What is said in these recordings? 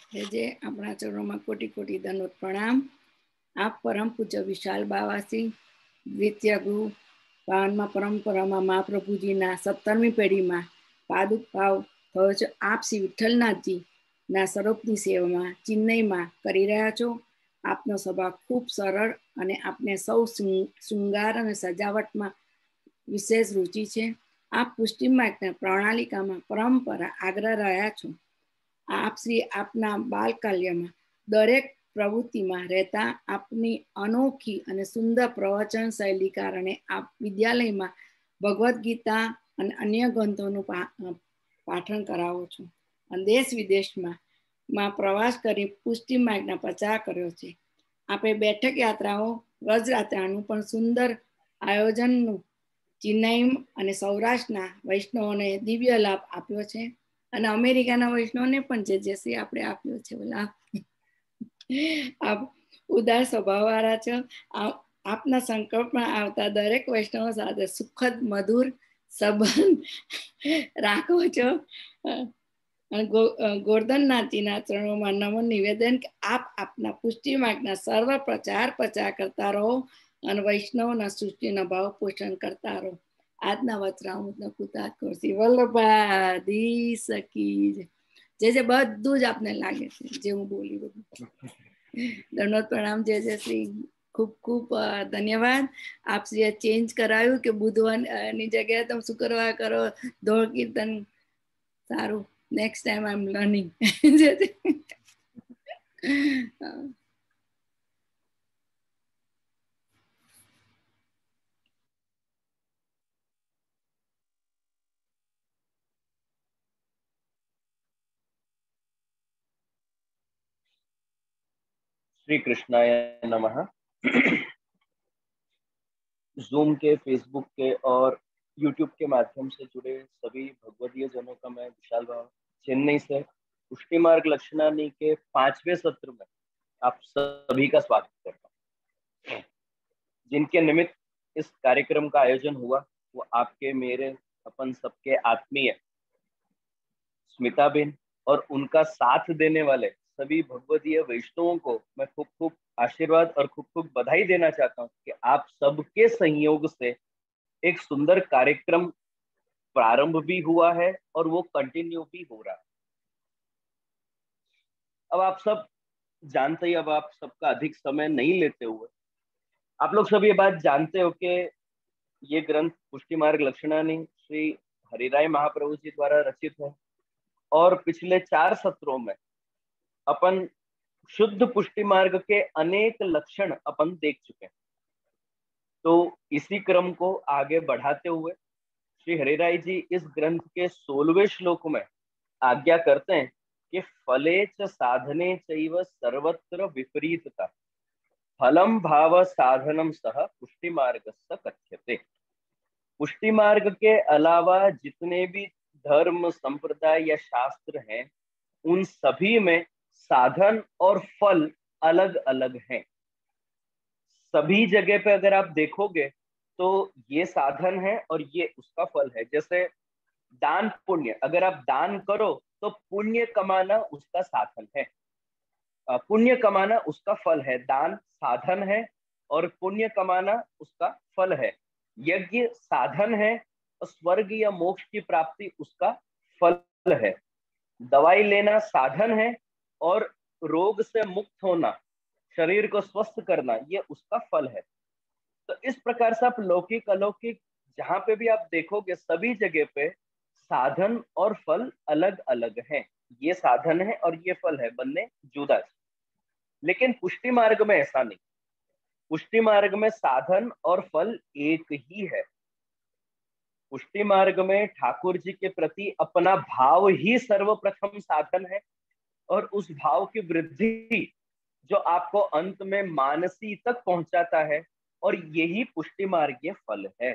જે આપણા ચરણોમાં કોટી કોટી દંડવત પ્રણામ। આપ પરમ પૂજ્ય વિશાલ બાવાસી દ્વિતીય ગુરુ પાવનમાં પરંપરામાં મહાપ્રભુજીના 17મી પેઢીમાં પાદુભાવ થયો છે। આપ શ્રી વિઠ્ઠલનાથજીના સ્વરૂપની સેવામાં ચેન્નઈમાં કરી રહ્યા છો। આપનો સ્વભાવ ખૂબ સરળ અને આપને સૌ શૃંગાર અને સજાવટમાં વિશેષ રુચિ છે। આપ પુષ્ટિ માર્ગના પ્રણાલિકામાં પરંપરા આગ્રહ રહ્યા છો। આપ શ્રી આપના બાલકાલ્યમાં દરેક પ્રવૃત્તિમાં રહેતા આપની અનોખી અને સુંદર પ્રવચન શૈલી કારણે આપ વિદ્યાલયમાં ભગવદ્ ગીતા અને અન્ય ગ્રંથોનું પાઠન કરાવો છો અને દેશ વિદેશમાં પ્રવાસ કરી પુષ્ટિ માર્ગના પ્રચાર કર્યો છે। આપે બેઠક યાત્રાઓ વ્રજયાત્રાનું પણ સુંદર આયોજનનું ચેન્નઈ અને સૌરાષ્ટ્રના વૈષ્ણવોને દિવ્ય લાભ આપ્યો છે અને અમેરિકાના વૈષ્ણવને પણ જે શ્રી આપણે આપ્યો છે લાભ। આપ ઉદાર સ્વભાવવાળા છો। આપના સંકલ્પમાં આવતા દરેક વૈષ્ણવ સાથે સુખદ મધુર સંબંધ રાખો છો। ગોર્ધનનાથજીના ચરણોમાં નમન નિવેદન કે આપ આપના પુષ્ટિ માર્ગના સર્વ પ્રચાર કરતા રહો અને વૈષ્ણવના સૃષ્ટિના ભાવ પોષણ કરતા રહો। આજના વચરામૃતના કૃતાર્થ કરશી વલ્લભાધી સકી જે બધું જ આપને લાગે છે જે હું બોલી બધું। દંડવત પ્રણામ। જય શ્રી ખૂબ ખૂબ ધન્યવાદ। આપ શ્રી ચેન્જ કરાયું કે બુધવારની જગ્યાએ તમે શુક્રવાર કરો દોડ કીર્તન સારું। Next time I am learning. Shri कृष्णाय नमः। जूम के, फेसबुक के और यूट्यूब के माध्यम से जुड़े सभी भगवदीय जनों का मैं विशाल भाव चेन्नई से पुष्टि मार्ग लक्षणानी के 5वें सत्र में आप सभी का स्वागत करता हूँ। जिनके निमित्त इस कार्यक्रम का आयोजन हुआ वो आपके, मेरे, अपन सबके आत्मीय स्मिता बेन और उनका साथ देने वाले सभी भगवदीय वैष्णवों को मैं खूब खूब आशीर्वाद और खूब खूब बधाई देना चाहता हूँ कि आप सबके संयोग से एक सुंदर कार्यक्रम प्रारंभ भी हुआ है और वो कंटिन्यू भी हो रहा है। अब आप सब जानते ही, अब आप सबका अधिक समय नहीं लेते हुए आप लोग सब ये बात जानते हो कि ये ग्रंथ पुष्टि मार्ग लक्षणानी श्री हरिराय महाप्रभु जी द्वारा रचित है और पिछले 4 सत्रों में अपन शुद्ध पुष्टि मार्ग के अनेक लक्षण अपन देख चुके हैं। तो इसी क्रम को आगे बढ़ाते हुए श्री हरिराय जी इस ग्रंथ के 16वें श्लोक में आज्ञा करते हैं कि फले च साधने चैव सर्वत्र विपरीतता फलम भाव साधनम सह पुष्टि मार्ग कथ्यते। पुष्टि मार्ग के अलावा जितने भी धर्म संप्रदाय या शास्त्र हैं उन सभी में साधन और फल अलग अलग हैं। सभी जगह पे अगर आप देखोगे तो ये साधन है और ये उसका फल है। जैसे दान पुण्य, अगर आप दान करो तो पुण्य कमाना उसका साधन है, पुण्य कमाना उसका फल है। दान साधन है और पुण्य कमाना उसका फल है। यज्ञ साधन है और स्वर्ग या मोक्ष की प्राप्ति उसका फल है। दवाई लेना साधन है और रोग से मुक्त होना, शरीर को स्वस्थ करना, ये उसका फल है। तो इस प्रकार से आप लौकिक अलौकिक जहां पे भी आप देखोगे सभी जगह पे साधन और फल अलग अलग हैं। ये साधन है और ये फल है, बनने जुदा है। लेकिन पुष्टि मार्ग में ऐसा नहीं। पुष्टि मार्ग में साधन और फल एक ही है। पुष्टि मार्ग में ठाकुर जी के प्रति अपना भाव ही सर्वप्रथम साधन है और उस भाव की वृद्धि जो आपको अंत में मानसी तक पहुंचाता है, और यही पुष्टि मार्ग के फल है।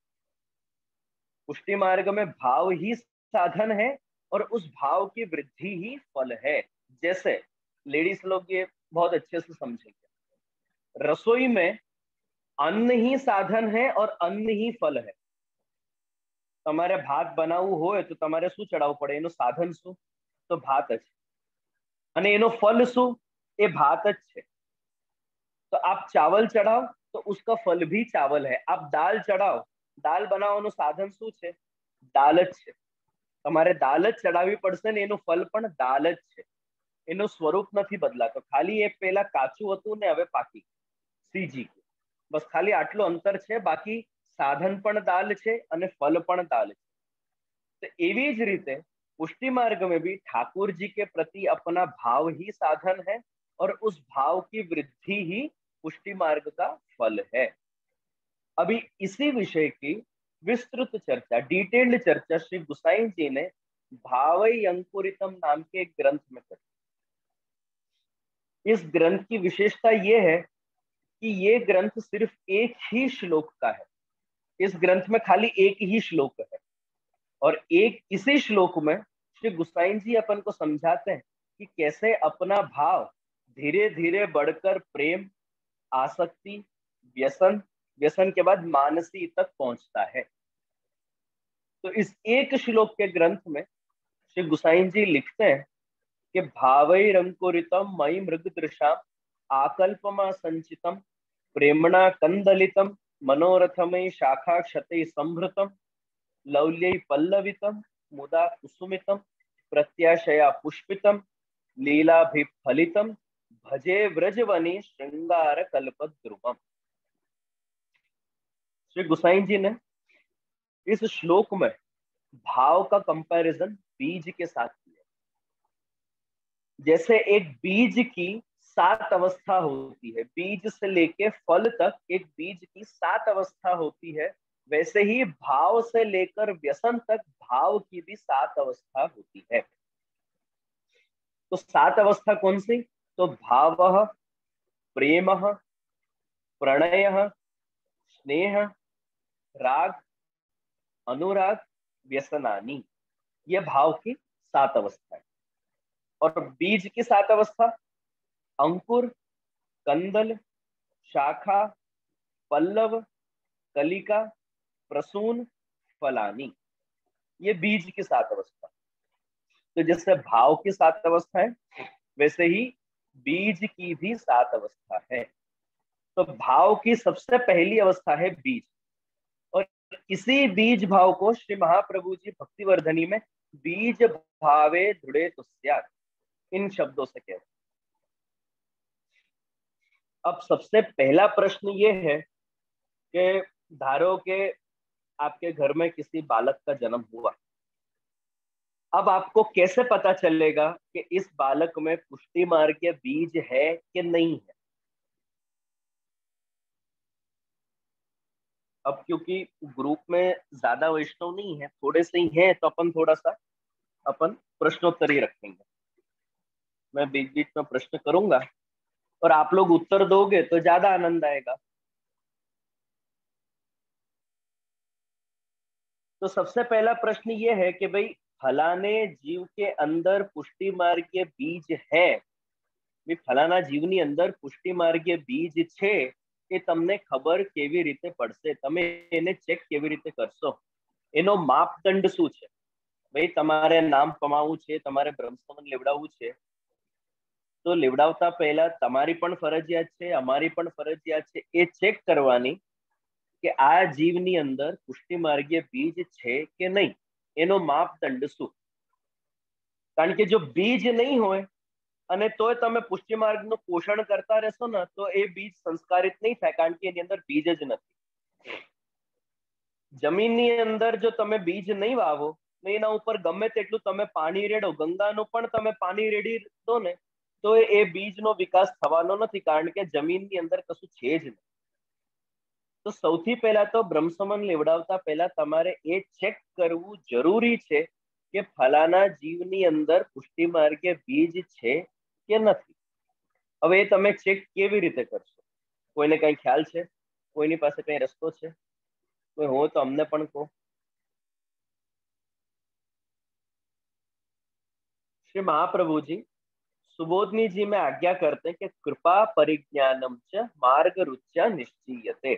पुष्टि मार्ग में भाव ही साधन है और उस भाव की वृद्धि ही फल है। जैसे लेडीज लोग ये बहुत अच्छे से समझेंगे, रसोई में अन्न ही साधन है और अन्न ही फल है। તમારે ભાત બનાવવું હોય તો તમારે શું ચડાવવું પડે? એનું સાધન શું? તો ભાત જ। અને એનો ફલ શું? એ ભાત જ છે. તો આપ ચાવલ ચઢાવ તો उसका फल भी चावल है. आप दाल चढ़ाओ, દાલ બનાવવાનું સાધન શું છે? દાલ જ છે. તમારે દાલ જ ચડાવવી પડશે ને એનું ફલ પણ દાલ જ છે. એનું સ્વરૂપ નથી બદલાતો. ખાલી એ પેલા કાચું હતું ને હવે પાકી સીજી ગયું. બસ ખાલી આટલું અંતર છે. બાકી સાધન પણ દાલ છે અને ફल પણ दाल છે. तो एवी ज रीते पुष्टि मार्ग में भी ठाकुर जी के प्रति अपना भाव ही साधन है और उस भाव की वृद्धि ही पुष्टि मार्ग का फल है. अभी इसी विषय की विस्तृत चर्चा, डिटेल्ड चर्चा श्री गुसाई जी ने भावई अंकुरितम नाम के एक ग्रंथ में करी. इस ग्रंथ की विशेषता यह है कि ये ग्रंथ सिर्फ एक ही श्लोक का है. इस ग्रंथ में खाली एक ही श्लोक है और एक इसी श्लोक में श्री गुसाई जी अपन को समझाते हैं कि कैसे अपना भाव धीरे धीरे बढ़कर प्रेम, आसक्ति, व्यसन, व्यसन के बाद मानसी तक पहुंचता है. तो इस एक श्लोक के ग्रंथ में श्री गुसाई जी लिखते हैं कि भावैरंकुरितम मयि मृगदृशाम आकल्पमा संचितम प्रेमणा कंदलितम मनोरथमय शाखा क्षते संभृतम लौल्यै पल्लवितम मुदा कुसुमितम प्रत्याशया पुष्पितम लीलाभिफलितम भजे व्रजवनी श्रृंगार कल्पद्रुमम. श्री गुसाई जी ने इस श्लोक में भाव का कंपैरिजन बीज के साथ किया. जैसे एक बीज की 7 अवस्था होती है, बीज से लेके फल तक एक बीज की 7 अवस्था होती है, वैसे ही भाव से लेकर व्यसन तक भाव की भी 7 अवस्था होती है. तो 7 अवस्था कौन सी? तो भाव, प्रेम, प्रणय, स्नेह, राग, अनुराग, व्यसनानी, ये भाव की 7 अवस्था है. और बीज की 7 अवस्था अंकुर, कंदल, शाखा, पल्लव, कलिका, प्रसून, फलानी, ये बीज की 7 अवस्था. तो जैसे भाव की 7 अवस्था है वैसे ही बीज की भी 7 अवस्था है. तो भाव की सबसे पहली अवस्था है बीज और इसी बीज भाव को श्री महाप्रभु जी भक्तिवर्धनी में बीज भावे दृढ़े तुस्यात् इन शब्दों से कहते. अब सबसे पहला प्रश्न ये है कि धारो के आपके घर में किसी बालक का जन्म हुआ. अब आपको कैसे पता चलेगा कि इस बालक में पुष्टि मार्ग के बीज है कि नहीं है? अब क्योंकि ग्रुप में ज्यादा वैष्णव नहीं है, थोड़े से ही हैं, तो अपन थोड़ा सा प्रश्नोत्तरी रखेंगे. मैं बीच बीच में प्रश्न करूंगा और आप लोग उत्तर दोगे तो ज्यादा आनंद आएगा. तो सबसे पहला प्रश्न ये है कि भाई फलाने जीव के अंदर पुष्टि मार्ग के बीज है. फलाना जीवनी अंदर पुष्टि मार्ग के बीज છે એ તમને ખબર કેવી રીતે પડશે? તમે એને ચેક કેવી રીતે કરશો? એનો માપદંડ શું છે? ભાઈ તમારે નામ કમાવું છે, તમારે બ્રહ્મસમન લેવડાવવું છે, તો લેવડાવતા પહેલા તમારી પણ ફરજિયાત છે, અમારી પણ ફરજિયાત છે એ ચેક કરવાની કે આ જીવની અંદર પુષ્ટિ માર્ગીય બીજ છે કે નહીં. એનો માપદંડ શું? કારણ કે જો બીજ નહીં હોય અને તોય તમે પુષ્ટિ માર્ગનું પોષણ કરતા રહેશો ને તો એ બીજ સંસ્કારિત નહીં થાય, કારણ કે એની અંદર બીજ જ નથી. જમીનની અંદર જો તમે બીજ નહીં વાવો તો એના ઉપર ગમે તેટલું તમે પાણી રેડો, ગંગાનું પણ તમે પાણી રેડી દો ને તો એ બીજનો વિકાસ થવાનો નથી, કારણ કે જમીનની અંદર કશું છે જ નહીં. તો સૌથી પહેલા તો બ્રહ્મસમન લેવડાવતા પહેલા તમારે એ ચેક કરવું જરૂરી છે કે ફલાના જીવની અંદર પુષ્ટિ માર્ગે બીજ છે કે નથી. હવે એ તમે ચેક કેવી રીતે કરશો? કોઈને કઈ ખ્યાલ છે? કોઈની પાસે કઈ રસ્તો છે? કોઈ હો તો અમને પણ કહો. श्री महाप्रभु जी सुबोधनी जी में आज्ञा करते हैं कि कृपा परिज्ञानम च मार्ग रुच्या निश्चीयते.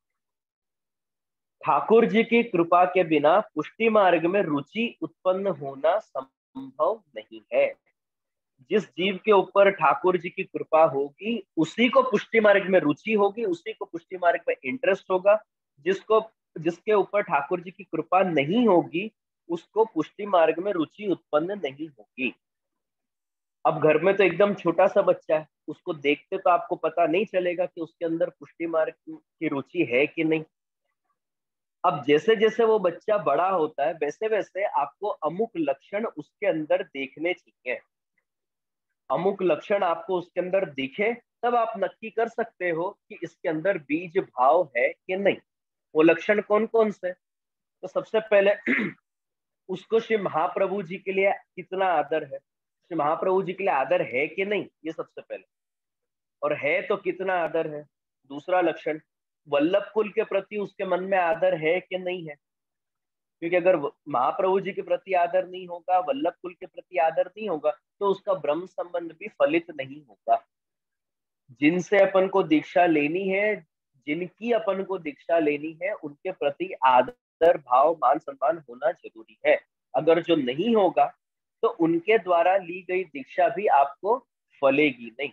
ठाकुर जी की कृपा के बिना पुष्टि मार्ग में रुचि उत्पन्न होना संभव नहीं है. जिस जीव के ऊपर ठाकुर जी की कृपा होगी उसी को पुष्टि मार्ग में रुचि होगी, उसी को पुष्टि मार्ग में इंटरेस्ट होगा। जिसके ऊपर ठाकुर जी की कृपा नहीं होगी उसको पुष्टि मार्ग में रुचि उत्पन्न नहीं होगी। अब घर में तो एकदम छोटा सा बच्चा है, उसको देखते तो आपको पता नहीं चलेगा कि उसके अंदर पुष्टि मार्ग की रुचि है कि नहीं। अब जैसे जैसे वो बच्चा बड़ा होता है वैसे वैसे आपको अमुक लक्षण उसके अंदर देखने चाहिए। अमुक लक्षण आपको उसके अंदर दिखे तब आप नक्की कर सकते हो कि इसके अंदर बीज भाव है कि नहीं। वो लक्षण कौन कौन से? तो सबसे पहले उसको श्री महाप्रभु जी के लिए कितना आदर है, श्री महाप्रभु जी के लिए आदर है कि नहीं, ये सबसे पहले। और है तो कितना आदर है। दूसरा लक्षण, वल्लभ कुल के प्रति उसके मन में आदर है कि नहीं है। क्योंकि अगर महाप्रभु जी के प्रति आदर नहीं होगा, वल्लभ कुल के प्रति आदर नहीं होगा, तो उसका ब्रह्म संबंध भी फलित नहीं होगा। जिनसे अपन को दीक्षा लेनी है, जिनकी अपन को दीक्षा लेनी है, उनके प्रति आदर भाव मान सम्मान होना जरूरी है। अगर जो नहीं होगा तो उनके द्वारा ली गई दीक्षा भी आपको फलेगी नहीं।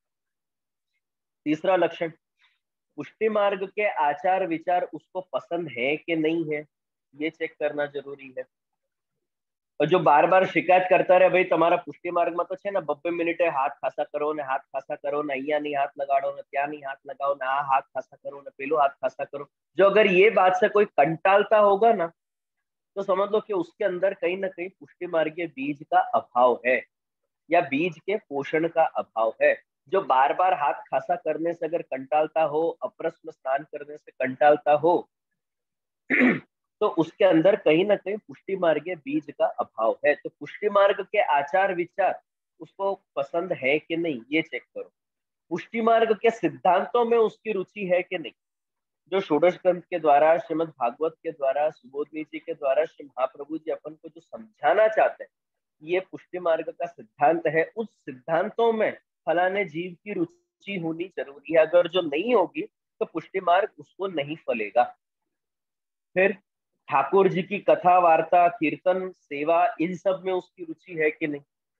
तीसरा लक्षण, पुष्टि मार्ग के आचार विचार उसको पसंद है कि नहीं है, ये चेक करना जरूरी है। और जो बार बार शिकायत करता रहे, भाई तुम्हारा पुष्टि मार्ग में तो छे ने 2 मिनिटे हाथ खासा करो ने हाथ खासा करो ने अहिया नहीं हाथ लगाड़ो ने त्या नहीं हाथ लगाओ ने आ हाथ खासा करो ने पेलो हाथ खासा करो, जो अगर ये बात से कोई कंटालता होगा ना तो समझ लो कि उसके अंदर कहीं ना कहीं पुष्टि मार्गीय बीज का अभाव है या बीज के पोषण का अभाव है। जो बार बार हाथ खासा करने से अगर कंटालता हो, अपरस में स्नान करने से कंटालता हो तो उसके अंदर कहीं ना कहीं पुष्टि मार्गीय बीज का अभाव है। तो पुष्टि मार्ग के आचार विचार उसको पसंद है कि नहीं, ये चेक करो। पुष्टि मार्ग के सिद्धांतों में उसकी रुचि है कि नहीं। जो षोडश ग्रंथ के द्वारा, श्रीमद् भागवत के द्वारा, सुबोधनी जी के द्वारा श्री महाप्रभु जी अपन को जो समझाना चाहते हैं, ये पुष्टि मार्ग का सिद्धांत है। उस सिद्धांतों में फलाने जीव की रुचि होनी जरूरी है। अगर जो नहीं होगी तो पुष्टि मार्ग उसको नहीं फलेगा। फिर ठाकुर जी की कथा वार्ता कीर्तन सेवा इन सब में उसकी रुचि है कि नहीं।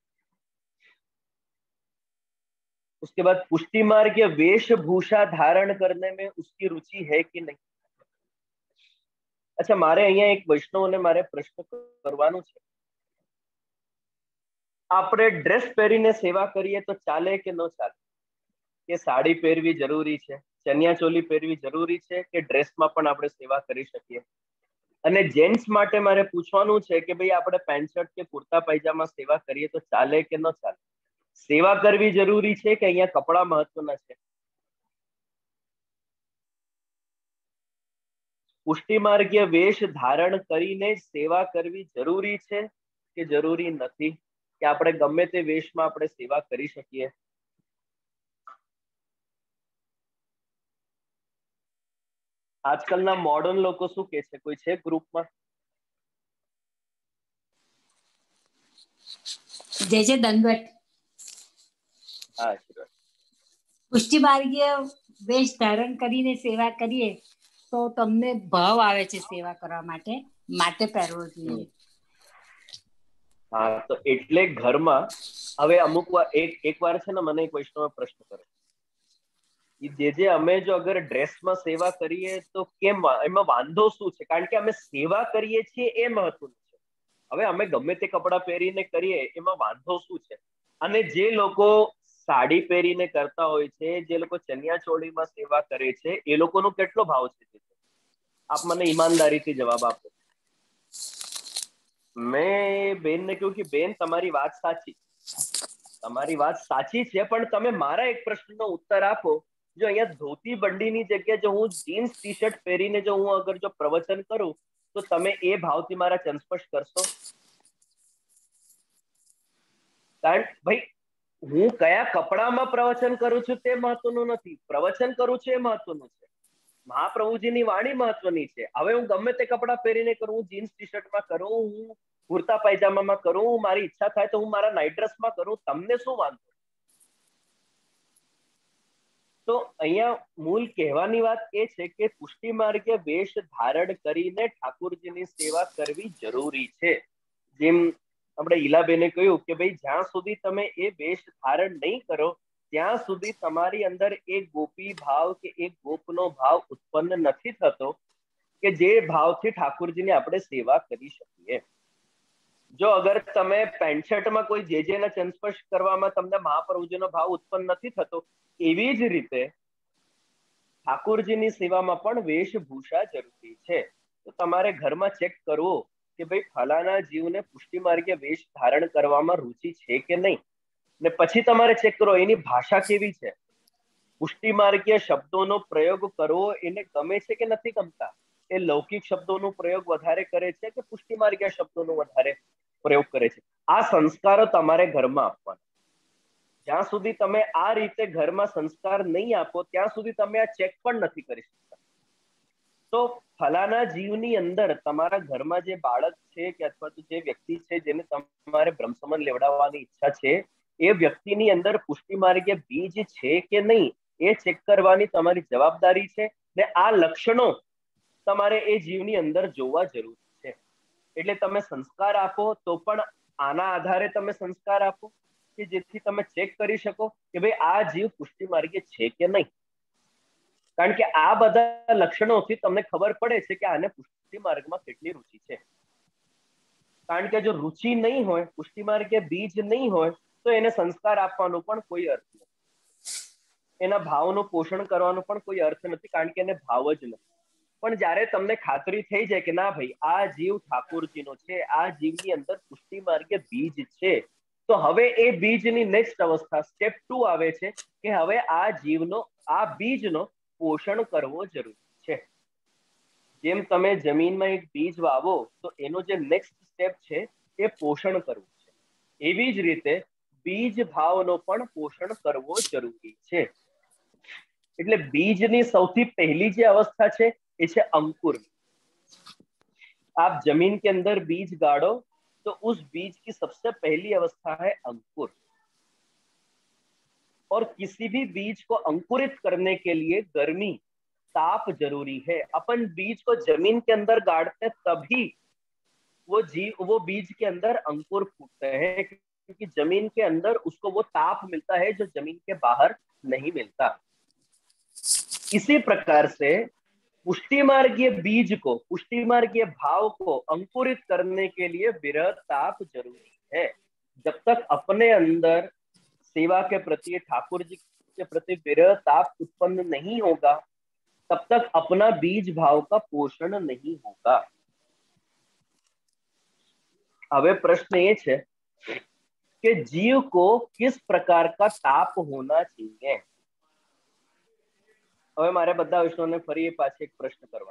उसके बाद पुष्टि मार्ग या वेशभूषा धारण करने में उसकी रुचि है कि नहीं। अच्छा, मारे અહીંયા એક વૈષ્ણવને મારે પ્રશ્ન કરવાનો છે, આપણે ડ્રેસ પહેરીને સેવા કરીએ તો ચાલે કે ન ચાલે? કે સાડી પહેરવી જરૂરી છે, ચનિયા ચોલી પહેરવી જરૂરી છે, કે ડ્રેસમાં પણ આપણે સેવા કરી શકીએ? અને જેન્ટ્સ માટે મારે પૂછવાનું છે કે ભાઈ આપણે પેન્ટ શર્ટ કે કુર્તા પાયજામા સેવા કરીએ તો ચાલે કે ન ચાલે? સેવા કરવી જરૂરી છે કે અહીંયા કપડા મહત્વના છે? પુષ્ટિ માર્ગીય વેશ ધારણ કરીને સેવા કરવી જરૂરી છે કે જરૂરી નથી, કે આપણે ગમે તે વેશમાં આપણે સેવા કરી શકીએ? આજકાલના મોડર્ન લોકો શું કહે છે? કોઈ છે ગ્રુપમાં? જય જય દંડવત. હા, શ્રીવાસ. પુષ્ટિ માર્ગીય વેશ ધારણ કરીને સેવા કરીએ તો તમને ભાવ આવે છે સેવા કરવા માટે પહેરવો જોઈએ. હા, તો એટલે ઘરમાં હવે અમુક વાર એક વાર છે ને મને એક વૈષ્ણવ પ્રશ્ન કર્યો કે જે અમે જો અગર ડ્રેસમાં સેવા કરીએ તો કેમ, એમાં વાંધો શું છે? કારણ કે અમે સેવા કરીએ છીએ એ મહત્વનું છે. હવે અમે ગમે તે કપડા પહેરીને કરીએ એમાં વાંધો શું છે? અને જે લોકો સાડી પહેરીને કરતા હોય છે, જે લોકો ચનિયા ચોળીમાં સેવા કરે છે, એ લોકોનો કેટલો ભાવ છે? આપ મને ઈમાનદારીથી જવાબ આપો. મેં બેનને કહ્યું કે બેન તમારી વાત સાચી, તમારી વાત સાચી છે, પણ તમે મારા એક પ્રશ્નનો ઉત્તર આપો. જો અહીંયા ધોતી બંડીની જગ્યાએ જો હું જીન્સ ટી શર્ટ પહેરીને જો હું અગર જો પ્રવચન કરું તો તમે એ ભાવથી મારા ચંસ્પર્શ કરશો? કારણ ભાઈ હું કયા કપડામાં પ્રવચન કરું છું તે મહત્વનું નથી, પ્રવચન કરું છું એ મહત્વનું છે. મહાપ્રભુજીની વાણી મહત્વની છે. હવે હું ગમે તે કપડા પહેરીને કરું, જીન્સ ટી શર્ટમાં કરું, હું કુર્તા પાયજામામાં કરું, મારી ઈચ્છા થાય તો હું મારા નાઇટ ડ્રેસમાં કરું, તમને શું વાંધો? તો અહીંયા મૂળ કહેવાની વાત એ છે કે પુષ્ટિ માર્ગે વેશ ધારણ કરીને ઠાકોરજીની સેવા કરવી જરૂરી છે. જેમ આપણે ઈલાબેને કહ્યું કે ભાઈ જ્યાં સુધી તમે એ વેશ ધારણ નહીં કરો ત્યાં સુધી તમારી અંદર એક ગોપી ભાવ કે એક ગોપનો ભાવ ઉત્પન્ન નથી થતો કે જે ભાવથી ઠાકોરજીની આપણે સેવા કરી શકીએ. જો અગર તમે પેન્ટ શર્ટમાં કોઈ જેજેના ચંસ્પર્શ કરવામાં તમને મહાપ્રભુજીનો ભાવ ઉત્પન્ન નથી થતો, એવી જ રીતે ઠાકોરજીની સેવામાં પણ વેશભૂષા જરૂરી છે. તો તમારે ઘરમાં ચેક કરવો કે ભાઈ ફલાના જીવને પુષ્ટિ માર્ગે વેશ ધારણ કરવામાં રુચિ છે કે નહીં, ને પછી તમારે ચેક કરો એની ભાષા કેવી છે. પુષ્ટિ માર્ગીય શબ્દોનો પ્રયોગ કરવો એને ગમે છે કે નથી ગમતા, એ લૌકિક શબ્દોનો પ્રયોગ વધારે કરે છે કે પુષ્ટિ માર્ગીય શબ્દોનો વધારે પ્રયોગ કરે છે. આ સંસ્કારો તમારે ઘરમાં આપવાના. જ્યાં સુધી તમે આ રીતે ઘરમાં સંસ્કાર નહીં આપો ત્યાં સુધી તમે આ ચેક પણ નથી કરી શકતા. તો ફલાના જીવની અંદર તમારા ઘરમાં જે બાળક છે કે અથવા તો જે વ્યક્તિ છે જેને તમારે બ્રહ્મસમન લેવડાવવાની ઈચ્છા છે, એ વ્યક્તિની અંદર પુષ્ટિ માર્ગીય બીજ છે કે નહીં એ ચેક કરવાની તમારી જવાબદારી છે. ને આ લક્ષણો તમારે એ જીવની અંદર જોવા જરૂરી છે. એટલે તમે સંસ્કાર આપો તો પણ આના આધારે તમે સંસ્કાર આપો કે જેથી તમે ચેક કરી શકો કે ભાઈ આ જીવ પુષ્ટિ માર્ગે છે કે નહીં. કારણ કે આ બધા લક્ષણોથી તમને ખબર પડે છે કે આને પુષ્ટિ માર્ગમાં કેટલી રુચિ છે. કારણ કે જો રુચિ નહીં હોય, પુષ્ટિ માર્ગે બીજ નહીં હોય તો એને સંસ્કાર આપવાનો પણ કોઈ અર્થ નથી, એના ભાવનું પોષણ કરવાનો પણ કોઈ અર્થ નથી, કારણ કે એને ભાવ જ નથી. પણ જ્યારે તમને ખાતરી થઈ જાય કે ના ભાઈ આ જીવ ઠાકોરજીનો છે, આ જીવની અંદર પુષ્ટિ માર્ગે બીજ છે, તો હવે એ બીજની નેક્સ્ટ અવસ્થા સ્ટેપ 2 આવે છે કે હવે આ જીવનો આ બીજનો પોષણ કરવો જરૂરી છે. જેમ તમે જમીનમાં એક બીજ વાવો તો એનો જે નેક્સ્ટ સ્ટેપ છે એ પોષણ કરવું છે, એવી જ રીતે બીજ ભાવનો પણ પોષણ કરવો જરૂરી છે. એટલે બીજની સૌથી પહેલી જે અवस्था છે એ છે अंकुर. आप जमीन के अंदर बीज गाड़ो तो उस बीज की सबसे पहली अवस्था है अंकुर. और किसी भी बीज को अंकुरित करने के लिए गर्मी, ताप जरूरी है. अपन बीज को जमीन के अंदर गाड़ते तभी वो बीज के अंदर अंकुर फूटते हैं, क्योंकि जमीन के अंदर उसको वो ताप मिलता है जो जमीन के बाहर नहीं मिलता. इसी प्रकार से पुष्टि मार्गीय बीज को, पुष्टि मार्गीय भाव को अंकुरित करने के लिए विरह ताप जरूरी है. जब तक अपने अंदर सेवा के प्रति, ठाकुर जी के प्रति विरह ताप उत्पन्न नहीं होगा तब तक अपना बीज भाव का पोषण नहीं होगा. હવે પ્રશ્ન એ છે કે જીવ को किस प्रकार का ताप होना चाहिए. હવે મારે બધા વિષ્ણુને ફરી પાછી એક પ્રશ્ન કરવા.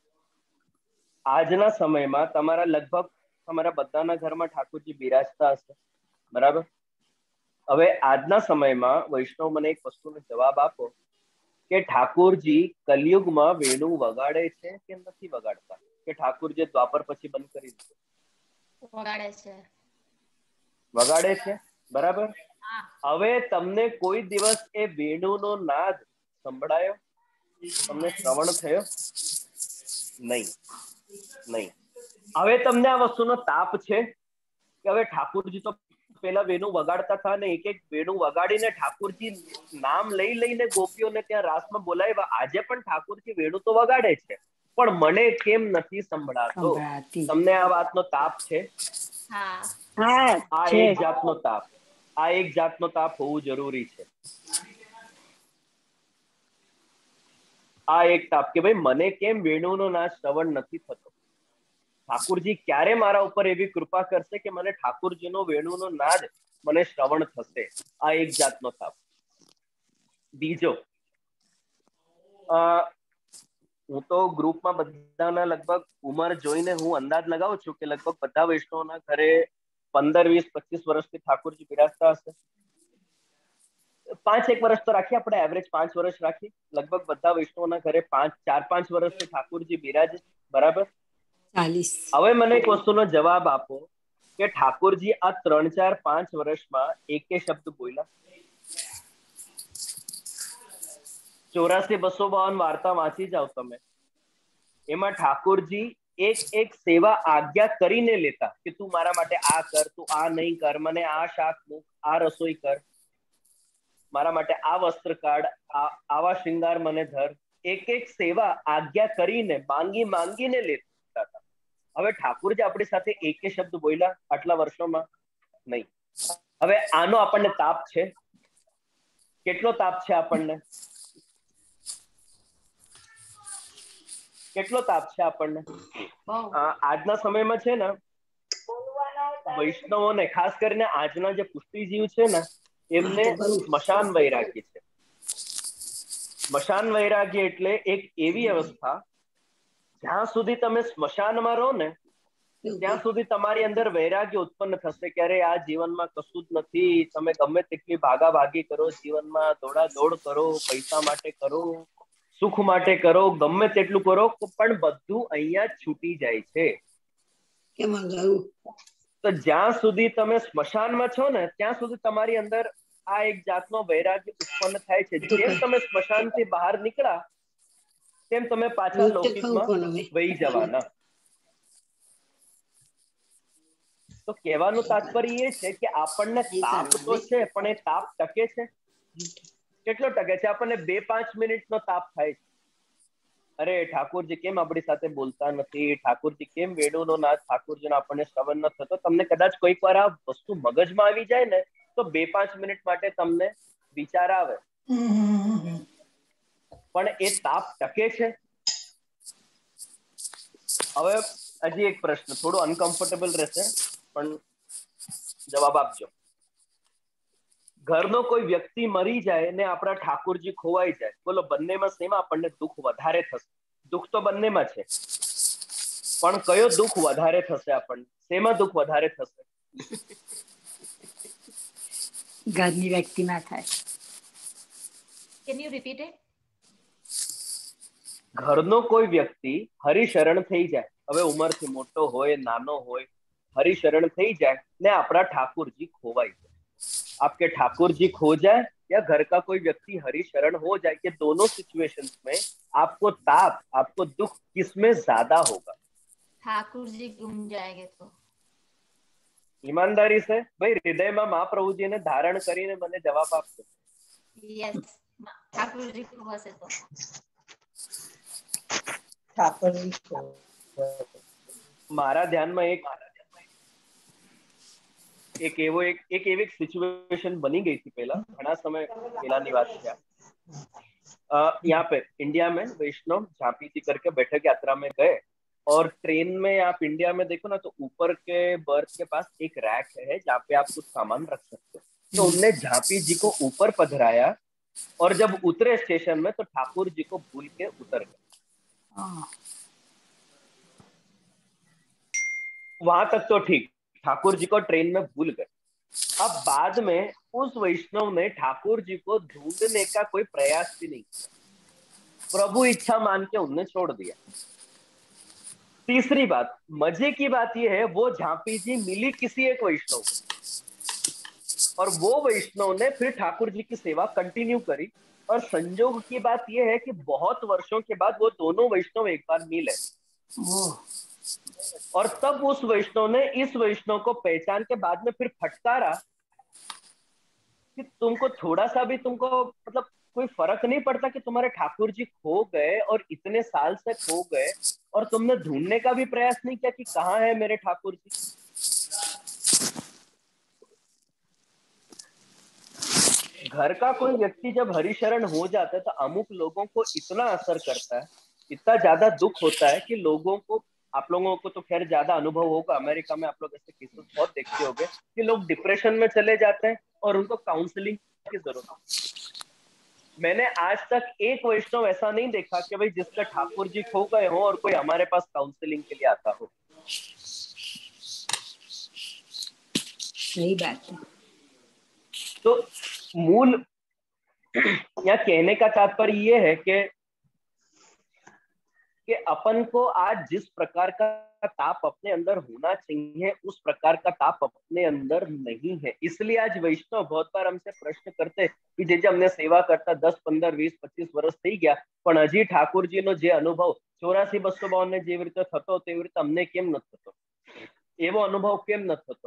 આજના સમયમાં તમારા લગભગ તમારા બધાના ઘરમાં ઠાકોરજી બિરાજતા હશે, બરાબર? હવે આજના સમયમાં વૈષ્ણવ મને એક વસ્તુનો જવાબ આપો કે ઠાકોરજી કલયુગમાં વેણુ વગાડે છે કે નથી વગાડતા, કે ઠાકોરજી દ્વાપર પછી બંધ કરી દીધું? વગાડે છે, બરાબર? હવે તમને કોઈ દિવસ એ વેણુનો નાદ સંભળાયો, તમને શ્રવણ થયો? નહીં. હવે તમને આ વસ્તુનો તાપ છે કે હવે ઠાકોરજી તો પેલા વેણુ વગાડતા હતા ને એક એક વેણુ વગાડીને ઠાકોરજી નામ લઈ લઈને ગોપીઓને ત્યાં રાસમાં બોલાવ્યા. આજે પણ ઠાકોરજી વેણુ તો વગાડે છે પણ મને કેમ નથી સંભળાતો? તમને આ વાતનો તાપ છે? આ એક જાતનો તાપ, આ એક જાતનો તાપ હોવું જરૂરી છે. આ એક તાપ કે ભાઈ મને કેમ વેણુનો નાદ શ્રવણ નથી થતો, ઠાકોરજી ક્યારે મારા ઉપર એવી કૃપા કરશે કે મને ઠાકોરજીનો વેણુનો નાદ મને શ્રવણ થશે. આ એક જાતનો તાપ. બીજો, હું તો ગ્રુપમાં બધાના લગભગ ઉંમર જોઈને હું અંદાજ લગાવું છું કે લગભગ બધા વૈષ્ણવના ઘરે 15, 20, 25 વર્ષથી ઠાકોરજી બિરાજતા હશે. 5 વર્ષ તો રાખીએ આપણે, એવરેજ 5 વર્ષ રાખીએ. લગભગ બધા વૈષ્ણવના ઘરે 4-5 વર્ષથી ઠાકોરજી બિરાજે, બરાબર? 40. હવે મને એક વસ્તુનો જવાબ આપો કે ઠાકોરજી આ 3, 4, 5 વર્ષમાં એકે શબ્દ બોલ્યા? 84, 252 વાર્તા વાંચી જાઓ તમે, એમાં ઠાકોરજી એક એક સેવા આજ્ઞા કરીને લેતા કે તું મારા માટે આ કર, તું આ નહીં કર, મને આ શાક મૂક, આ રસોઈ કર, મારા માટે આ વસ્ત્ર કાઢ, આવા શ્રૃંગાર મને ધર. એક એક સેવા આજ્ઞા કરીને માંગીને લેતા હતા. હવે ઠાકોરજી આપણી સાથે એક શબ્દ બોલ્યા આટલા વર્ષોમાં? નહીં. હવે આનો આપણને તાપ છે? કેટલો તાપ છે આપણને? કેટલો તાપ છે આપણને? આજના સમયમાં છે ને વૈષ્ણવોને, ખાસ કરીને આજના જે પુષ્ટિજીવ છે ને, એમને સ્મશાન વૈરાગ્ય છે. સ્મશાન વૈરાગ્ય એટલે એક એવી અવસ્થા જ્યાં સુધી તમે સ્મશાનમાં રહો ને ત્યાં સુધી તમારી અંદર વૈરાગ્ય ઉત્પન્ન થશે કે અરે આ જીવનમાં કશું જ નથી, તમે ગમે તેટલી ભાગાભાગી કરો, જીવનમાં દોડાદોડ કરો, પૈસા માટે કરો, સુખ માટે કરો, ગમે તેટલું કરો, પણ બધું અહીંયા જ છૂટી જાય છે. તો જ્યાં સુધી તમે સ્મશાનમાં છો ને ત્યાં સુધી તમારી અંદર આ એક જાતનો વૈરાગ્ય ઉત્પન્ન થાય છે. જેમ તમે સ્મશાનથી બહાર નીકળ્યા તેમ તમે પાછા લૌકિકમાં વહી જવાના. તો કહેવાનું તાત્પર્ય એ છે કે આપણને તાપ તો છે, પણ એ તાપ ટકે છે? કેટલો ટકે છે? આપણને 2-5 મિનિટનો તાપ થાય છે. અરે ઠાકોરજી કેમ આપણી સાથે બોલતા નથી, ઠાકોરજી કેમ વેણુનો નાદ, ઠાકોરજીનો આપણને શ્રવણ ન થતો. તમને કદાચ કોઈક વાર આ વસ્તુ મગજમાં આવી જાય ને તો 2-5 મિનિટ માટે તમને વિચાર આવે, પણ એ તાપ ટકે છે? હવે હજી એક પ્રશ્ન, થોડો અનકમ્ફર્ટેબલ રહેશે પણ જવાબ આપજો. ઘરનો કોઈ વ્યક્તિ મરી જાય ને આપણા ઠાકોરજી ખોવાઈ જાય, બોલો બંનેમાં શેમાં આપણને દુઃખ વધારે થશે? દુઃખ તો બંનેમાં છે, પણ કયો દુઃખ વધારે થશે આપણને? શેમાં દુઃખ વધારે થશે? ઘરની વ્યક્તિમાં થાય. Can you repeat it? ઘરનો કોઈ વ્યક્તિ હરિશરણ થઈ જાય, હવે ઉંમરથી મોટો હોય નાનો હોય, हरिशरण થઈ જાય ને આપણા ઠાकुर जी ખોવાઈ જાય. आपके ठाकुर जी खो जाए या घर का कोई व्यक्ति हरिशरण हो जाए, कि दोनों सिचुएशंस में आपको ताप, आपको दुख किसमें ज्यादा होगा? ठाकुर जी गुम जाएंगे तो ईमानदारी से भाई हृदयમાં મહાપ્રભુ જીને ધારણ કરીને મને જવાબ આપજો. यस, ठाकुर जी को हसे तो ઠાકોર મારા ધ્યાનમાં एक एवी सिचुएशन बनी गई थी पहला, घना समय पहला बात है. यहाँ पे इंडिया में वैष्णव झांपी जी करके बैठक यात्रा में गए और ट्रेन में आप इंडिया में देखो ना तो ऊपर के बर्थ के पास एक रैक है जहाँ पे आप कुछ सामान रख सकते हो. तो उनने झांपी जी को ऊपर पधराया और जब उतरे स्टेशन में तो ठाकुर जी को भूल के उतर गए. वहां तक तो ठीक, ठाकुर जी को ट्रेन में भूल गए. अब बाद में उस वैष्णव ने ठाकुर जी को ढूंढने का कोई प्रयास भी नहीं किया, प्रभु इच्छा मान के उन्हें छोड़ दिया. तीसरी बात, मजे की बात यह है वो झांपी जी मिली किसी एक वैष्णव को और वो वैष्णव ने फिर ठाकुर जी की सेवा कंटिन्यू करी. और संजोग की बात यह है कि बहुत वर्षों के बाद वो दोनों वैष्णव एक बार मिले और तब उस वैष्णव ने इस वैष्णव को पहचान के बाद में फिर फटकारा कि तुमको थोड़ा सा भी तुमको मतलब कोई फर्क नहीं पड़ता कि तुम्हारे ठाकुर जी खो गए और इतने साल से खो गए और तुमने ढूंढने का भी प्रयास नहीं किया कि कहाँ है मेरे ठाकुर जी. घर का कोई व्यक्ति जब हरिशरण हो जाता है तो अमुक लोगों को इतना असर करता है, इतना ज्यादा दुख होता है कि लोगों को, आप लोगों को तो खैर ज्यादा अनुभव होगा, अमेरिका में आप लोग ऐसे केसेस बहुत देखते होंगे कि लोग डिप्रेशन में चले जाते हैं और उनको काउंसलिंग की जरूरत है. मैंने आज तक एक वैष्णव ऐसा नहीं देखा कि भाई जिसका ठाकुर जी खो गए हो और कोई हमारे पास काउंसलिंग के लिए आता हो. सही बात है. तो मूल यहाँ कहने का तात्पर्य ये है कि कि अपन को आज जिस प्रकार का ताप अपने अंदर होना चाहिए उस प्रकार का ताप अपने अंदर नहीं है। इसलिए आज वैष्णव बहुत बार हमसे प्रश्न करते कि जे हमने सेवा करता 10, 15, 20, 25 વર્ષ થઈ ગયા પણ હજી ઠાકોરજીનો જે અનુભવ 84-252 જેવી રીતે થતો તેવી રીતે અમને કેમ ન થતો, એવો અનુભવ કેમ ન થતો?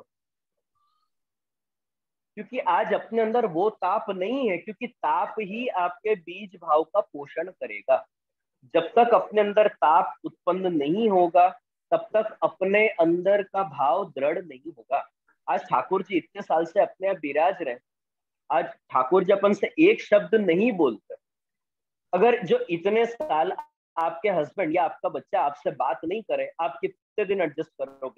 क्योंकि आज अपने अंदर वो ताप नहीं है, क्योंकि ताप ही आपके बीज भाव का पोषण करेगा। जब तक अपने अंदर ताप उत्पन्न नहीं होगा तब तक अपने अंदर का भाव दृढ़ नहीं होगा। आज ठाकुर जी इतने साल से अपने आप विराज रहे, आज ठाकुर जी अपन से एक शब्द नहीं बोलते। अगर जो इतने साल आपके हस्बैंड या आपका बच्चा आपसे बात नहीं करे, आप कितने दिन एडजस्ट करोगे?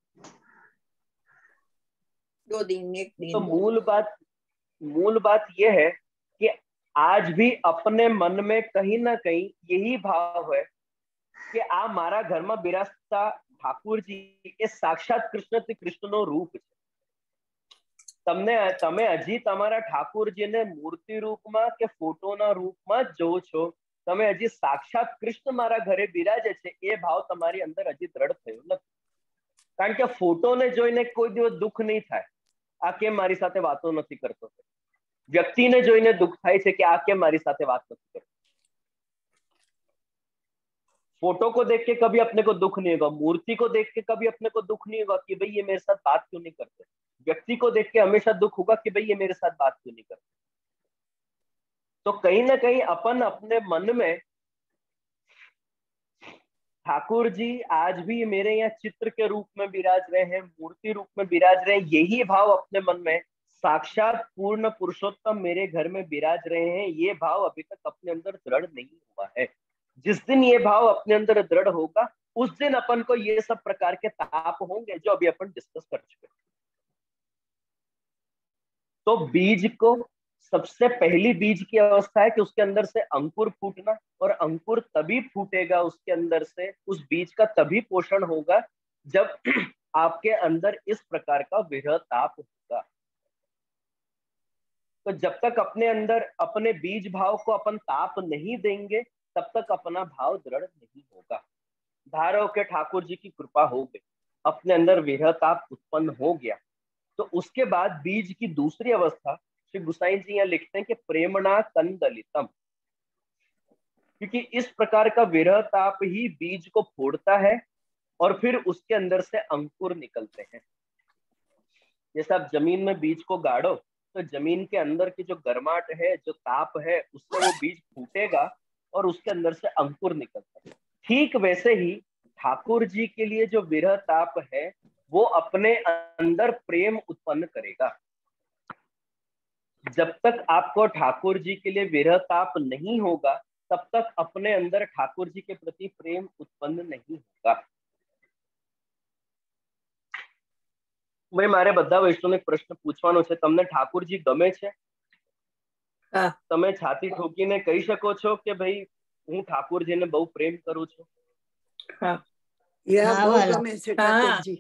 2 दिन, 1 दिन। तो मूल बात यह है कि आज भी अपने मन में कहीं ना कहीं यही भाव है कि आ मारा घर में बिराजता ठाकुरजी એ સાક્ષાત કૃષ્ણથી કૃષ્ણનો રૂપ છે। તમે હજી તમારા ઠાકુરજીને મૂર્તિ રૂપમાં કે ફોટોના રૂપમાં જ જોવો છો, તમે હજી સાક્ષાત કૃષ્ણ મારા ઘરે બિરાજે છે એ ભાવ તમારી અંદર હજી દ્રઢ થયો નથી। કારણ કે ફોટોને જોઈને કોઈ દિવસ દુઃખ નહીં થાય, આ કેમ મારી સાથે વાતો નથી કરતો। વ્યક્તિને જોઈને દુઃખ થાય છે કે આ કેમ મારી સાથે વાત નથી કરતો। फोटो को देख के कभी अपने को दुख नहीं होगा, मूर्ति को देख के कभी अपने को दुख नहीं होगा कि भाई ये मेरे साथ बात क्यों नहीं करते। व्यक्ति को देख के हमेशा दुख होगा कि भाई ये मेरे साथ बात क्यों नहीं करते। तो कहीं ना कहीं अपन अपने मन में ठाकुर जी आज भी मेरे यहाँ चित्र के रूप में विराज रहे हैं, मूर्ति रूप में विराज रहे हैं, यही भाव अपने मन में साक्षात पूर्ण पुरुषोत्तम मेरे घर में विराज रहे हैं, ये भाव अभी तक अपने अंदर दृढ़ नहीं हुआ है। जिस दिन ये भाव अपने अंदर दृढ़ होगा उस दिन अपन को ये सब प्रकार के ताप होंगे जो अभी अपन डिस्कस कर चुके। तो बीज को सबसे पहली बीज की अवस्था है कि उसके अंदर से अंकुर फूटना, और अंकुर तभी फूटेगा उसके अंदर से, उस बीज का तभी पोषण होगा जब आपके अंदर इस प्रकार का विरह ताप होगा। तो जब तक अपने अंदर अपने बीज भाव को अपन ताप नहीं देंगे तब तक अपना भाव दृढ़ नहीं होगा। धारो के ठाकुर जी की कृपा हो गई, अपने अंदर विरह ताप उत्पन्न हो गया, तो उसके बाद बीज की दूसरी अवस्था श्री गुसाई जी यहाँ लिखते हैं कि प्रेमणा कंदलितम, क्योंकि इस प्रकार का विरह ताप ही बीज को फोड़ता है और फिर उसके अंदर से अंकुर निकलते हैं। जैसे आप जमीन में बीज को गाड़ो तो जमीन के अंदर की जो गर्माहट है, जो ताप है, उससे वो बीज फूटेगा और उसके अंदर से अंकुर निकलता है। ठीक वैसे ही ठाकुर जी के लिए जो विरह ताप है वो अपने अंदर प्रेम उत्पन्न करेगा। जब तक आपको ठाकुर जी के लिए विरह ताप नहीं होगा तब तक अपने अंदर ठाकुर जी के प्रति प्रेम उत्पन्न नहीं होगा। भाई मारे બધા વૈષ્ણવને પ્રશ્ન પૂછવાનો છે, તમને ઠાકુરજી ગમે છે? તમે છાતી ઠોકીને કહી શકો છો કે ભાઈ હું ઠાકુરજીને બહુ પ્રેમ કરું છું? હા, બહુ ગમે છે ઠાકોરજી,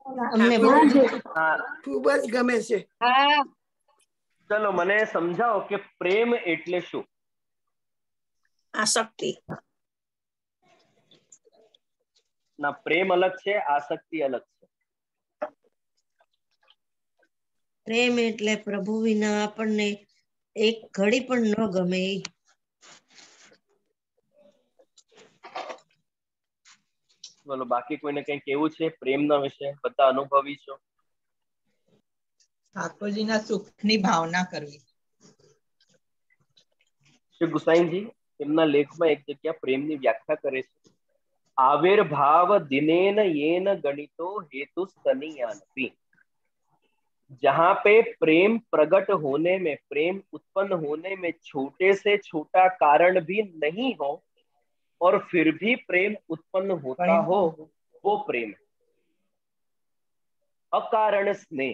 ખૂબ જ ગમે છે। ચલો મને સમજાવો કે પ્રેમ એટલે શું? આસક્તિ। ના, પ્રેમ અલગ છે, આસક્તિ અલગ છે। પ્રેમ એટલે પ્રભુ વિના આપણને એક ઘડી પણ ન ગમે। બોલો બાકી કોઈને કઈ કેવું છે પ્રેમના વિશે? બધા અનુભવી છો? ઠાકોરજીના સુખની ભાવના કરવી। શ્રી ગુસાઈજી તેમના લેખમાં એક જગ્યા પ્રેમની વ્યાખ્યા કરે છે, આવિર્ભાવ દિનેન येन गणितो हेतु स्तनीयानपि। जहां पे प्रेम प्रकट होने में, प्रेम उत्पन्न होने में छोटे से छोटा कारण भी नहीं हो और फिर भी प्रेम उत्पन्न होता हो, वो प्रेम है। अकारण स्नेह।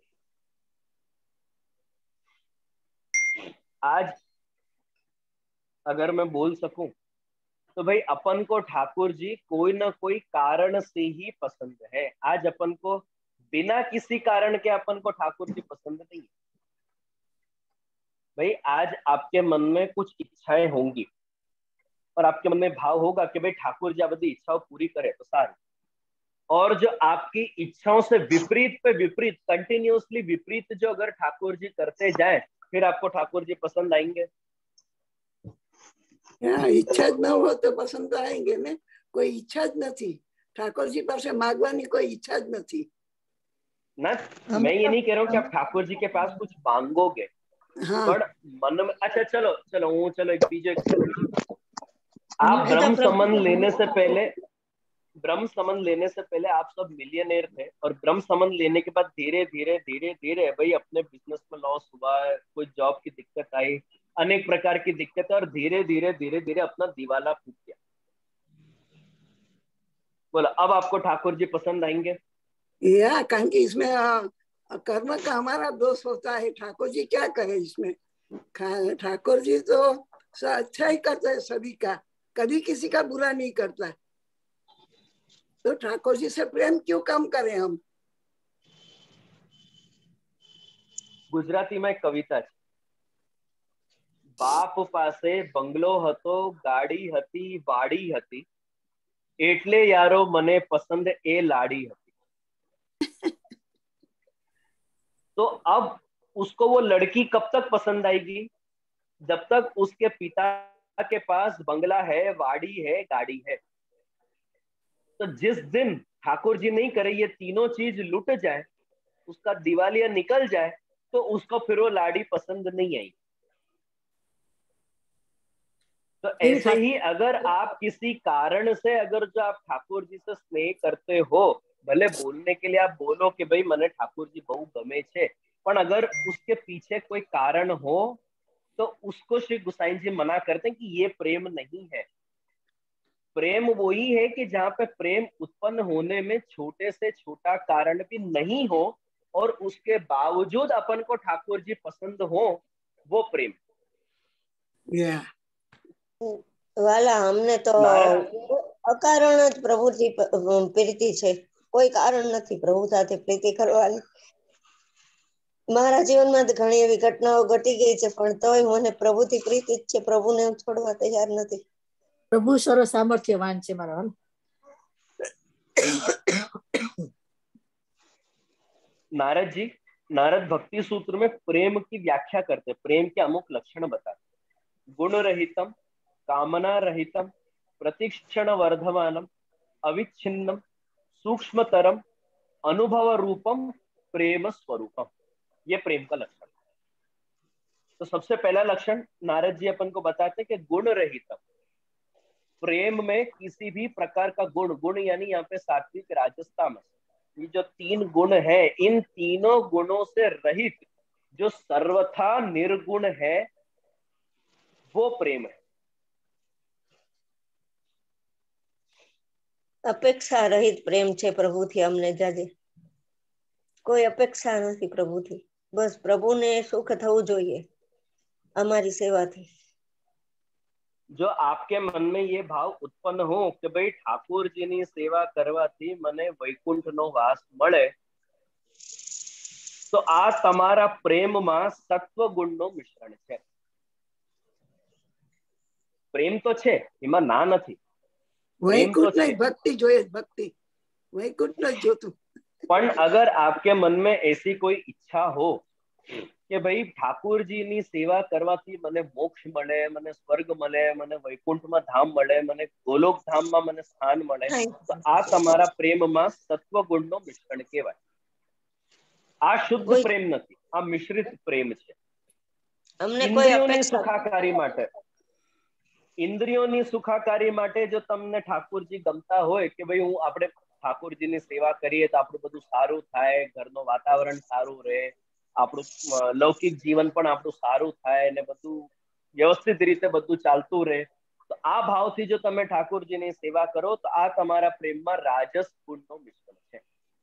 आज अगर मैं बोल सकूं तो भाई अपन को ठाकुर जी कोई ना कोई कारण से ही पसंद है। आज अपन को बिना किसी कारण के अपन को ठाकुर जी पसंद नहीं है। भाई आज आपके मन में कुछ इच्छाएं होंगी, और आपके मन में भाव होगा कि भाई ठाकुर जी आ बधी इच्छाओं पूरी करे तो सारू, और जो आपकी इच्छाओं से विपरीत पे विपरीत, कंटिन्यूअसली विपरीत जो अगर ठाकुर जी करते जाए, फिर आपको ठाकुर जी पसंद आएंगे? इच्छा ज न हो तो पसंद आएंगे ने? कोई इच्छा ज नहीं, ठाकुर जी पास मांगवानी कोई इच्छा ज नहीं ना। मैं ये नहीं कह रहा हूँ कि आप ठाकुर जी के पास कुछ मांगोगे, पर मन में, अच्छा चलो चलो चलो एक बीजो आप ब्रह्म संबंध लेने से पहले, ब्रह्म संबंध लेने से पहले आप सब मिलियनेयर थे, और ब्रह्म संबंध लेने के बाद धीरे धीरे धीरे धीरे भाई अपने बिजनेस में लॉस हुआ, कोई जॉब की दिक्कत आई, अनेक प्रकार की दिक्कत, और धीरे धीरे धीरे धीरे अपना दिवाला फूक गया। बोला अब आपको ठाकुर जी पसंद आएंगे? कारण कि इसमें कर्म का हमारा दोष होता है। ठाकुर जी क्या करे इसमें? ठाकुर जी तो अच्छा ही करता है सभी का, कभी किसी का बुरा नहीं करता। तो ठाकुर जी से प्रेम क्यों कम करें हम? गुजराती में कविता है, बाप पासे बंगलो हतो, गाड़ी हती, वाड़ी हती, एटले यारो मने पसंद ए लाड़ी हती। तो अब उसको वो लड़की कब तक पसंद आएगी? जब तक उसके पिता के पास बंगला है, वाड़ी है, गाड़ी है। तो जिस दिन ठाकुर जी नहीं करे ये तीनों चीज लुट जाए, उसका दिवालिया निकल जाए, तो उसको फिर वो लाड़ी पसंद नहीं आई। तो ऐसे ही अगर आप किसी कारण से, अगर जो आप ठाकुर जी से स्नेह करते हो, भले बोलने के लिए आप बोलो कि भाई मने ठाकुर जी बहु गमे छे, पर अगर उसके पीछे कोई कारण हो तो उसको श्री गुसाई जी मना करते हैं कि ये प्रेम नहीं है। प्रेम वही है कि जहाँ पे प्रेम उत्पन्न होने में छोटे से छोटा कारण भी नहीं हो, और उसके बावजूद अपन को ठाकुर जी पसंद हो, वो प्रेम। वाला हमने तो अकारण ज प्रभुजी प्रीति छे, कोई कारण नहीं प्रभु साथे प्रीति करवानी। मारा जीवन में घणी एवी घटनाओं घटी गई है, पण तोय मने प्रभुथी प्रीति ज छे, प्रभुने हूँ छोड़वा तैयार नहीं। प्रभु सर्व सामर्थ्यवान छे मारा वाल। नारद जी, नारद भक्ति सूत्र में प्रेम की व्याख्या करते, प्रेम के अमुक लक्षण बताते। गुण रहितम, कामना रहितम, प्रतिक्षण वर्धमानम, अविच्छिन्नम, सूक्ष्मतरम, अनुभव रूपम, प्रेम स्वरूपम। ये प्रेम का लक्षण। तो सबसे पहला लक्षण नारद जी अपन को बताते कि गुण रहितम। प्रेम में किसी भी प्रकार का गुण, गुण यानी यहाँ पे सात्विक, राजस, तामस, ये जो तीन गुण है, इन तीनों गुणों से रहित जो सर्वथा निर्गुण है, वो प्रेम है। अपेक्षा रहित प्रेम छे प्रभु थी अमने जाजे, कोई अपेक्षा नहीं प्रभु थी, बस प्रभु ने सुख थवू जोईए अमारी सेवा थी। जो आपके मन में ये भाव उत्पन्न हो कि भाई ठाकुर जी ની સેવા કરવાથી મને વૈકુંઠનો વાસ મળે, તો આ તમારા પ્રેમમાં સત્વ ગુણનો મિશ્રણ છે। પ્રેમ તો છે, એમાં ના નથી, वैकुंठ नहीं, भक्ति જોઈએ, भक्ति, वैकुंठ नहीं जोतु। पण अगर आपके मन में ऐसी कोई इच्छा हो कि भाई ठाकुर जी ની સેવા કરવાથી મને મોક્ષ મળે, મને સ્વર્ગ મળે, મને વૈકુંઠમાં ધામ મળે, મને ગોલોક ધામમાં મને સ્થાન મળે, તો આ તમારા પ્રેમમાં સત્વ ગુણનો મિશ્રણ કહેવાય। આ શુદ્ધ પ્રેમ નથી, આ મિશ્રિત પ્રેમ છે। ઇન્દ્રિયોની સુખાકારી માટે, ઇન્દ્રિયોની સુખાકારી માટે જો તમને ઠાકોરજી ગમતા હોય કે ભાઈ હું આપણે ઠાકોરજીની સેવા કરીએ તો આપણું બધું સારું થાય, ઘરનું વાતાવરણ સારું રહે, આપણું લૌકિક જીવન પણ આપણું સારું થાય અને બધું વ્યવસ્થિત રીતે બધું ચાલતું રહે, તો આ ભાવથી જો તમે ઠાકોરજીની સેવા કરો તો આ તમારા પ્રેમમાં રાજસ ગુણનો મિશ્રણ છે।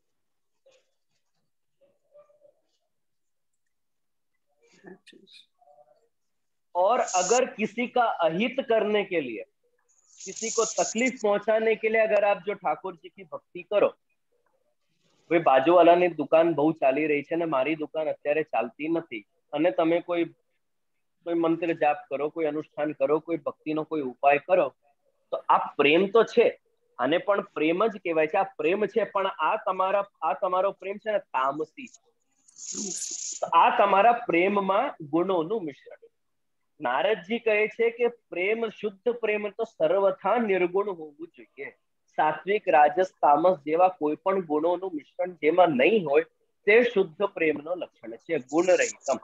और अगर किसी का अहित करने के लिए, किसी को तकलीफ पहुंचाने के लिए अगर आप जो ठाकुर जी की भक्ति करो, वे बाजूवालाની દુકાન બહુ ચાલી રહી છે ને મારી દુકાન અત્યારે ચાલતી નથી, અને તમે કોઈ कोई मंत्र जाप करो, कोई अनुष्ठान करो, કોઈ ભક્તિનો કોઈ ઉપાય કરો, તો આ પ્રેમ તો છે, આને પણ પ્રેમ જ કહેવાય છે. આ પ્રેમ છે, પણ આ તમારો પ્રેમ છે ને તામસી છે. આ તમારા પ્રેમમાં ગુણોનું મિશ્રણ. નારદજી કહે છે કે પ્રેમ, શુદ્ધ પ્રેમ તો સર્વથા નિર્ગુણ હોવું જોઈએ. સાત્વિક, રાજસ, તામસ જેવા કોઈ પણ ગુણોનું મિશ્રણ જેમાં નહીં હોય તે શુદ્ધ પ્રેમનો લક્ષણ છે, ગુણ રહિતમ.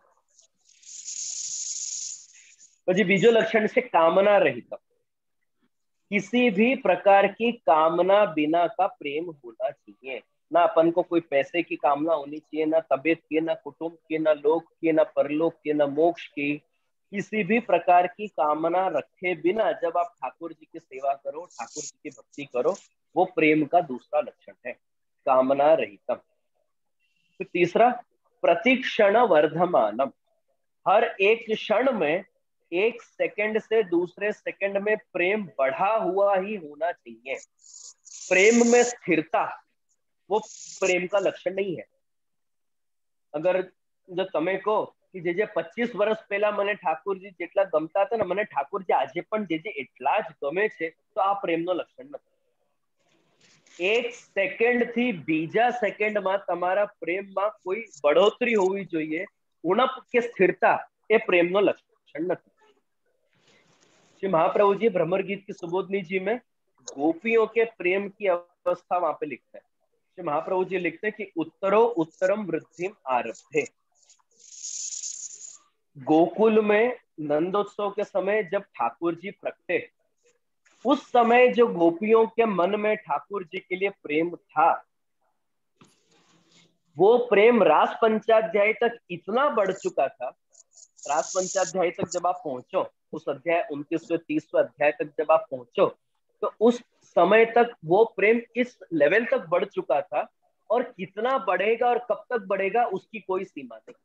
પછી બીજો લક્ષણ છે કામના રहितम. किसी भी प्रकार की कामना बिना का प्रेम होना चाहिए. ना अपन को कोई पैसे की कामना होनी चाहिए, ना तबीयत की, ना कुटुंब की, ना लोक की, ना परलोक की, ना मोक्ष की. किसी भी प्रकार की कामना रखे बिना जब आप ठाकुर जी की सेवा करो, ठाकुर जी की भक्ति करो, वो प्रेम का दूसरा लक्षण है, कामना रहितम. तो तीसरा, प्रतिक्षण वर्धमानम. हर एक क्षण में, एक सेकंड से दूसरे सेकंड में प्रेम बढ़ा हुआ ही होना चाहिए. प्रेम में स्थिरता वो प्रेम का लक्षण नहीं है. अगर जो તમે કહો કે જે 25 વર્ષ પહેલા મને ઠાકોરજી જેટલા ગમતા હતા ને, મને ઠાકોરજી આજે પણ જે એટલા જ ગમે છે, તો આ પ્રેમનો લક્ષણ નથી. એક સેકન્ડ થી બીજા સેકન્ડમાં તમારા પ્રેમમાં કોઈ બઢોતરી હોવી જોઈએ, ઉણપ કે સ્થિરતા એ પ્રેમનો લક્ષણ નથી. श्री महाप्रभु जी भ्रमर गीत की सुबोधनी जी में गोपियों के प्रेम की अवस्था वहां पे लिखते हैं. श्री महाप्रभु जी लिखते हैं कि उत्तरो उत्तरम वृद्धिम आरभ्य. गोकुल में नंदोत्सव के समय जब ठाकुर जी प्रकटे, उस समय जो गोपियों के मन में ठाकुर जी के लिए प्रेम था, वो प्रेम रास पंचाध्याय तक इतना बढ़ चुका था. रास पंचाध्याय तक जब आप पहुंचो, उस अध्याय 29वें 30वें अध्याय तक जब आप पहुंचो, तो उस समय तक वो प्रेम इस लेवल तक बढ़ चुका था, और कितना बढ़ेगा और कब तक बढ़ेगा उसकी कोई सीमा नहीं.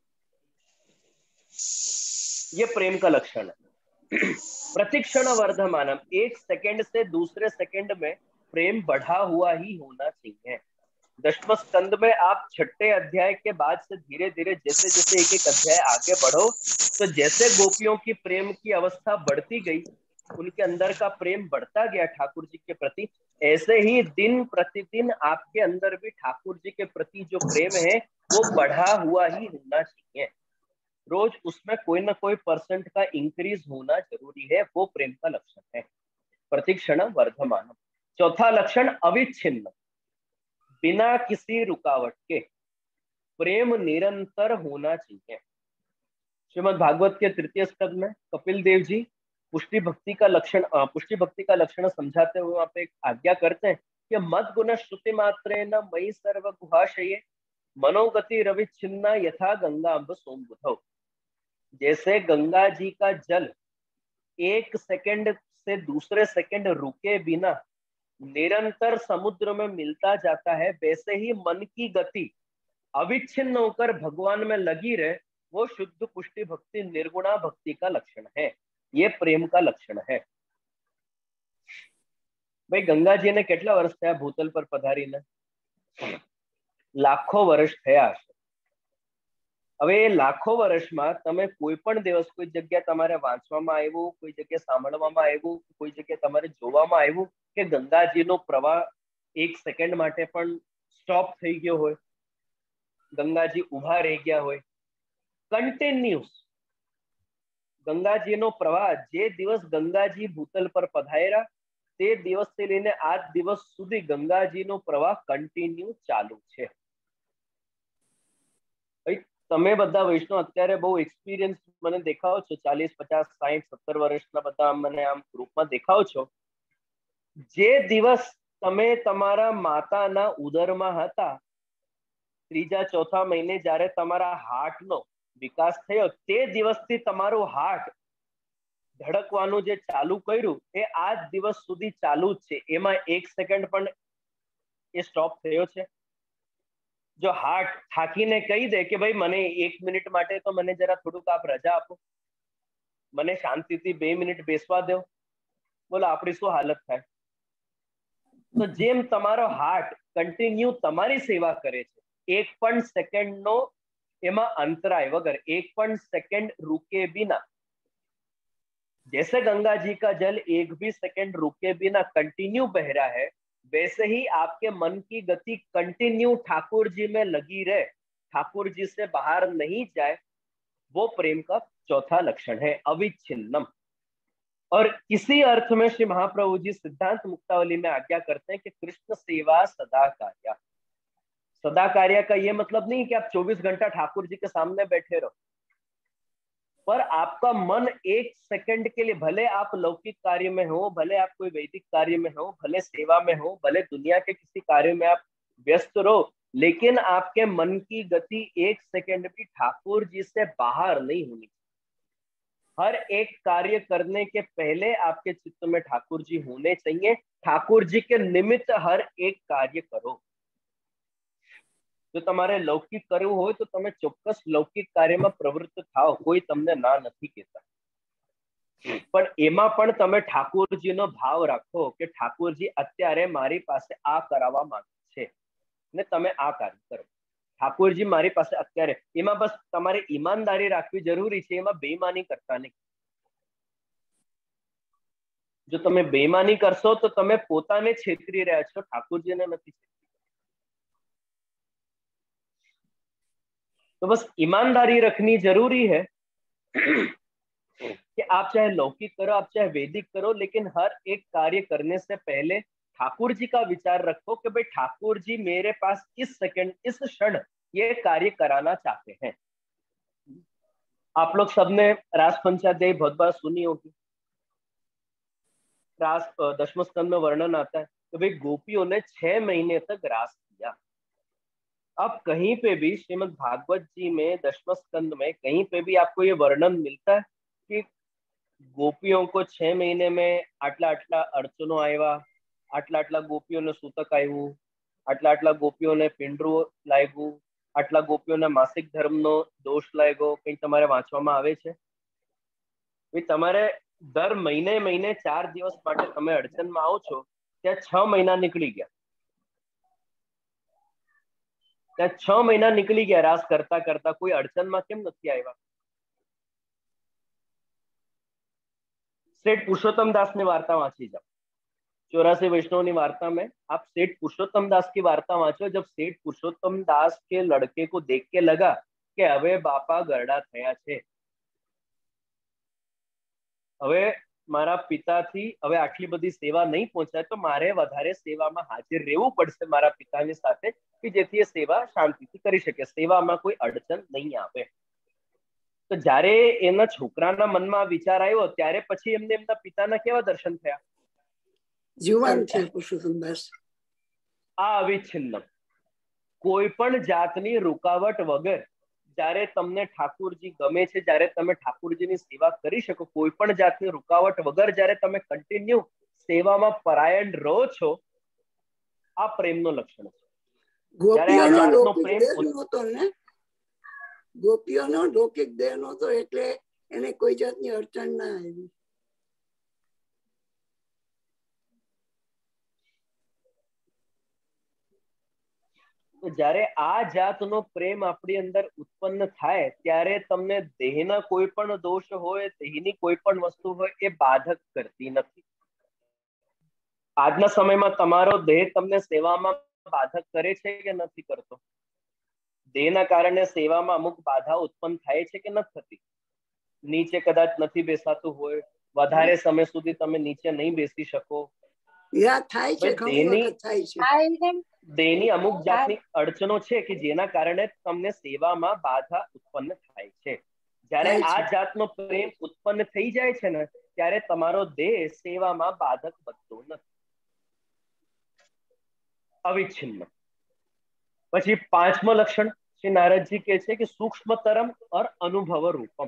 ये प्रेम का लक्षण है. प्रतिक्षण वर्धमानम. एक सेकंड से दूसरे सेकंड में प्रेम बढ़ा हुआ ही होना चाहिए. दशम स्कंद में आप 6ठे अध्याय के बाद से धीरे धीरे जैसे जैसे एक एक अध्याय आगे बढ़ो, तो जैसे गोपियों की प्रेम की अवस्था बढ़ती गई, उनके अंदर का प्रेम बढ़ता गया ठाकुर जी के प्रति, ऐसे ही दिन प्रतिदिन आपके अंदर भी ठाकुर जी के प्रति जो प्रेम है वो बढ़ा हुआ ही होना चाहिए. रोज उसमें कोई ना कोई % का इंक्रीज होना जरूरी है. वो प्रेम का लक्षण है, प्रतिक्षण वर्धमान. चौथा लक्षण अविच्छिन्न, बिना किसी रुकावट के प्रेम निरंतर होना चाहिए. श्रीमद् भागवत के 3य स्कंद में कपिल देव जी पुष्टि भक्ति का लक्षण समझाते हुए वहां पे एक आज्ञा करते हैं कि मद गुण श्रुति मात्रेण मयि सर्व गुहाशये मनोगति रविच्छिन्ना यथा गंगा अम्ब सोमबुधौ. जैसे गंगा जी का जल एक सेकंड से दूसरे सेकंड रुके बिना निरंतर समुद्र में मिलता जाता है, वैसे ही मन की गति अविच्छिन्न होकर भगवान में लगी रहे, वो शुद्ध पुष्टि भक्ति, निर्गुणा भक्ति का लक्षण है. ये प्रेम का लक्षण है. भाई गंगा जी ने કેટલા વર્ષ થયા ભૂતલ પર પધારીને? લાખો વર્ષ થયા હશે. હવે એ લાખો વર્ષમાં તમે કોઈ પણ દિવસ કોઈ જગ્યા તમારે વાંચવામાં આવ્યું, કોઈ જગ્યા સાંભળવામાં આવ્યું, કોઈ જગ્યા તમારે જોવામાં આવ્યું કે ગંગાજીનો પ્રવાહ એક સેકન્ડ માટે પણ સ્ટોપ થઈ ગયો હોય, ગંગાજી ઉભા રહી ગયા હોય? કન્ટિન્યુઅસ ગંગાજીનો પ્રવાહ, જે દિવસ ગંગાજી ભૂતલ પર પધાર્યા તે દિવસથી લઈને આજ દિવસ સુધી ગંગાજીનો પ્રવાહ કન્ટિન્યુ ચાલુ છે. તમે બધા વૈષ્ણવ અત્યારે બહુ એક્સપિરિયન્સ મને દેખાઓ છો, 40, 50, 60, 70 વર્ષના બધા મને આમ ગ્રુપમાં દેખાઓ છો. જે દિવસ તમે તમારા માતાના ઉદરમાં હતા, 3જા 4થા મહિને જ્યારે તમારા હાર્ટનો વિકાસ થયો, તે દિવસથી તમારું હાર્ટ ધડકવાનું જે ચાલુ કર્યું એ આજ દિવસ સુધી ચાલુ જ છે. એમાં એક સેકન્ડ પણ એ સ્ટોપ થયો છે? જો હાર્ટ થાકીને કહી દે કે ભાઈ મને 1 મિનિટ માટે તો મને જરા થોડુંક આપ રજા આપો, મને શાંતિથી 2 મિનિટ બેસવા દો, બોલો આપણી શું હાલત થાય? તો જેમ તમારો હાર્ટ કન્ટિન્યુ તમારી સેવા કરે છે, એક પણ સેકન્ડનો એમાં અંતરાય વગર, એક પણ સેકન્ડ રૂકે વિના जैसे गंगा जी का जल एक भी सेकंड रुके बिना कंटिन्यू बह रहा है, वैसे ही आपके मन की गति कंटिन्यू ठाकुर जी में लगी रहे, ठाकुर जी से बाहर नहीं जाए, वो प्रेम का चौथा लक्षण है, अविच्छिन्नम। और इसी अर्थ में श्री महाप्रभु जी सिद्धांत मुक्तावली में आज्ञा करते हैं कि कृष्ण सेवा सदा कार्या। सदा कार्य का ये मतलब नहीं कि आप 24 घंटा ठाकुर जी के सामने बैठे रहो, पर आपका मन एक सेकंड के लिए, भले आप लौकिक कार्य में हो, भले आप कोई वैदिक कार्य में हो, भले सेवा में हो, भले दुनिया के किसी कार्य में आप व्यस्त रहो, लेकिन आपके मन की गति एक सेकंड भी ठाकुर जी से बाहर नहीं होनी। हर एक कार्य करने के पहले आपके चित्त में ठाकुर जी होने चाहिए। ठाकुर जी के निमित्त हर एक कार्य करो। जो તમારે લૌકિક કરવું હોય તો તમે ચોક્કસ લૌકિક કાર્યમાં પ્રવૃત્ત થાઓ, કોઈ તમને ના નથી કહેતા, પણ એમાં પણ તમે ઠાકોરજીનો ભાવ રાખો કે ઠાકોરજી અત્યારે મારી પાસે આ કરાવવા માંગે છે ને તમે આ કાર્ય કરો। ઠાકોરજી મારી પાસે અત્યારે, એમાં બસ તમારે ઈમાનદારી રાખવી જરૂરી છે, એમાં બેઈમાની કરતા નહીં। જો તમે બેઈમાની કરશો તો તમે પોતાને છેતરી રહ્યા છો, ઠાકોરજીને નથી। तो बस ईमानदारी रखनी जरूरी है कि आप चाहे लौकिक करो, आप चाहे वैदिक करो, लेकिन हर एक कार्य करने से पहले ठाकुर जी का विचार रखो कि भाई ठाकुर जी मेरे पास इस सेकंड, इस क्षण ये कार्य कराना चाहते हैं। आप लोग सबने रास पंचाध्यायी बहुत बार सुनी होगी। रास दशम स्कंद में वर्णन आता है कि भाई गोपियों ने 6 महीने तक रास किया। अब कहीं पे भी श्रीमद् भागवत जी में दशम स्कंद में कहीं पे भी आपको ये वर्णन मिलता है कि गोपियों को 6 महीने में आटला आटला अड़चनो आया, आटला आटला गोपियों ने सूतक आयु, आटला आटला गोपियों ने पिंडरू लागू, आटला गोपियों ने मासिक धर्म नो दोष लागो, कहीं तमारे वांचवामां आवे छे? भाई तमारे दर महीने महीने 4 दिवस माटे तमे अड़चन में आओ छो, त्या 6 महीना निकली गया। 6 महीना निकली गया रास करता करता, कोई अड़चन में केम नथी आव्या? सेठ पुरुषोत्तम दास ने वार्ता वांची जाओ, 84 वैष्णव की वार्ता में आप सेठ पुरुषोत्तम दास की वार्ता वांचो। जब सेठ पुरुषोत्तम दास के लड़के को देख के लगा कि हवे बापा गरडा थया छे, हवे मारा पिताथी हवे आटली बधी सेवा नहीं पहोंचाय, तो मारे वधारे सेवामां हाजिर रहेवुं पड़शे मारा पितानी साथे, कि जेथी ए सेवा शांतिथी करी शके, सेवामां कोई अड़चन नहीं आवे। तो जारे एना छोकराना मनमा विचार आव्यो त्यारे पछी एमने एमना पिताना केवा दर्शन थया? जीवन थे पुरुषोत्तम दास। आ अविच्छिन्न, कोई पण जातनी रुकावट वगर जारे तमने ठाकुरजी गमे छे, जारे तमे ठाकुरजीनी सेवा करी शको, कोई पण जातनी रुकावट वगर जारे तमे कंटिन्यू सेवामां परायण रहो छो, आ प्रेमनो लक्षण छे। गोपीओनो लौकिक देह नहोतो ने, गोपीओनो लौकिक देह नहोतो એટલે એને કોઈ જાતની અડચણ ના આવી। तो જ્યારે આ જાતનો પ્રેમ આપણી અંદર ઉત્પન્ન થાય ત્યારે તમને દેહના કોઈ પણ દોષ હોય, દેહની કોઈ પણ વસ્તુ હોય એ બાધક કરતી નથી। આજના સમયમાં તમારો દેહ તમને સેવામાં બાધક કરે છે કે નથી કરતો? દેહના કારણે સેવામાં અમુક બાધા ઉત્પન્ન થાય છે કે નથી થતી? નીચે કદાચ નથી બેસાતું હોય, વધારે સમય સુધી તમે નીચે નહીં બેસી શકો, યા થાય છે, ઘણી વખત થાય છે। દેહની અમુક જાતની અડચણો છે કે જેના કારણે તમને સેવામાં બાધા ઉત્પન્ન થાય છે। જ્યારે આ જાતનો પ્રેમ ઉત્પન્ન થઈ જાય છે ને ત્યારે તમારો દેહ સેવામાં બાધક બનતો નથી, અવિચ્છિન્ન। પછી 5મું લક્ષણ શ્રી નારદજી કહે છે कि सूक्ष्मतरम और अनुभव रूपम।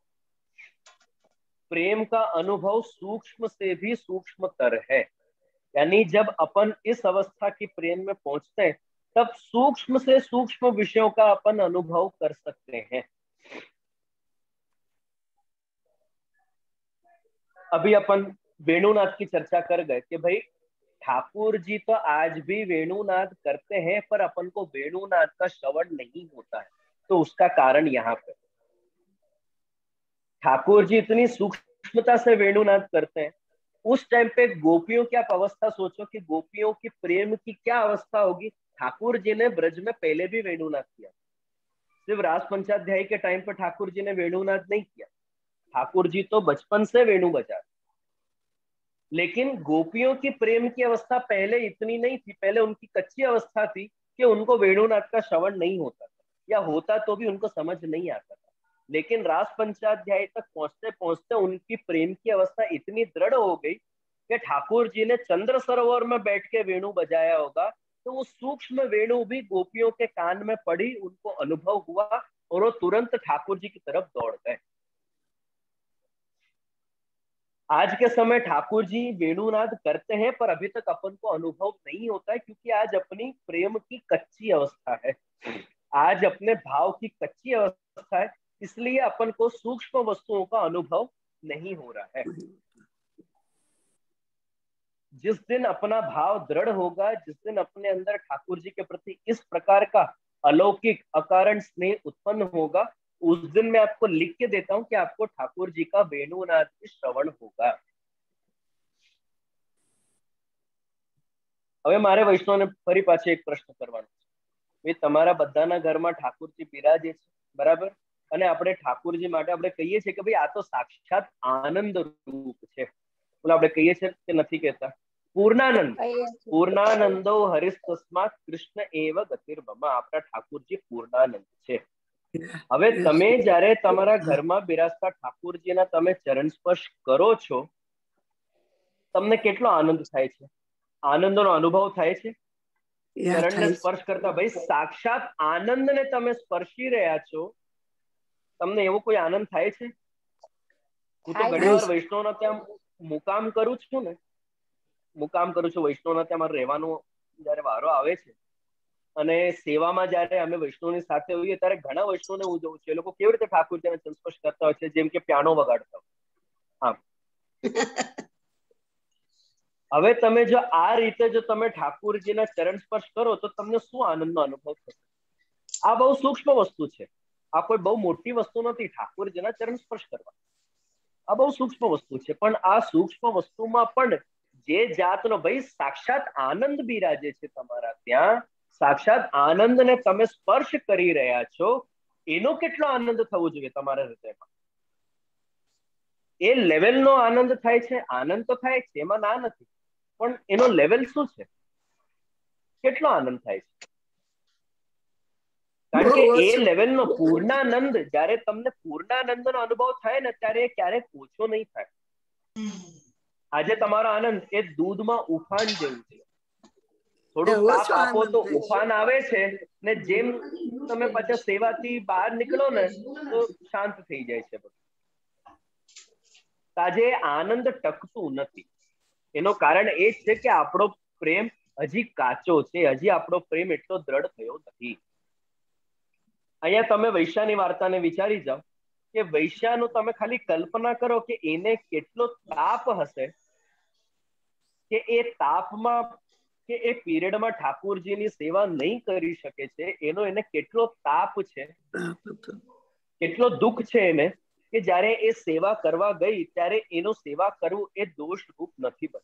प्रेम का अनुभव सूक्ष्म से भी सूक्ष्मतर है, यानी जब अपन इस अवस्था की प्रेम में पहुंचते हैं तब सूक्ष्म से सूक्ष्म विषयों का अपन अनुभव कर सकते हैं। अभी अपन वेणुनाद की चर्चा कर गए कि भाई ठाकुर जी तो आज भी वेणुनाद करते हैं, पर अपन को वेणुनाद का श्रवण नहीं होता है। तो उसका कारण यहाँ पे ठाकुर जी इतनी सूक्ष्म सूक्ष्मता से वेणुनाद करते हैं, उस टाइम पे गोपियों की आप अवस्था सोचो कि गोपियों की प्रेम की क्या अवस्था होगी। ठाकुर जी ने ब्रज में पहले भी वेणुनाद किया, सिर्फ रास पंचाध्याय के टाइम पर ठाकुर जी ने वेणुनाद नहीं किया। ठाकुर जी तो बचपन से वेणु बजा, लेकिन गोपियों की प्रेम की अवस्था पहले इतनी नहीं थी। पहले उनकी कच्ची अवस्था थी कि उनको वेणुनाद का श्रवण नहीं होता था, या होता तो भी उनको समझ नहीं आता था। लेकिन रास पंचाध्याय तक पहुंचते पहुंचते उनकी प्रेम की अवस्था इतनी दृढ़ हो गई कि ठाकुर जी ने चंद्र सरोवर में बैठ के वेणु बजाया होगा, तो वो सूक्ष्म वेणु भी गोपियों के कान में पड़ी, उनको अनुभव हुआ और वो तुरंत ठाकुर जी की तरफ दौड़ गए। आज के समय ठाकुर जी वेणुनाद करते हैं, पर अभी तक अपन को अनुभव नहीं होता है, क्योंकि आज अपनी प्रेम की कच्ची अवस्था है, आज अपने भाव की कच्ची अवस्था है, इसलिए अपन को सूक्ष्म वस्तुओं का अनुभव नहीं हो रहा है। जिस दिन अपना भाव दृढ़ होगा, जिस दिन अपने अंदर ठाकुर जी के प्रति इस प्रकार का अलौकिक अकारण स्नेह उत्पन्न होगा, उस दिन मैं आपको लिख के देता हूं कि आपको ठाकुर जी का वेणुनाद श्रवण होगा। હવે મારે વૈષ્ણવને ફરી પાછો એક પ્રશ્ન કરવાનો છે। તમારા બધાના ઘરમાં ઠાકુરજી બિરાજે છે, બરાબર? અને આપણે ઠાકુરજી માટે આપણે કહીએ છીએ કે ભાઈ આ તો સાક્ષાત આનંદ રૂપ છે, બોલો આપણે કહીએ છીએ કે નથી કહેતા? પૂર્ણાનંદ, પૂર્ણાનંદો હરિસ્તસ્માત કૃષ્ણ એવ ગતિર્મમ, આપણા ઠાકુરજી પૂર્ણાનંદ છે। હવે તમે જ્યારે તમારા ઘરમાં બિરાજતા ઠાકુરજીના તમે ચરણ સ્પર્શ કરો છો, તમને કેટલો આનંદ થાય છે? આનંદનો અનુભવ થાય છે? ચરણને સ્પર્શ કરતા ભાઈ સાક્ષાત આનંદને તમે સ્પર્શી રહ્યા છો, તમને એવો કોઈ આનંદ થાય છે? હું તો ઘણીવાર વૈષ્ણવના ત્યાં મુકામ કરું છું ને, મુકામ કરું છું વૈષ્ણવના ત્યાં, મારે રહેવાનો જયારે વારો આવે છે અને સેવામાં જયારે અમે વૈષ્ણવની સાથે હોઈએ ત્યારે ઘણા વૈષ્ણવને હું જોઉં છું, એ લોકો કેવી રીતે ઠાકુરજીને સંસ્પર્શ કરતા હોય છે, જેમ કે પિયાનો વગાડતા હોય આમ। હવે તમે જો આ રીતે જો તમે ઠાકુરજીના ચરણ સ્પર્શ કરો તો તમને શું આનંદનો અનુભવ થશે? આ બહુ સૂક્ષ્મ વસ્તુ છે, આ કોઈ બહુ મોટી વસ્તુ નથી ઠાકુરજીના ચરણ સ્પર્શ કરવા, આ બહુ સૂક્ષ્મ વસ્તુ છે। પણ આ સૂક્ષ્મ વસ્તુમાં પણ જે જાતનો ભાઈ સાક્ષાત આનંદ બિરાજે છે તમારા ત્યાં, સાક્ષાત આનંદને તમે સ્પર્શ કરી રહ્યા છો, એનો કેટલો આનંદ થવો જોઈએ તમારા હૃદયમાં? એ લેવલનો આનંદ થાય છે, આનંદ તો થાય છે, એમાં ના નથી, પણ એનો લેવલ શું છે? કેટલો આનંદ થાય છે? કારણ કે એ લેવલનો પૂર્ણાનંદ, જ્યારે તમને પૂર્ણાનંદનો અનુભવ થાય ને ત્યારે ક્યારેક ઓછો નહીં થાય। આજે તમારો આનંદ એ દૂધમાં ઉફાન જેવું છે, થોડું તાપ આપો તો ઉફાન આવે છે ને જેમ તમે પછી સેવાથી બહાર નીકળો ને તો શાંત થઈ જાય છે બધું। આજે આનંદ ટકતું નથી, એનું કારણ એ છે કે આપણો પ્રેમ હજી કાચો છે, હજી આપણો પ્રેમ એટલો દ્રઢ થયો નથી। અહીંયા તમે વૈશ્યાની વાર્તાને વિચારી જાઓ કે વૈશ્યાનું તમે ખાલી કલ્પના કરો કે એને કેટલો તાપ હશે કે એ તાપમાં કે એ પીરિયડમાં ઠાકુરજીની સેવા નહીં કરી શકે છે, એનો એને કેટલો તાપ છે, કેટલો દુઃખ છે એને, કે જ્યારે એ સેવા કરવા ગઈ ત્યારે એનો સેવા કરવું એ દોષ રૂપ નથી બનતું।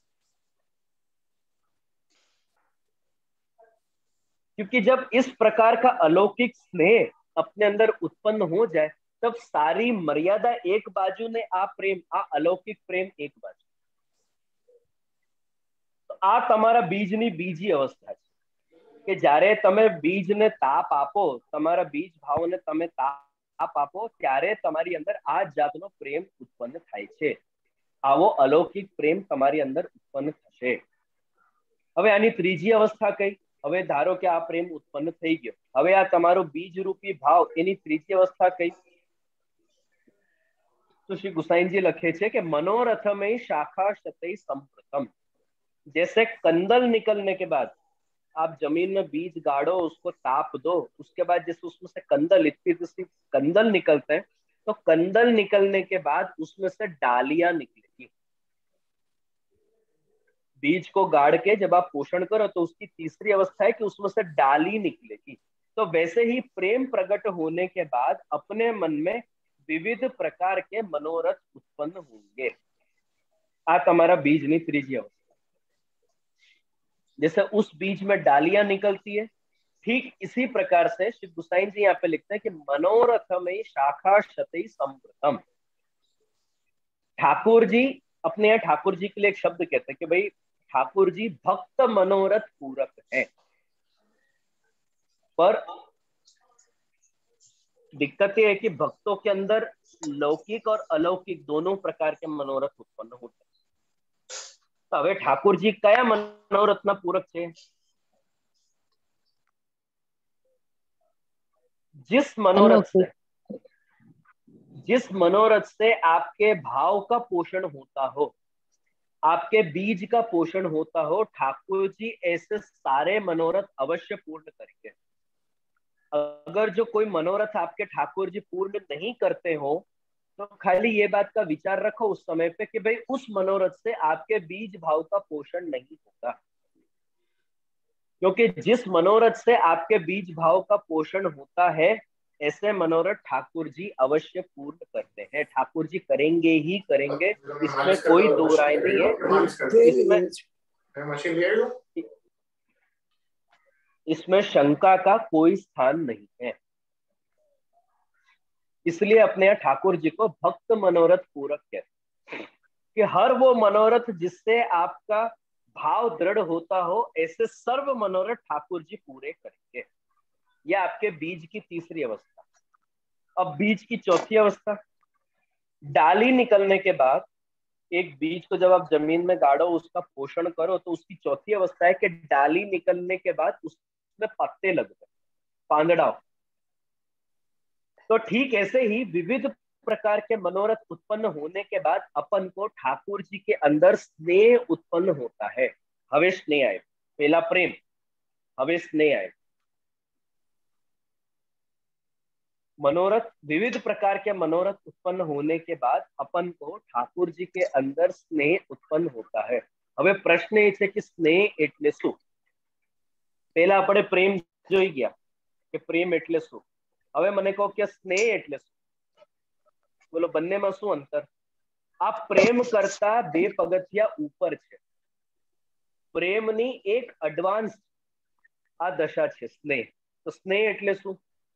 क्योंकि जब इस प्रकार का अलौकिक स्नेह अपने अंदर उत्पन्न हो जाए तब सारी मर्यादा एक बाजू ने आ प्रेम, आ अलौकिक प्रेम एक बाजू। तो आ तमारा बीजनी बीजी अवस्था है कि જ્યારે તમે બીજને તાપ આપો, તમારા બીજ ભાવને તમે તાપ આપો, ત્યારે તમારી અંદર આ જાતનો પ્રેમ ઉત્પન્ન થાય છે, આવો अलौकिक પ્રેમ તમારી અંદર ઉત્પન્ન થશે। હવે આની ત્રીજી અવસ્થા કઈ? હવે ધારો કે આ પ્રેમ ઉત્પન્ન થઈ ગયો, હવે આ તમારો બીજ રૂપી ભાવ, એની ત્રીજી અवस्था કઈ? तो श्री गुसाइन जी लखे छे कि मनोरथमय शाखा शतै संप्रतम, जैसे कंदल निकलने के बाद आप जमीन में बीज गाड़ो, उसको ताप दो, उसके बाद जैसे उसमें से कंदल, इतनी कंदल निकलते हैं, तो कंदल निकलने के बाद उसमें से डालियां निकलेगी। बीज को गाड़ के जब आप पोषण करो तो उसकी तीसरी अवस्था है कि उसमें से डाली निकलेगी। तो वैसे ही प्रेम प्रकट होने के बाद अपने मन में विविध प्रकार के मनोरथ उत्पन्न होंगे। आ तमारा बीजनी त्रीजी अवस्था। जैसे उस बीज में डालियां निकलती है, ठीक इसी प्रकार से श्री गुसाई जी यहाँ पे लिखते हैं कि मनोरथमयी शाखा शतई संवृतम। ठाकुर जी अपने यहाँ ठाकुर जी के लिए एक शब्द कहते हैं कि भाई ठाकुर जी भक्त मनोरथ पूरक है। पर दिक्कत ये है कि भक्तों के अंदर लौकिक और अलौकिक दोनों प्रकार के मनोरथ उत्पन्न होते हैं। तो હવે ઠાકોરજી કયા મનોરથના પૂરક છે? जिस मनोरथ से आपके भाव का पोषण होता हो, आपके बीज का पोषण होता हो, ठाकुर जी ऐसे सारे मनोरथ अवश्य पूर्ण करेंगे। अगर जो कोई मनोरथ आपके ठाकुर जी पूर्ण नहीं करते हो तो खाली ये बात का विचार रखो उस समय पे कि भाई उस मनोरथ से आपके बीज भाव का पोषण नहीं होगा, क्योंकि जिस मनोरथ से आपके बीज भाव का पोषण होता है ऐसे मनोरथ ठाकुर जी अवश्य पूर्ण करते हैं। ठाकुर जी करेंगे ही करेंगे, इसमें कोई दो राय नहीं है। इसमें शंका का कोई स्थान नहीं है। इसलिए अपने यहाँ ठाकुर जी को भक्त मनोरथ पूरक कहते हैं कि हर वो मनोरथ जिससे आपका भाव दृढ़ होता हो ऐसे सर्व मनोरथ ठाकुर जी पूरे करेंगे। यह आपके बीज की तीसरी अवस्था। अब बीज की चौथी अवस्था, डाली निकलने के बाद एक बीज को जब आप जमीन में गाड़ो, उसका पोषण करो, तो उसकी चौथी अवस्था है कि डाली निकलने के बाद उसमें पत्ते लग गए, पांदड़ा। तो ठीक ऐसे ही विविध प्रकार के मनोरथ उत्पन्न होने के बाद अपन को ठाकुर जी के अंदर स्नेह उत्पन्न होता है। हवे स्नेह आए, पहला प्रेम, हवे स्नेह आए। मनोरथ, विविध प्रकार के मनोरथ उत्पन्न होने के बाद अपन को ठाकुर जी के अंदर स्नेह उत्पन्न होता है। हवे प्रश्न ये है कि स्नेह एटले शू? पहला अपने प्रेम जोई गया कि प्रेम एटले शू। હવે મને કહો કે સ્નેહ એટલે શું? બોલો, બંનેમાં શું અંતર? આ પ્રેમ કરતા બે પગથિયા ઉપર છે। પ્રેમની એક એડવાન્સ આ દશા છે સ્નેહ। તો સ્નેહ એટલે શું?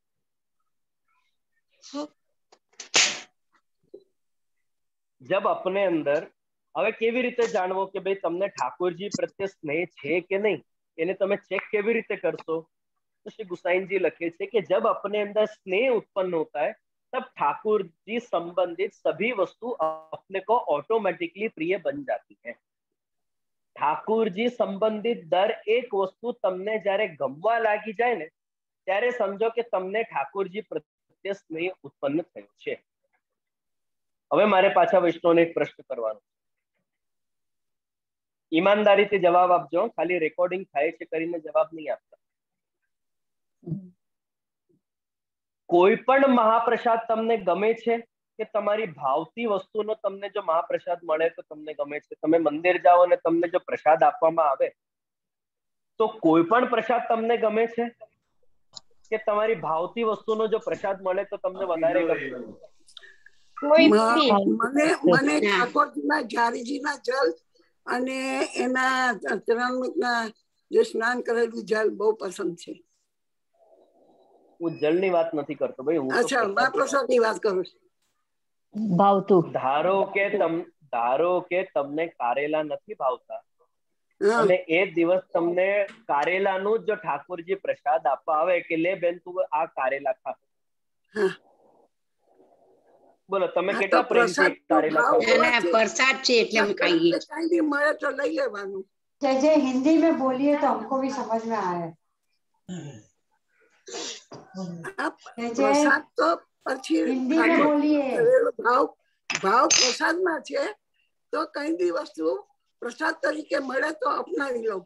जब अपने अंदर, હવે કેવી રીતે જાણવો કે ભાઈ તમને ઠાકોરજી પ્રત્યે સ્નેહ છે કે નહીં, એને તમે ચેક કેવી રીતે કરશો? तो श्री गुसाइन जी लिखे थे कि जब अपने अंदर स्नेह उत्पन्न होता है तब ठाकुर जी संबंधित सभी वस्तु अपने को ऑटोमेटिकली प्रिय बन जाती है। ठाकुर जी संबंधित दर एक वस्तु तमने જ્યારે ગમવા લાગી જાય ને ત્યારે સમજો કે તમને ઠાकुरજી પ્રત્યે સ્નેહ ઉત્પન્ન થયો છે। હવે મારે પાછા વૈષ્ણવને એક પ્રશ્ન કરવાનો, ઈમાનદારીથી જવાબ આપજો, ખાલી રેકોર્ડિંગ થાય છે કરીને જવાબ નહીં આપતા। કોઈ પણ મહાપ્રસાદ તમને ગમે છે કે તમારી ભાવતી વસ્તુનો તમને જો મહાપ્રસાદ મળે તો તમને ગમે છે? તમે મંદિર જાઓ અને તમને જો પ્રસાદ આપવામાં આવે તો કોઈ પણ પ્રસાદ તમને ગમે છે કે તમારી ભાવતી વસ્તુનો જો પ્રસાદ મળે તો તમને વધારે ગમે? મને ઠાકોરજીના જારીજીના જલ અને એના ચરણના જે સ્નાન કરેલું જલ બહુ પસંદ છે। હું જલની વાત નથી કરતો ભાઈ, હું અચ્છા મહાપ્રસાદની વાત કરું છું। ભાવતું, ધારો કે તમને કારેલા નથી ભાવતા અને એ દિવસ તમને કારેલાનું જો ઠાકોરજી પ્રસાદ આપવા આવે કે લે બેન તું આ કારેલા ખા, બોલો તમે કેટલા પ્રેમથી કારેલા ખાઓ? प्रसाद છે એટલે हम खाइए। कहीं भी મળે तो લઈ લેવાનું। जैसे हिंदी में बोलिए तो हमको भी समझ में आए। प्रसाद तो પછી हिंदी में बोलिए। ભાવ પ્રસાદમાં છે તો કઈ બી વસ્તુ પ્રસાદ તરીકે મળે તો અપનાવી લો।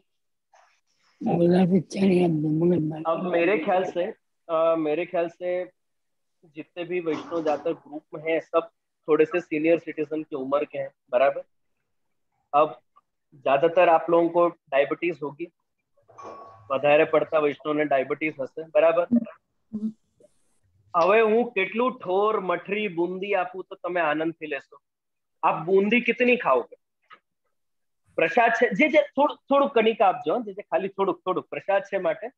अब मेरे ख्याल से जितने भी वैष्णव जातर ग्रुप में हैं सब थोड़े से सीनियर सिटीजन की उम्र के हैं, बराबर। अब ज्यादातर आप लोगों को डायबिटीज होगी, વધારે પડતા વૈષ્ણવને ડાયાબિટીસ હશે, બરાબર। હવે હું કેટલું ઠોર મઠરી બુંદી આપું તો તમે આનંદથી લેશો? આપ બુંદી કિતની ખાઓગે? પ્રસાદ છે જે થોડું કણિક આપજો, જે ખાલી થોડુંક પ્રસાદ છે માટે.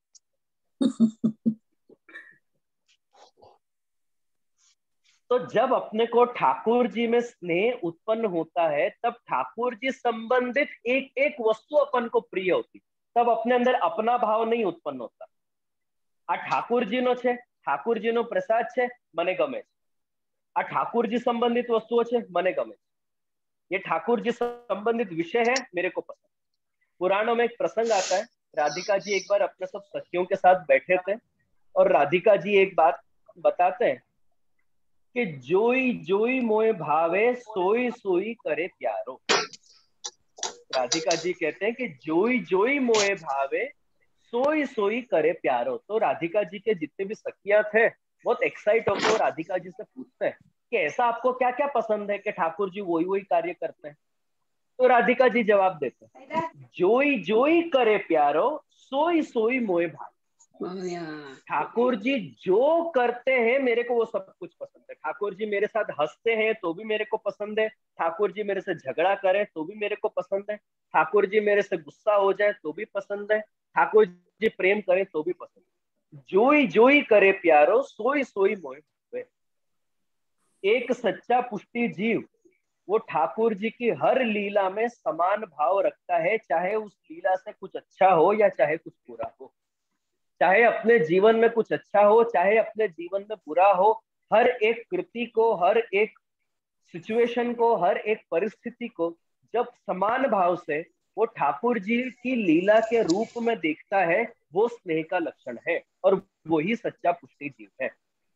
तो जब अपने को ठाकुर जी में स्नेह उत्पन्न होता है तब ठाकुर जी संबंधित एक एक वस्तु अपन को प्रिय होती, तब अपने अंदर अपना भाव नहीं उत्पन्न होता. आ ठाकुर जी नो छे, ठाकुर जी नो प्रसाद छे, मने गमे छे. आ ठाकुर जी संबंधित वस्तुओं छे, मने गमे छे. ये ठाकुर जी संबंधित विषय है, मेरे को पसंद. पुराणों में एक प्रसंग आता है, राधिका जी एक बार अपने सब सखियों के साथ बैठे थे और राधिका जी एक बात बताते हैं कि जोई जोई मोए भावे सोई सोई करे प्यारो. राधिका जी कहते हैं कि जोई जोई मोए भावे सोई सोई करे प्यारो. तो राधिका जी के जितने भी सखियां थे बहुत एक्साइट होकर राधिका जी से पूछते हैं कि ऐसा आपको क्या क्या पसंद है कि ठाकुर जी वही वही कार्य करते हैं. तो राधिका जी जवाब देते हैं, जोई जोई करे प्यारो सोई सोई मोए भावे. ठाकुर जी जो करते हैं मेरे को वो सब कुछ पसंद है. ठाकुर जी मेरे साथ हंसते हैं तो भी मेरे को पसंद है. ठाकुर जी मेरे से झगड़ा करें तो भी मेरे को पसंद है. ठाकुर जी मेरे से गुस्सा हो जाए तो भी पसंद है. ठाकुर जी प्रेम करें तो भी पसंद है. जोई जोई करे प्यारो सोई सोई मोए भावे. एक सच्चा पुष्टि जीव वो ठाकुर जी की हर लीला में समान भाव रखता है, चाहे उस लीला से कुछ अच्छा हो या चाहे कुछ बुरा हो, चाहे अपने जीवन में कुछ अच्छा हो चाहे अपने जीवन में बुरा हो. हर एक कृति को, हर एक सिचुएशन को, हर एक परिस्थिति को जब समान भाव से वो ठाकुर जी की लीला के रूप में देखता है, वो स्नेह का लक्षण है और वही सच्चा पुष्टि जीव है.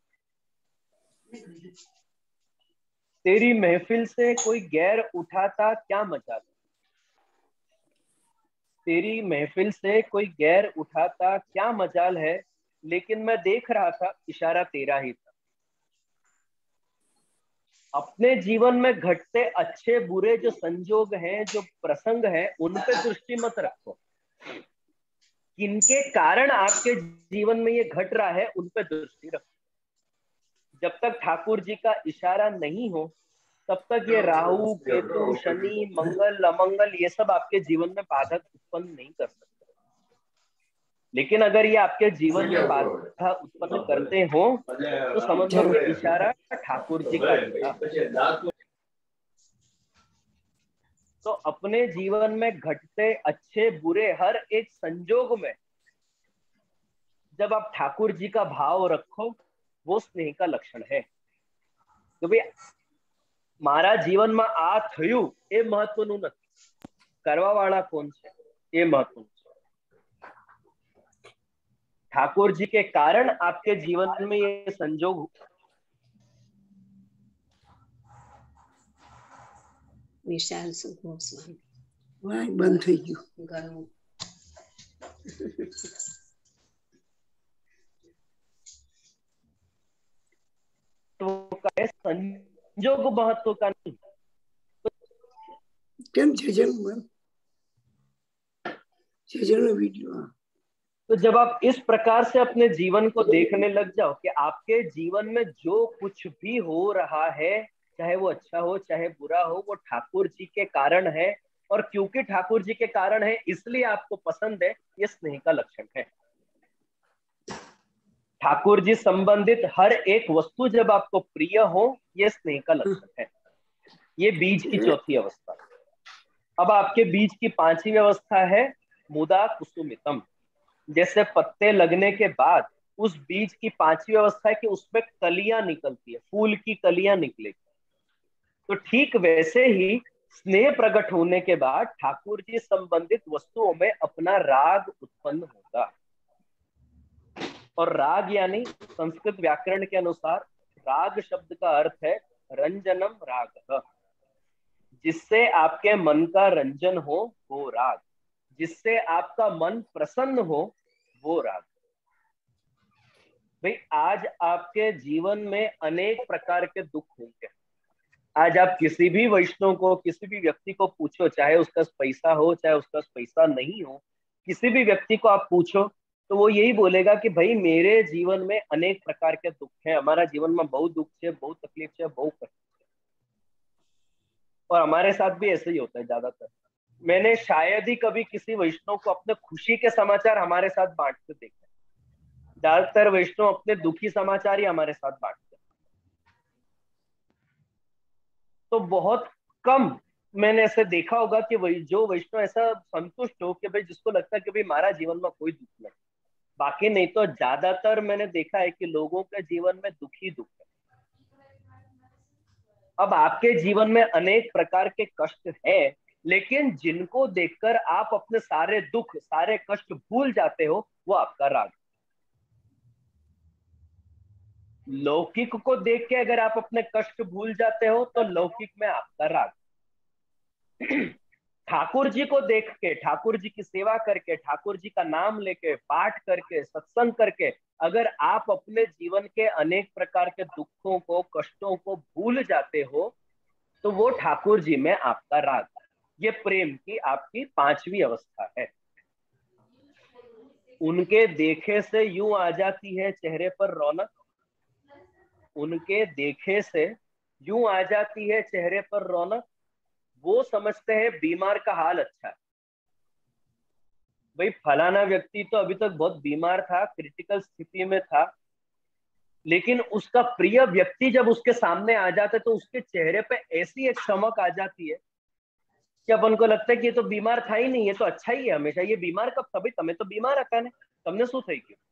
तेरी महफिल से कोई गैर उठाता क्या मजाल है. तेरी महफिल से कोई गैर उठाता क्या मजाल है, लेकिन मैं देख रहा था इशारा तेरा ही था. अपने जीवन में घटते अच्छे बुरे जो संजोग हैं, जो प्रसंग हैं, उन पे दृष्टि मत रखो. किनके कारण आपके जीवन में ये घट रहा है उन पे दृष्टि रखो. जब तक ठाकुर जी का इशारा नहीं हो तब तक ये राहु केतु शनि मंगल अमंगल ये सब आपके जीवन में बाधक उत्पन्न नहीं कर सकते. लेकिन अगर ये आपके जीवन में बाधा उत्पन्न करते हो तो समझ लो कि इशारा ठाकुर जी का ही था. तो अपने जीवन में घटते अच्छे बुरे हर एक संजोग में जब आप ठाकुर जी का भाव रखो, वो स्नेह का लक्षण है. तो भाई मारा जीवन में आ थયું એ મહત્વનું નથી, કરવા વાળા કોણ છે એ મહત્વનું છે. ठाकुर जी के कारण आपके जीवन में ये संजोग. વિશાલ સુગોસ્વામી બંધ થઈ ગયું. ગયું. तो संजोग महत्व का नहीं. કેમ છે જેનો वीडियो. तो जब आप इस प्रकार से अपने जीवन को देखने लग जाओ कि आपके जीवन में जो कुछ भी हो रहा है, चाहे वो अच्छा हो चाहे बुरा हो, वो ठाकुर जी के कारण है. और क्योंकि ठाकुर जी के कारण है इसलिए आपको पसंद है, ये स्नेह का लक्षण है. ठाकुर जी संबंधित हर एक वस्तु जब आपको प्रिय हो, ये स्नेह का लक्षण है. ये बीज की चौथी अवस्था. अब आपके बीज की पांचवी अवस्था है मुदा कुसुमितम. जैसे पत्ते लगने के बाद उस बीज की पांचवी अवस्था है कि उसमें कलियां निकलती है, फूल की कलियां निकलेगी. तो ठीक वैसे ही स्नेह प्रकट होने के बाद ठाकुर जी संबंधित वस्तुओं में अपना राग उत्पन्न होगा. और राग यानी संस्कृत व्याकरण के अनुसार राग शब्द का अर्थ है रंजनम राग. जिससे आपके मन का रंजन हो वो राग, जिससे आपका मन प्रसन्न हो वो राग. भाई आज आपके जीवन में अनेक प्रकार के दुख होंगे. आज आप किसी भी वैष्णव को, किसी भी व्यक्ति को पूछो, चाहे उसका पैसा हो चाहे उसका पैसा नहीं हो, किसी भी व्यक्ति को आप पूछो तो वो यही बोलेगा कि भाई मेरे जीवन में अनेक प्रकार के दुख हैं, हमारा जीवन में बहुत दुख है, बहुत तकलीफ है, बहुत कष्ट है, और हमारे साथ भी ऐसे ही होता है ज्यादातर। मैंने शायद ही कभी किसी वैष्णव को अपने खुशी के समाचार हमारे साथ बांटते देखा, ज्यादातर वैष्णव अपने दुखी समाचार ही हमारे साथ बांटते। तो बहुत कम मैंने ऐसे देखा होगा कि जो वैष्णव ऐसा संतुष्ट हो कि भाई जिसको लगता है कि भाई हमारा जीवन में कोई दुख नहीं, बाकी नहीं तो ज्यादातर मैंने देखा है कि लोगों के जीवन में दुख ही दुख है। अब आपके जीवन में अनेक प्रकार के कष्ट हैं, लेकिन जिनको देखकर आप अपने सारे दुख सारे कष्ट भूल जाते हो, वो आपका राग। लौकिक को देख के अगर आप अपने कष्ट भूल जाते हो तो लौकिक में आपका राग। ठाकुर जी को देख के, ठाकुर जी की सेवा करके, ठाकुर जी का नाम लेके, पाठ करके, सत्संग करके अगर आप अपने जीवन के अनेक प्रकार के दुखों को कष्टों को भूल जाते हो, तो वो ठाकुर जी में आपका राग। ये प्रेम की आपकी 5वीं अवस्था है। उनके देखे से यूं आ जाती है चेहरे पर रौनक, उनके देखे से यूं आ जाती है चेहरे पर रौनक। वो समझते हैं बीमार का हाल अच्छा है। भाई फलाना व्यक्ति तो अभी तक बहुत बीमार था, क्रिटिकल स्थिति में था, लेकिन उसका प्रिय व्यक्ति जब उसके सामने आ जाता है तो उसके चेहरे पे ऐसी एक चमक आ जाती है कि अपन को लगता है कि ये तो बीमार था ही नहीं, ये तो अच्छा ही है हमेशा। ये बीमार कब था भाई? तमें तो बीमार रखा ने, तमने शू થઈ गયું?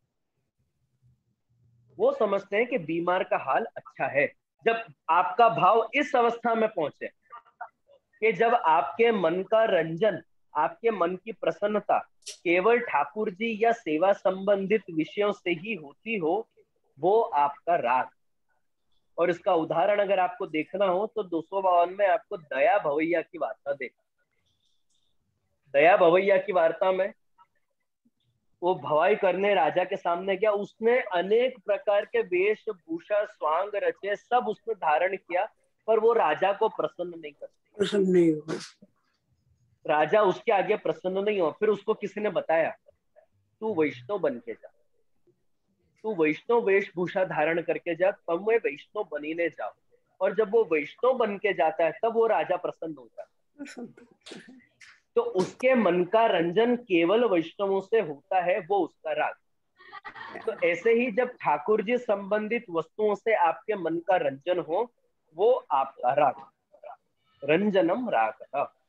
वो समझते हैं कि बीमार का हाल अच्छा है। जब आपका भाव इस अवस्था में पहुंचे कि जब आपके मन का रंजन, आपके मन की प्रसन्नता केवल ठाकुर जी या सेवा संबंधित विषयों से ही होती हो, वो आपका राग। और इसका उदाहरण अगर आपको देखना हो तो 252 में आपको दया भवैया की वार्ता देखना। दया भवैया की वार्ता में वो भवाई करने राजा के सामने गया, उसने अनेक प्रकार के वेशभूषा स्वांग रचे, सब उसने धारण किया, पर वो राजा को प्रसन्न नहीं करते, प्रसन्न नहीं हुआ। राजा उसके आगे प्रसन्न नहीं हुआ। फिर उसको किसी ने बताया, तू वैष्णव बन के जा, तू वैष्णव वेशभूषा धारण करके जा, तब मैं वैष्णव बनीने जाओ। और जब वो वैष्णव बन के जाता है तब वो राजा प्रसन्न होता है। तो उसके मन का रंजन केवल वैष्णवों से होता है, वो उसका राग। तो ऐसे ही जब ठाकुर जी संबंधित वस्तुओं से आपके मन का रंजन हो, वो आपका राग। रंजनम राग।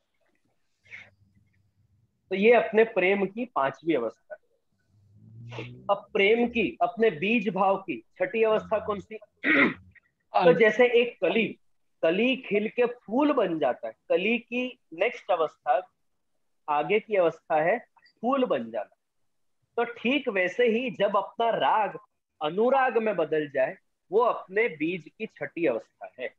तो ये अपने प्रेम की 5वीं अवस्था है। अब प्रेम की अपने बीज भाव की 6ठी अवस्था कौन सी? तो जैसे एक कली खिल के फूल बन जाता है, कली की नेक्स्ट अवस्था, आगे की अवस्था है फूल बन जाना। तो ठीक वैसे ही जब अपना राग अनुराग में बदल जाए, वो अपने बीज की 6ठी अवस्था है।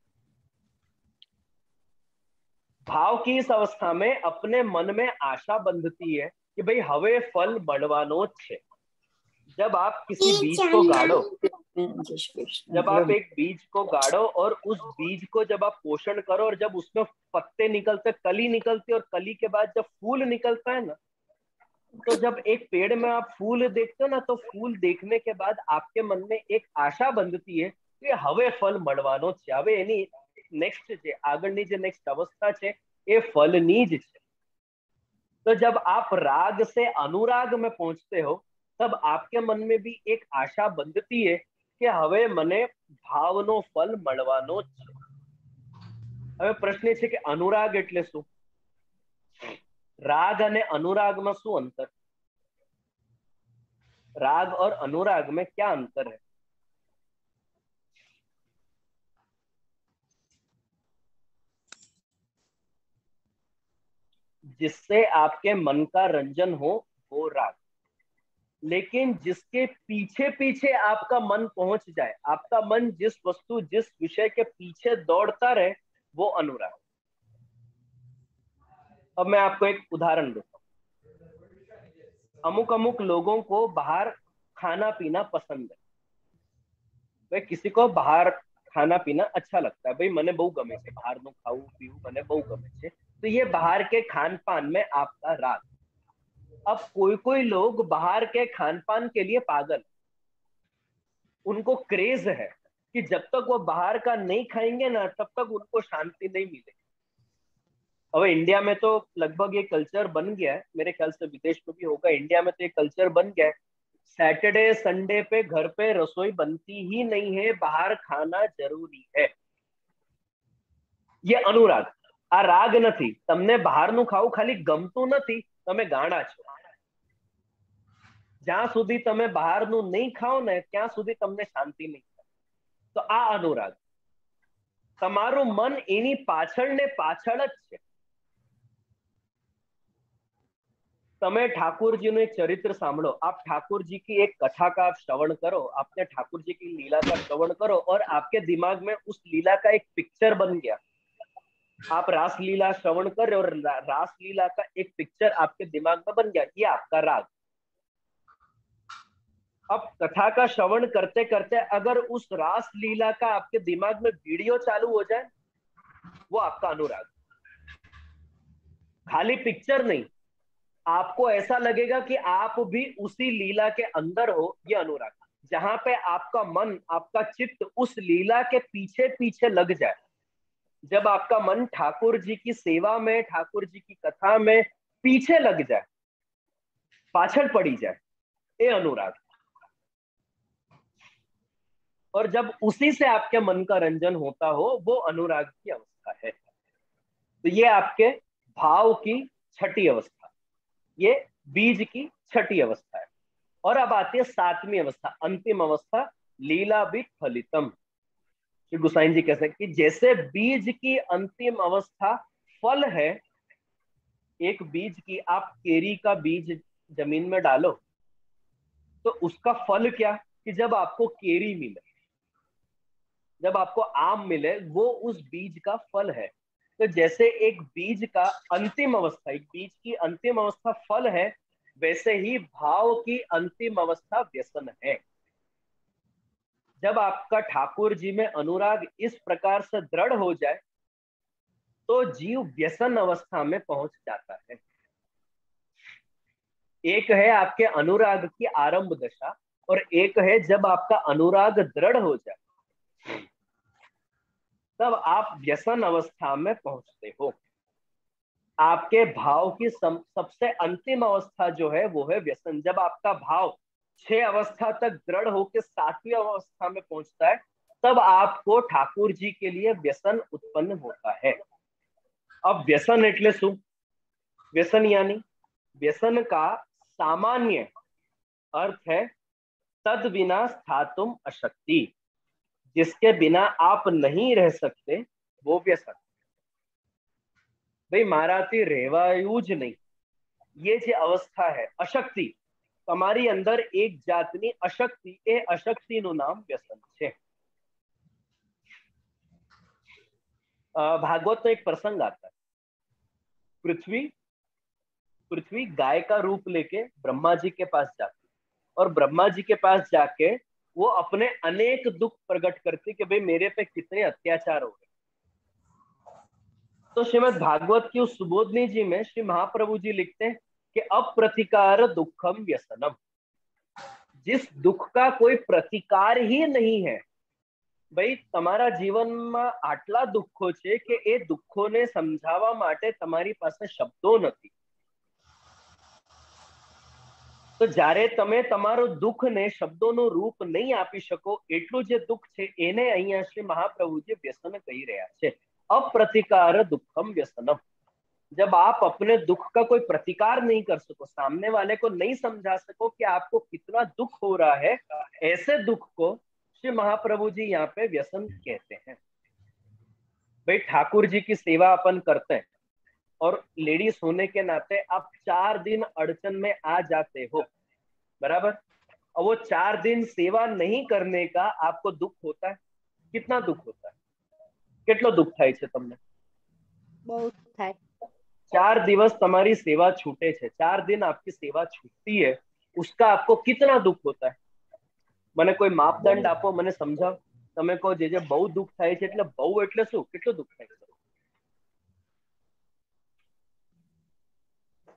भाव की इस अवस्था में अपने मन में आशा बंधती है कि भाई हवे फल बढ़वानो छे। जब आप किसी बीज को गाड़ो, जब आप एक बीज को गाड़ो और उस बीज को जब आप पोषण करो और जब उसमें पत्ते निकलते, कली निकलती, और कली के बाद जब फूल निकलता है ना, तो जब एक पेड़ में आप फूल देखते हो ना, तो फूल देखने के बाद आपके मन में एक आशा बंधती है कि हवे फल મળવાનો છે, હવે એની नेक्स्ट છે, આગળની જે नेक्स्ट अवस्था છે એ ફલની જ છે। तो जब आप राग से अनुराग में पहुंचते हो, तब आपके मन में भी एक आशा बंधती है कि हवे मने भावनो फल મળવાનો છે। હવે પ્રશ્ન છે કે अनुराग એટલે શું? राग અને अनुराग में શું अंतर? राग और अनुराग में क्या अंतर है? जिससे आपके मन का रंजन हो वो राग, लेकिन जिसके पीछे पीछे आपका मन पहुंच जाए, आपका मन जिस वस्तु जिस विषय के पीछे दौड़ता रहे, वो अनुराग। अब मैं आपको एक उदाहरण देता हूं। अमुक अमुक लोगों को बाहर खाना पीना पसंद है। भाई किसी को बाहर खाना पीना अच्छा लगता है, भाई मने बहु गमे छे, बाहर नु खाऊ पीऊ मने बहु गमे छे। तो ये बाहर के खान पान में आपका राग। अब कोई कोई लोग बाहर के खान पान के लिए पागल, उनको क्रेज है कि जब तक वो बाहर का नहीं खाएंगे ना तब तक उनको शांति नहीं मिलेगी। अब इंडिया में तो लगभग ये कल्चर बन गया है, मेरे ख्याल से विदेश में भी होगा, इंडिया में तो ये कल्चर बन गया है, सैटरडे संडे पे घर पे रसोई बनती ही नहीं है, बाहर खाना जरूरी है। ये अनुराग आ राग નથી, તમને બહારનું ખાવું ખાલી ગમતું નથી, તમે ગાંડા છો। જ્યાં સુધી તમે બહારનું નહીં ખાઓ ને ત્યાં સુધી તમને શાંતિ નહીં થાય। તો આ અનુરાગ, તમારું મન એની પાછળ ને પાછળ જ છે। તમે ઠાकुरજીનું એક ચરિત્ર સાંભળો, आप ठाकुर जी की एक कथा का श्रवण करो, आपने ठाकुर जी की लीला का श्रवण करो और आपके दिमाग में उस लीला का एक पिक्चर बन गया। आप रासलीला श्रवण कर रहे और रासलीला का एक पिक्चर आपके दिमाग में बन गया, ये आपका राग। अब कथा का श्रवण करते करते अगर उस रासलीला का आपके दिमाग में वीडियो चालू हो जाए, वो आपका अनुराग। खाली पिक्चर नहीं, आपको ऐसा लगेगा कि आप भी उसी लीला के अंदर हो, ये अनुराग। जहां पे आपका मन, आपका चित्त उस लीला के पीछे पीछे लग जाए, जब आपका मन ठाकुर जी की सेवा में, ठाकुर जी की कथा में पीछे लग जाए, पाछड़ पड़ी जाए, ये अनुराग। और जब उसी से आपके मन का रंजन होता हो, वो अनुराग की अवस्था है। तो ये आपके भाव की छठी अवस्था, ये बीज की छठी अवस्था है। और अब आती है सातवीं अवस्था, अंतिम अवस्था, लीला भी फलितम। श्री गोसाई जी कहते हैं कि जैसे बीज की अंतिम अवस्था फल है, एक बीज की आप केरी का बीज जमीन में डालो तो उसका फल क्या, कि जब आपको केरी मिले, जब आपको आम मिले, वो उस बीज का फल है। तो जैसे एक बीज का अंतिम अवस्था, एक बीज की अंतिम अवस्था फल है, वैसे ही भाव की अंतिम अवस्था व्यसन है। जब आपका ठाकुर जी में अनुराग इस प्रकार से दृढ़ हो जाए तो जीव व्यसन अवस्था में पहुंच जाता है। एक है आपके अनुराग की आरंभ दशा और एक है जब आपका अनुराग दृढ़ हो जाए तब आप व्यसन अवस्था में पहुंचते हो। आपके भाव की सबसे अंतिम अवस्था जो है वो है व्यसन। जब आपका भाव 6 अवस्था तक दृढ़ होकर 7वीं अवस्था में पहुंचता है, तब आपको ठाकुर जी के लिए व्यसन उत्पन्न होता है। अब व्यसन एटले शू? व्यसन यानी, व्यसन का सामान्य अर्थ है तद बिना स्थातुम अशक्ति, जिसके बिना आप नहीं रह सकते वो व्यसन। भाई माराती રહેવાયું જ नहीं, ये जो अवस्था है अशक्ति, તમારી અંદર एक જાતની અશક્તિ, એ અશક્તિનું નામ વ્યસન છે। भागवत में एक प्रसंग आता है, पृथ्वी गाय का रूप लेके ब्रह्मा जी के पास जाती और ब्रह्मा जी के पास जाके वो अपने अनेक दुख प्रकट करती कि भाई मेरे पे कितने अत्याचार हो गए। तो श्रीमद् भागवत की उस सुबोधनी जी में श्री महाप्रभु जी लिखते हैं कि अप्रतिकार दुखम व्यसनम, जिस दुख का कोई प्रतिकार ही नहीं है। भाई તમારા જીવનમાં આટલા દુઃખો છે કે એ દુઃખોને સમજાવવા માટે તમારી પાસે શબ્દો નથી। તો જ્યારે તમે તમારો દુઃખને શબ્દોનું રૂપ નહીં આપી શકો, એટલું જે દુઃખ છે એને અહીંયા શ્રી મહાપ્રભુજી વ્યસન કહી રહ્યા છે। अप्रतिकार दुखम व्यसनम, जब आप अपने दुख का कोई प्रतिकार नहीं कर सको, सामने वाले को नहीं समझा सको कि आपको कितना दुख हो रहा है, ऐसे दुख को श्री महाप्रभु जी यहाँ पे व्यसन कहते हैं। भाई ठाकुर जी की सेवा अपन करते हैं और लेडीज होने के नाते आप 4 दिन अड़चन में आ जाते हो, बराबर। और वो 4 दिन सेवा नहीं करने का आपको दुख होता है, कितना दुख होता है, કેટલો દુઃખ થાય છે તમને? બહુ થાય। 4 દિવસ તમારી સેવા છૂટે છે, 4 दिन आपकी सेवा छूटती है, उसका आपको कितना दुख होता है? મને કોઈ માપદંડ આપો, મને સમજાવો। તમે કહો જે બહુ દુઃખ થાય છે એટલે બહુ એટલે શું, કેટલું દુઃખ થાય છે?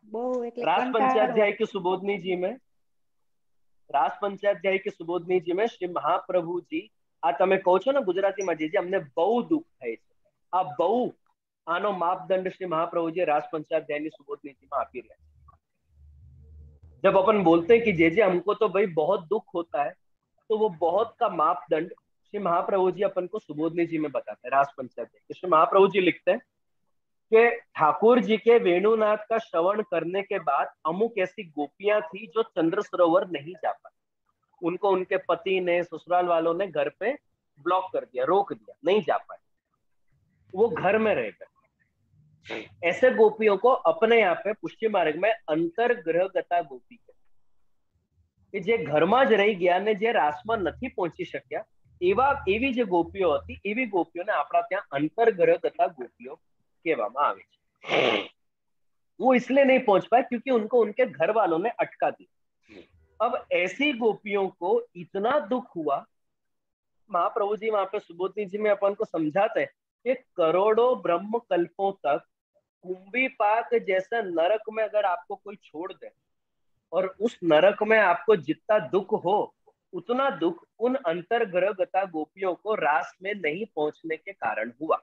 બહુ એટલે रास કંટાળો पंचाध्याय की सुबोधनी जी में, रास पंचाध्याय की सुबोधनी जी में श्री महाप्रभुजी આ તમે કહો છો ને ગુજરાતીમાં જે અમને બહુ દુઃખ થાય છે, આ બહુ આનો માપદંડ श्री महाप्रभुजी रास पंचाध्याय ની सुबोधनी जी में આપી રહ્યા છે। जब अपन बोलते हैं कि जे हमको तो भाई बहुत दुख होता है, तो वो बहुत का मापदंड श्री महाप्रभु जी अपन को सुबोधनी जी में बताते हैं। रास पंचाध्याय श्री महाप्रभु जी लिखते हैं कि ठाकुर जी के वेणुनाथ का श्रवण करने के बाद अमुक ऐसी गोपियां थी जो चंद्र सरोवर नहीं जा पाई, उनको उनके पति ने, ससुराल वालों ने घर पे ब्लॉक कर दिया, रोक दिया, नहीं जा पाए, वो घर में रह गए। ऐसे गोपियों को अपने यहाँ पे पुष्टि मार्ग में अंतर्ग्रहगता गोपी કે જે ઘરમાં જ રહી ગયા ને જે રાસમાં નથી પહોંચી શક્યા, એવી જે ગોપીઓ હતી, એવી ગોપીઓને આપણા ત્યાં અંતર્ગ્રહગતા गोपियों કહેવામાં આવે છે। वो इसलिए नहीं पहुंच पाए क्योंकि उनको उनके घर वालों ने अटका दिया। अब ऐसी गोपियों को इतना दुख हुआ, महाप्रभु जी वहां पे सुबोधनी जी में अपन को समझाते हैं कि करोड़ों ब्रह्म कल्पों तक कुंभी पाक जैसे नरक में अगर आपको कोई छोड़ दे और उस नरक में आपको जितना दुख हो, उतना दुख उन अंतर्ग्रहगता गोपियों को रास में नहीं पहुंचने के कारण हुआ।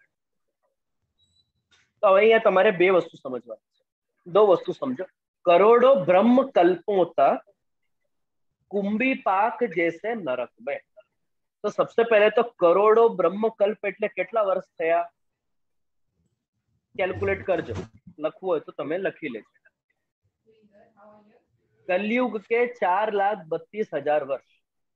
तो હવે અહીંયા તમારે બે વસ્તુ સમજવાની છે, દો વસ્તુ સમજો। કરોડો બ્રહ્મ કલ્પોं तक कुंभी पाक जैसे नरक में, तो सबसे पहले तो करोड़ो ब्रह्म कल्प એટલે કેટલા વર્ષ થયા? કેલ્ક્યુલેટ કરજો, લખવું હોય તો તમે લખી લેજો। कलयुग के 4,32,000 वर्ष,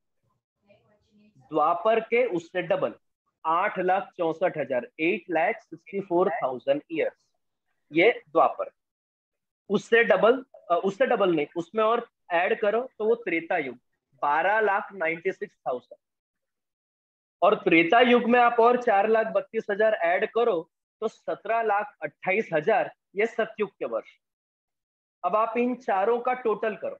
द्वापर के उससे डबल 8,64,000, 8,64,000 ईयर्स, ये द्वापर। उससे डबल नहीं, उसमें और ऐड करो तो वो त्रेता युग 12,96,000, और त्रेता युग में आप और 4,32,000 ऐड करो तो 17,28,000, ये सतयुग के वर्ष। अब आप इन चारों का टोटल करो,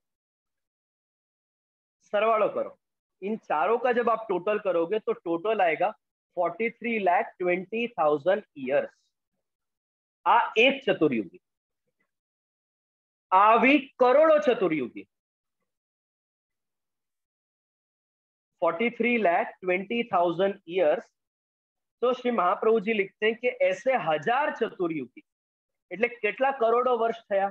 सरवाड़ो करो। इन चारों का जब आप टोटल करोगे तो टोटल आएगा 43,20,000 ईयर्स। आ एक चतुर्युगी, આવી કરોડો ચતુર્યુગી। 43,20,000 ईयर्स। तो श्री महाप्रभु जी लिखते हैं कि ऐसे 1000 चतुर्युगी એટલે કેટલા કરોડો વર્ષ થયા?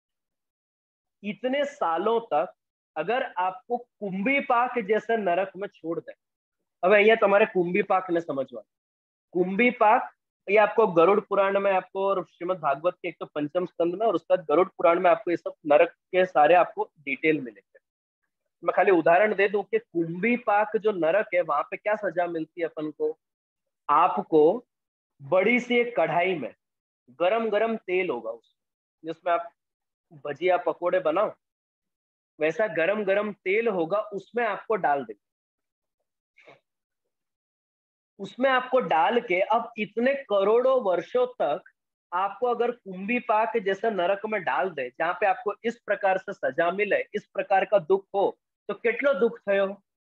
इतने सालों तक अगर आपको कुंभी पाक जैसे नरक में छोड़ दे। अब અહીંયા તમારે कुंभी पाक ने समझवा। कुंभी पाक ये आपको गरुड़ पुराण में आपको और श्रीमद् भागवत के एक तो पंचम स्कंद में और उसके बाद गरुड़ पुराण में आपको ये सब नरक के सारे आपको डिटेल मिलेंगे। मैं खाली उदाहरण दे दूं कि कुंभी पाक जो नरक है वहां पे क्या सजा मिलती है अपन को? आपको बड़ी सी एक कढ़ाई में गरम गरम तेल होगा उसमें, जिसमें आप भजिया पकोड़े बनाओ, वैसा गरम गरम तेल होगा, उसमें आपको डाल देंगे। उसमें आपको डाल के अब इतने करोड़ों वर्षों तक आपको अगर कुंभी पाक जैसे नरक में डाल दे, जहां पे आपको इस प्रकार से सजा मिले, इस प्रकार का दुख हो, तो કેટલો दुख થયો?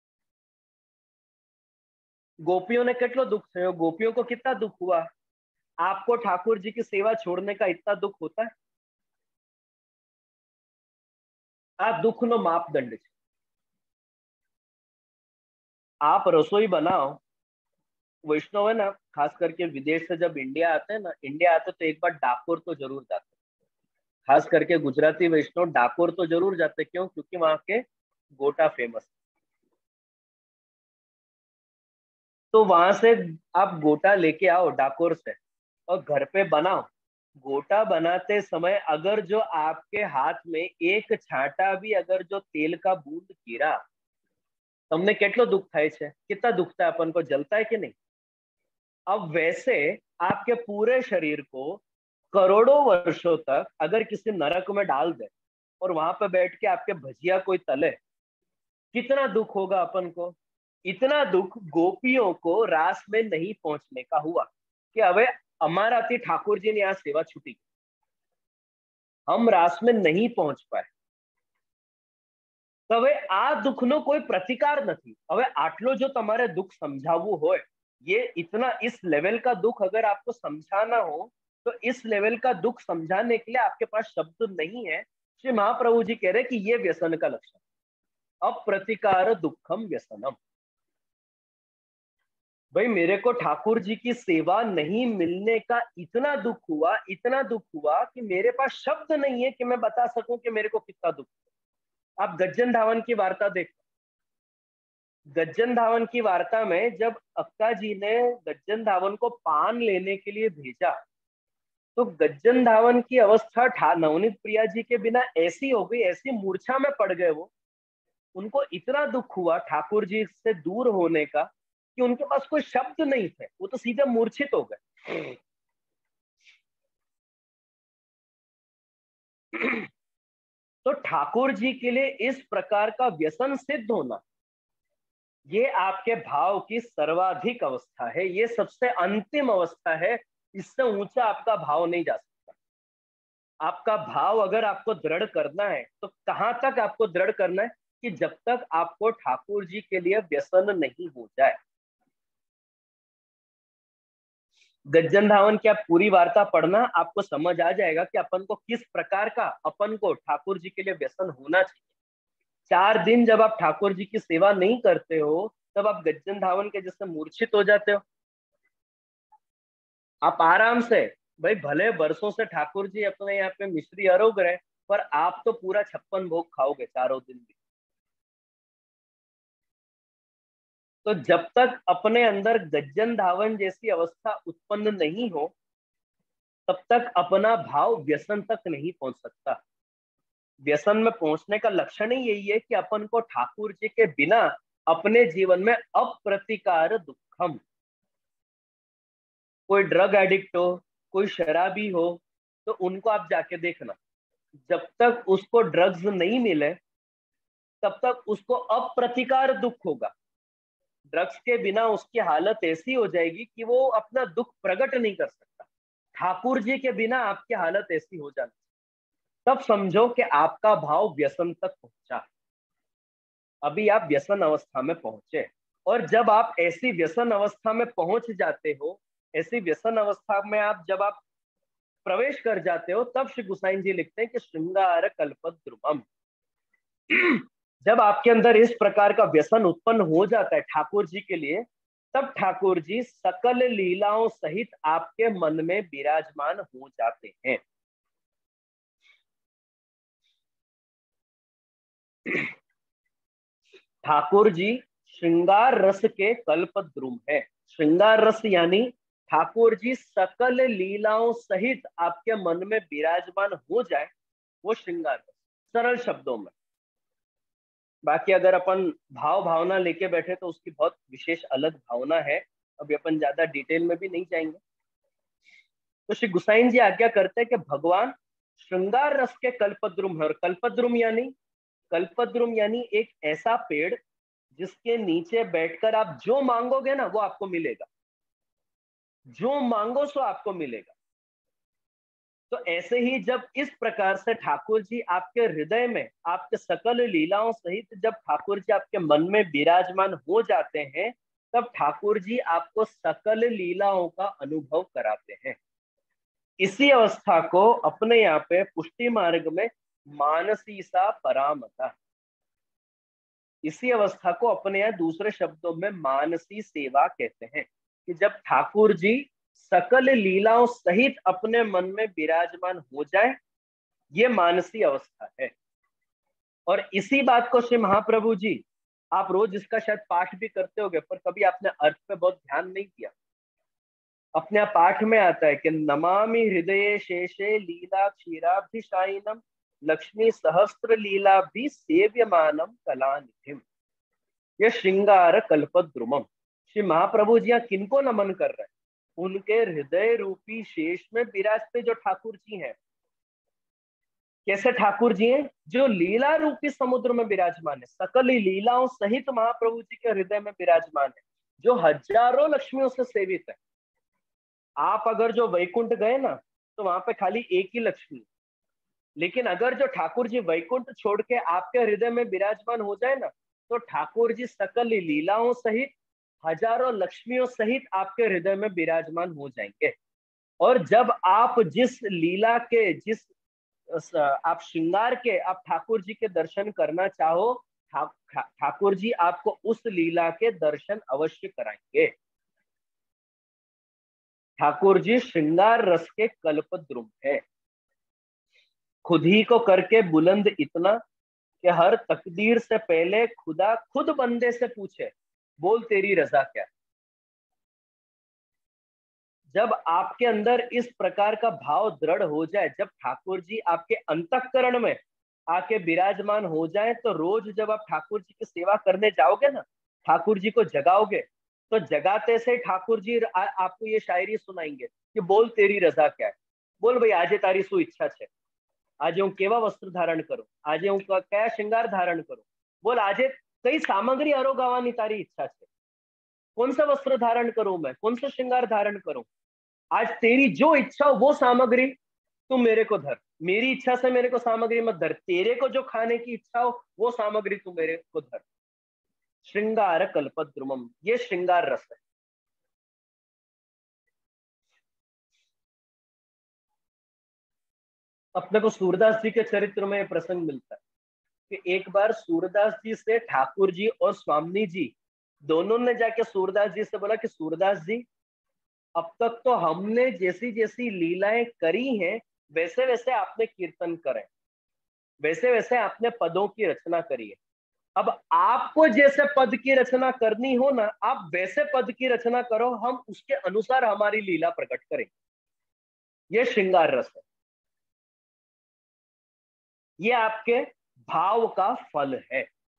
गोपियों ने કેટલો दुख થયો? गोपियों को कितना दुख हुआ? आपको ठाकुर जी की सेवा छोड़ने का इतना दुख होता है? आ दुख नो मापदंड है। आप रसोई बनाओ, वैष्णव है ना, खास करके विदेश से जब इंडिया आते हैं ना, इंडिया आते तो एक बार डाकोर तो जरूर जाते, खास करके गुजराती वैष्णव डाकोर तो जरूर जाते। क्यों? क्योंकि वहां के गोटा फेमस। तो वहां से आप गोटा लेके आओ डाकोर से और घर पे बनाओ। गोटा बनाते समय अगर जो आपके हाथ में एक छांटा भी अगर जो तेल का बूंद गिरा, તમને કેટલો दुख થાય છે? कितना दुखता है अपन को? जलता है कि नहीं? अब वैसे आपके पूरे शरीर को करोड़ों वर्षों तक अगर किसी नरक में डाल दे और वहां पे बैठ के आपके भजिया कोई तले, कितना दुख होगा अपन को? इतना दुख गोपियों को रास में नहीं पहुंचने का हुआ कि હવે અમારાથી ઠાકોરજીની આ સેવા છૂટી, हम रास में नहीं पहुंच पाए। તો હવે આ દુઃખનો કોઈ પ્રતિકાર નથી। હવે આટલો જો તમારે દુઃખ સમજાવવું હોય, ये इतना इस लेवल का दुख अगर आपको समझाना हो, तो इस लेवल का दुख समझाने के लिए आपके पास शब्द नहीं है। श्री महाप्रभु जी कह रहे कि ये व्यसन का लक्षण, अप्रतिकार दुखम व्यसनम। भाई मेरे को ठाकुर जी की सेवा नहीं मिलने का इतना दुख हुआ कि मेरे पास शब्द नहीं है कि मैं बता सकूं कि मेरे को कितना दुख। आप गज्जन धावन की वार्ता देखो, गज्जन धावन की वार्ता में जब अक्का जी ने गज्जन धावन को पान लेने के लिए भेजा, तो गज्जन धावन की अवस्था नवनीत प्रिया जी के बिना ऐसी हो गई, ऐसी मूर्छा में पड़ गए वो। उनको इतना दुख हुआ ठाकुर जी से दूर होने का कि उनके पास कोई शब्द नहीं थे, वो तो सीधे मूर्छित हो गए। तो ठाकुर जी के लिए इस प्रकार का व्यसन सिद्ध होना, ये आपके भाव की सर्वाधिक अवस्था है, ये सबसे अंतिम अवस्था है। इससे ऊंचा आपका भाव नहीं जा सकता। आपका भाव अगर आपको दृढ़ करना है तो कहां तक आपको दृढ़ करना है कि जब तक आपको ठाकुर जी के लिए व्यसन नहीं हो जाए। गज्जन धावन की आप पूरी वार्ता पढ़ना, आपको समझ आ जाएगा कि अपन को किस प्रकार का अपन को ठाकुर जी के लिए व्यसन होना चाहिए। 4 दिन जब आप ठाकुर जी की सेवा नहीं करते हो तब आप गज्जन धावन के जैसे मूर्छित हो जाते हो। आप आराम से, भाई भले बरसों से ठाकुर जी अपने यहाँ पे मिश्री अरोग रहे, पर आप तो पूरा 56 भोग खाओगे चारों दिन भी। तो जब तक अपने अंदर गज्जन धावन जैसी अवस्था उत्पन्न नहीं हो तब तक अपना भाव व्यसन तक नहीं पहुंच सकता। व्यसन में पहुंचने का लक्षण ही यही है कि अपन को ठाकुर जी के बिना अपने जीवन में अप्रतिकार दुखम। कोई ड्रग एडिक्ट हो, कोई शराबी हो, तो उनको आप जाके देखना, जब तक उसको ड्रग्स नहीं मिले तब तक उसको अप्रतिकार दुख होगा। ड्रग्स के बिना उसकी हालत ऐसी हो जाएगी कि वो अपना दुख प्रकट नहीं कर सकता। ठाकुर जी के बिना आपकी हालत ऐसी हो जाती, तब समझो कि आपका भाव व्यसन तक पहुंचा। अभी आप व्यसन अवस्था में पहुंचे, और जब आप ऐसी व्यसन अवस्था में पहुंच जाते हो, ऐसी व्यसन अवस्था में जब आप प्रवेश कर जाते हो, तब श्री गोसाई जी लिखते हैं कि श्रृंगार कल्पद्रुमम। जब आपके अंदर इस प्रकार का व्यसन उत्पन्न हो जाता है ठाकुर जी के लिए, तब ठाकुर जी सकल लीलाओं सहित आपके मन में विराजमान हो जाते हैं। ठाकुर जी श्रृंगार रस के कल्पद्रुम है। श्रृंगार रस यानी ठाकुर जी सकल लीलाओं सहित आपके मन में विराजमान हो जाए, वो श्रृंगार रस, सरल शब्दों में। बाकी अगर अपन भाव भावना लेके बैठे तो उसकी बहुत विशेष अलग भावना है, अभी अपन ज्यादा डिटेल में भी नहीं जाएंगे। तो श्री गोसाई जी आज्ञा करते हैं कि भगवान श्रृंगार रस के कल्पद्रुम है। और कल्पद्रुम यानी एक ऐसा पेड़ जिसके नीचे बैठकर आप जो मांगोगे ना वो आपको मिलेगा, जो मांगो सो आपको मिलेगा। तो ऐसे ही जब इस प्रकार से ठाकुर जी आपके हृदय में आपके सकल लीलाओं सहित जब ठाकुर जी आपके मन में विराजमान हो जाते हैं, तब ठाकुर जी आपको सकल लीलाओं का अनुभव कराते हैं। इसी अवस्था को अपने यहाँ पे पुष्टि मार्ग में मानसी सा परामता, इसी अवस्था को अपने यहाँ दूसरे शब्दों में मानसी सेवा कहते हैं, कि जब ठाकुर जी सकल लीलाओं सहित अपने मन में विराजमान हो जाए, ये मानसी अवस्था है। और इसी बात को श्री महाप्रभु जी, आप रोज इसका शायद पाठ भी करते होंगे, पर कभी आपने अर्थ पे बहुत ध्यान नहीं दिया। अपने पाठ में आता है कि नमामि हृदय शेषे लीला क्षीराभिशायिनम लक्ष्मी सहस्त्र लीला भी सेव्यमानम कलानिधिम। यह श्रृंगार कल्पद्रुमम। श्री महाप्रभु जी यहाँ किनको नमन कर रहे हैं? उनके हृदय रूपी शेष में विराजते जो ठाकुर जी हैं। कैसे ठाकुर जी हैं? जो लीला रूपी समुद्र में विराजमान है, सकल लीलाओं सहित महाप्रभु जी के हृदय में विराजमान है, जो हजारों लक्ष्मियों से सेवित है। आप अगर जो वैकुंठ गए ना, तो वहां पे खाली एक ही लक्ष्मी, लेकिन अगर जो ठाकुर जी वैकुंठ छोड़ के आपके हृदय में विराजमान हो जाए ना, तो ठाकुर जी सकल लीलाओं सहित हजारों लक्ष्मियों सहित आपके हृदय में विराजमान हो जाएंगे। और जब आप जिस लीला के, जिस आप श्रृंगार के आप ठाकुर जी के दर्शन करना चाहो, ठाकुर जी आपको उस लीला के दर्शन अवश्य कराएंगे। ठाकुर जी श्रृंगार रस के कल्पद्रुम है, खुद ही को करके बुलंद इतना कि हर तकदीर से पहले खुदा खुद बंदे से पूछे, बोल तेरी रजा क्या। जब आपके अंदर इस प्रकार का भाव दृढ़ हो जाए, जब ठाकुर जी आपके अंतःकरण में आके विराजमान हो जाए, तो रोज जब आप ठाकुर जी की सेवा करने जाओगे ना, ठाकुर जी को जगाओगे, तो जगाते से ठाकुर जी आपको ये शायरी सुनाएंगे कि बोल तेरी रजा क्या है। बोल भाई आजे तारी शू इच्छा है, આજે હું કેવા વસ્ત્ર ધારણ કરું, આજે હું કયા શ્રૃંગાર ધારણ કરું, બોલ આજે કઈ સામગ્રી અરોગાવાની તારી ઈચ્છા છે, कौन सा वस्त्र धारण करूं मैं, कौन सा श्रृंगार धारण करूं, आज तेरी जो इच्छा हो वो सामग्री तू मेरे को धर, मेरी इच्छा से मेरे को सामग्री मत धर, तेरे को जो खाने की इच्छा हो वो सामग्री तू मेरे को धर। श्रृंगार कल्पद्रुमम, ये श्रृंगार रस है। अपने को सूरदास जी के चरित्र में प्रसंग मिलता है कि एक बार सूरदास जी से ठाकुर जी और स्वामी जी दोनों ने जाके सूरदास जी से बोला कि सूरदास जी, अब तक तो हमने जैसी जैसी लीलाएं करी हैं वैसे वैसे आपने कीर्तन करें, वैसे वैसे आपने पदों की रचना करी है, अब आपको जैसे पद की रचना करनी हो ना, आप वैसे पद की रचना करो, हम उसके अनुसार हमारी लीला प्रकट करेंगे। ये श्रृंगार रस है, ये आपके भाव का फल है।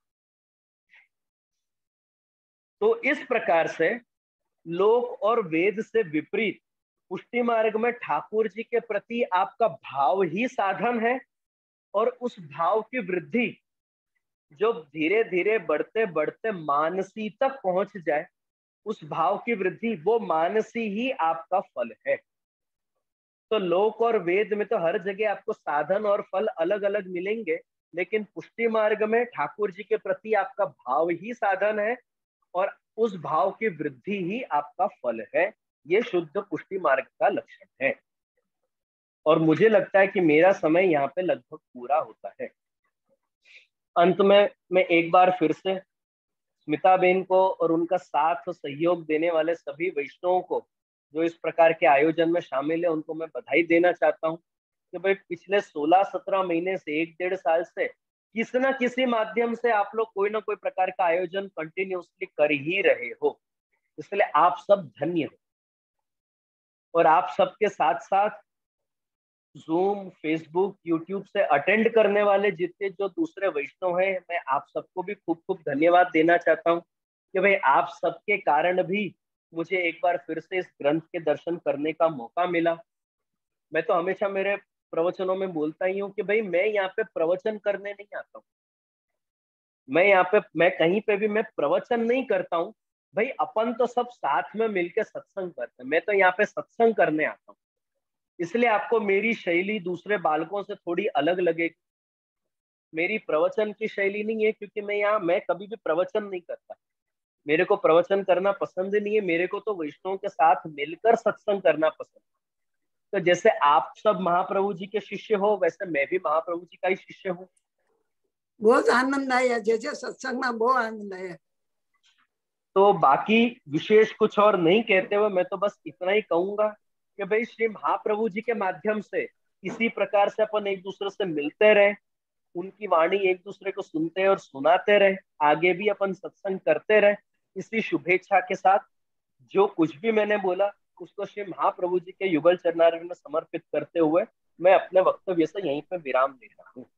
तो इस प्रकार से लोक और वेद से विपरीत पुष्टि मार्ग में ठाकुर जी के प्रति आपका भाव ही साधन है, और उस भाव की वृद्धि जो धीरे धीरे बढ़ते बढ़ते मानसी तक पहुंच जाए, उस भाव की वृद्धि वो मानसी ही आपका फल है। तो लोक और वेद में तो हर जगह आपको साधन और फल अलग अलग मिलेंगे, लेकिन पुष्टि मार्ग में ठाकुर जी के प्रति आपका भाव ही साधन है और उस भाव की वृद्धि ही आपका फल है। ये शुद्ध पुष्टि मार्ग का लक्षण है। और मुझे लगता है कि मेरा समय यहाँ पे लगभग पूरा होता है। अंत में मैं एक बार फिर से स्मिता बेन को और उनका साथ सहयोग देने वाले सभी वैष्णवों को जो इस प्रकार के आयोजन में शामिल है, उनको मैं बधाई देना चाहता हूँ कि भाई पिछले 16-17 महीने से 1-1.5 साल से किसी न किसी माध्यम से आप लोग कोई ना कोई प्रकार का आयोजन कंटिन्यूसली कर ही रहे हो, इसलिए आप सब धन्य हो। और आप सबके साथ साथ जूम, फेसबुक, यूट्यूब से अटेंड करने वाले जितने जो दूसरे वैष्णव हैं, मैं आप सबको भी खूब खूब धन्यवाद देना चाहता हूँ कि भाई आप सबके कारण भी मुझे एक बार फिर से इस ग्रंथ के दर्शन करने का मौका मिला। मैं तो हमेशा मेरे प्रवचनों में बोलता ही हूँ कि भाई मैं यहाँ पे प्रवचन करने नहीं आता हूँ, मैं कहीं पे भी मैं प्रवचन नहीं करता हूँ भाई, अपन तो सब साथ में मिलकर सत्संग करते हैं, मैं तो यहाँ पे सत्संग करने आता हूँ। इसलिए आपको मेरी शैली दूसरे बालकों से थोड़ी अलग लगेगी। मेरी प्रवचन की शैली नहीं है, क्योंकि मैं कभी भी प्रवचन नहीं करता, मेरे को प्रवचन करना पसंद नहीं है, मेरे को तो वैष्णवों के साथ मिलकर सत्संग करना पसंद है। तो जैसे आप सब महाप्रभु जी के शिष्य हो, वैसे मैं भी महाप्रभु जी का ही शिष्य हूँ। बहुत आनंद आया, जैसे सत्संग में बहुत आनंद आया। तो बाकी विशेष कुछ और नहीं कहते हुए मैं तो बस इतना ही कहूंगा कि भाई श्री महाप्रभु जी के माध्यम से इसी प्रकार से अपन एक दूसरे से मिलते रहे, उनकी वाणी एक दूसरे को सुनते और सुनाते रहे, आगे भी अपन सत्संग करते रहे। इसी शुभेच्छा के साथ जो कुछ भी मैंने बोला उसको श्री महाप्रभु जी के युगल चरणारविंद में समर्पित करते हुए मैं अपने वक्तव्य से यहीं पे विराम दे रहा हूँ।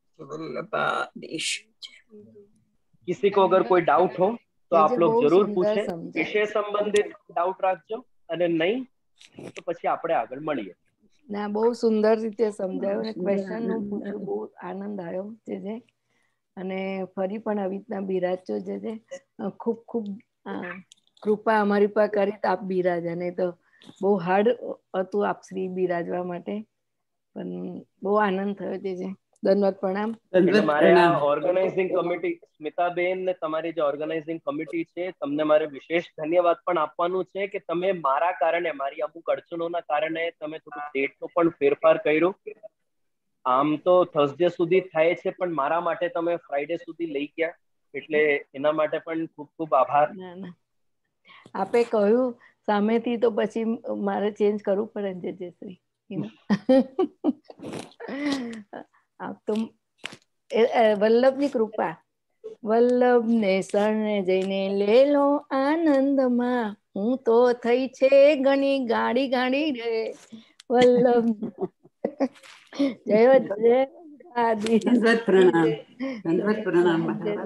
किसी को अगर कोई डाउट हो तो आप लोग जरूर पूछे, विषय संबंधित डाउट રાખજો, અને નહીં તો પછી આપણે આગળ મળીએ। ના, બહુ સુંદર રીતે સમજાયું અને ક્વેશ્ચન નું પૂછ્યું, બહુ આનંદ આવ્યો જે અને ફરી પણ આવી રીતના બિરાજો જે ખૂબ ખૂબ કૃપા અમારી પર કરી તો આપ બિરાજા, નહીં તો બહુ હાર્ડ હતું આપ શ્રી બિરાજવા માટે, પણ બહુ આનંદ થયો જે ધન્યવાદ પ્રણામ. એટલે મારે આ ઓર્ગેનાઇઝિંગ કમિટી સ્મિતાબેન ને તમારી જે ઓર્ગેનાઇઝિંગ કમિટી છે તમને મારે વિશેષ ધન્યવાદ પણ આપવાનું છે કે તમે મારા કારણે, મારી અમુક અડચણોના કારણે તમે થોડું ડેટનો પણ ફેરફાર કર્યો. આમ તો થર્સડે સુધી થાય છે પણ મારા માટે તમે ફ્રાઈડે સુધી લઈ ગયા, એટલે એના માટે પણ ખૂબ ખૂબ આભાર. આપે કહ્યું સામેથી તો પછી મારે ચેન્જ કરવું પડે ને જયશ્રી. આપ તો વલ્લભની કૃપા, વલ્લભ ને શરણે જઈને લે લો આનંદમાં, હું તો થઈ છે ઘણી ગાડી ગાડી રે વલ્લભ. જય જય ધન્યવાદ પ્રણામ. ધન્યવાદ પ્રણામ.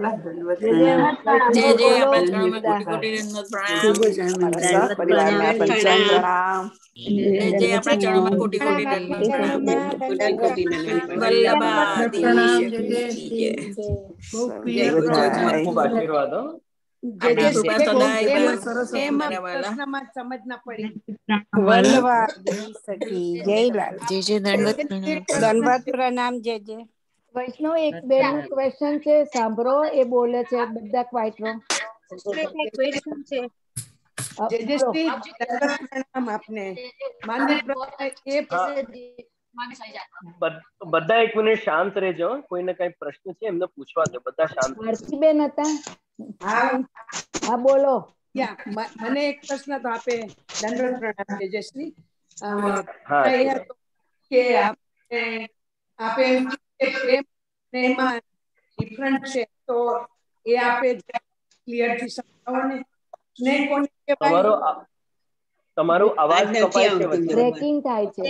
ખૂબ આશીર્વાદ. વૈષ્ણવ એક બેન નું ક્વેશ્ચન છે, સાંભળો. એ બોલે છે બધા ક્વાઇટ રહો. બધા એક મિનિટ શાંત રહેજો. કોઈને કઈ પ્રશ્ન છે એમને પૂછવા દો. બધા શાંત. બેન હતા. હા બોલો. મને એક પ્રશ્ન તો આપે. દંડવત પ્રણામ તેજસ્વી. કે આપે એમાં ડિફરન્ટ છે તો એ આપે ક્લિયર થી સમજાવો ને. સ્નેહ કોને કહેવાય? તમારો અવાજ કપાય છે, બ્રેકિંગ થાય છે.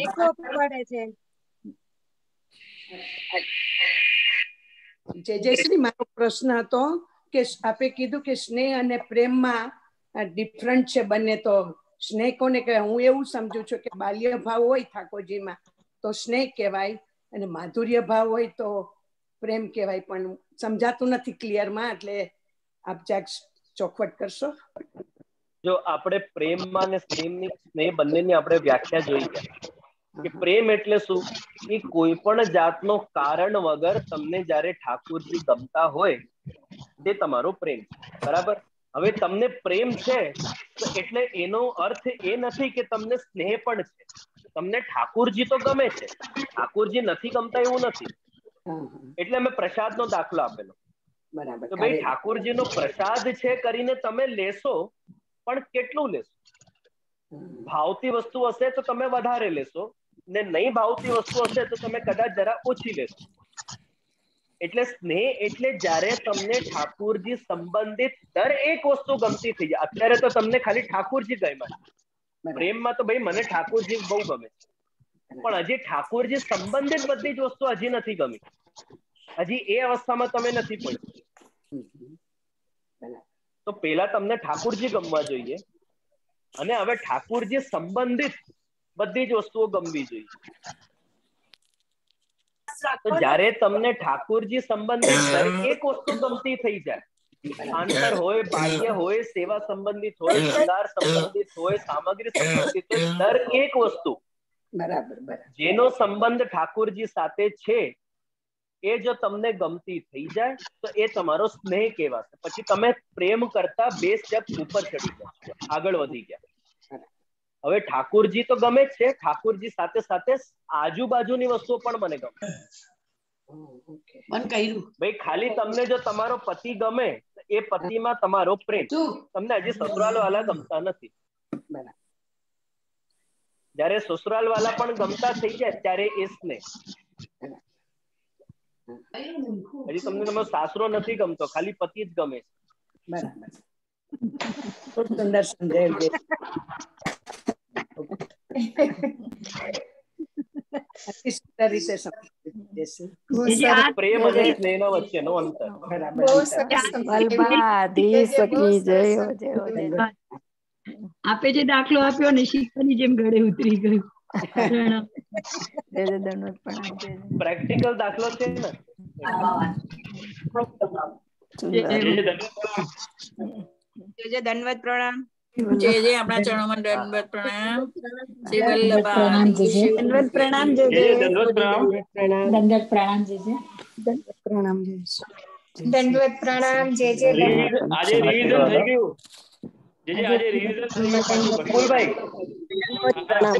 જયશ્રી, મારો પ્રશ્ન હતો કે આપે કીધું કે સ્નેહ અને પ્રેમમાં ડિફરન્ટ છે બંને, તો સ્નેહ કોને કહેવાય? હું એવું સમજુ છું કે બાલ્ય ભાવ હોય ઠાકોરજીમાં તો સ્નેહ કહેવાય અને માધુર્ય ભાવ હોય તો પ્રેમ કહેવાય, પણ સમજાતું નથી ક્લિયરમાં, એટલે આપ ચાક ચોખવટ કરશો? જો આપણે પ્રેમમાં ને સ્નેહ બંનેની આપણે વ્યાખ્યા જોઈ ગયા કે પ્રેમ એટલે શું, કે કોઈ પણ જાતનો કારણ વગર તમને જ્યારે ઠાકોરજી ગમતા હોય તે તમારો પ્રેમ છે. બરાબર? હવે તમને પ્રેમ છે તો એટલે એનો અર્થ એ નથી કે તમને સ્નેહ પણ છે. તમને ઠાકોરજી તો ગમે છે, ઠાકોરજી નથી ગમતા એવું નથી. એટલે અમે પ્રસાદનો દાખલો આપેલો. તો ભાઈ ઠાકોરજીનો પ્રસાદ છે કરીને તમે લેશો, પણ કેટલું લેશો? ભાવતી વસ્તુ હશે તો તમે વધારે લેશો, ને નહીં ભાવતી વસ્તુ હશે તો તમે કદાચ જરા ઓછી લેશો. એટલે સ્નેહ એટલે જ્યારે તમને ઠાકોરજી સંબંધિત દરેક વસ્તુ ગમતી થઈ જાય. અત્યારે તો તમને ખાલી ઠાકોરજી ગમ્યા, પ્રેમમાં તો ભાઈ મને ઠાકોરજી બહુ ગમે છે, પણ હજી ઠાકોરજી સંબંધિત બધી જ વસ્તુ હજી નથી ગમી. હજી એ અવસ્થામાં તમે નથી પહોંચ્યા. તો પેલા તમને ઠાકોરજી ગમવા જોઈએ, અને હવે ઠાકોરજી સંબંધિત બધી જ વસ્તુઓ ગમવી જોઈએ. તો જ્યારે તમને ઠાકોરજી સંબંધિત દરેક વસ્તુ ગમતી થઈ જાય, આંતર હોય, બાહ્ય હોય, સેવા સંબંધિત હોય, શૃંગાર સંબંધિત હોય, સામગ્રી સંબંધિત હોય, દરેક વસ્તુ જેનો સંબંધ ઠાકોરજી સાથે છે એ જો તમને ગમતી થઈ જાય તો એ તમારો સ્નેહ કહેવાશે. પછી તમે પ્રેમ કરતા 2 સ્ટેપ ઉપર ચડી ગયા, આગળ વધી ગયા. હવે ઠાકોરજી તો ગમે જ છે, ઠાકોરજી સાથે સાથે આજુબાજુની વસ્તુઓ પણ મને ગમે. ભાઈ ખાલી તમને જો તમારો પતિ ગમે, એ પતિમાં તમારો પ્રેમ. તમને હજી સસુરાલ વાળા ગમતા નથી. જયારે સસુરાલ વાળા પણ ગમતા થઈ જાય ત્યારે એ સ્નેહ. હજી તમને તમારો સાસરો નથી ગમતો, ખાલી પતિ જ ગમે છે. બરાબર. ખૂબ સુંદર સમજાયું. પ્રેમ અને સ્નેહ વચ્ચેનો અંતર. આપે જે દાખલો આપ્યો ને શીખાની જેમ ગળે ઉતરી ગયું. પ્રેક્ટિકલ દાખલો છે ને. ધન્યવાદ પ્રણામ. જય જય આપણા ચરણોમાં દંડવત પ્રણામ. શ્રી દંડવત પ્રણામ જય જય. દંડવત પ્રણામ જય જય. દંડવત પ્રણામ. દંડવત પ્રણામ જય જય. દંડવત પ્રણામ જય જય. દંડવત પ્રણામ જય જય. આજે રિવિઝન થઈ ગયું. આજે રિવિઝન થઈ ગયું પાછું વિપુલભાઈ પ્રણામ.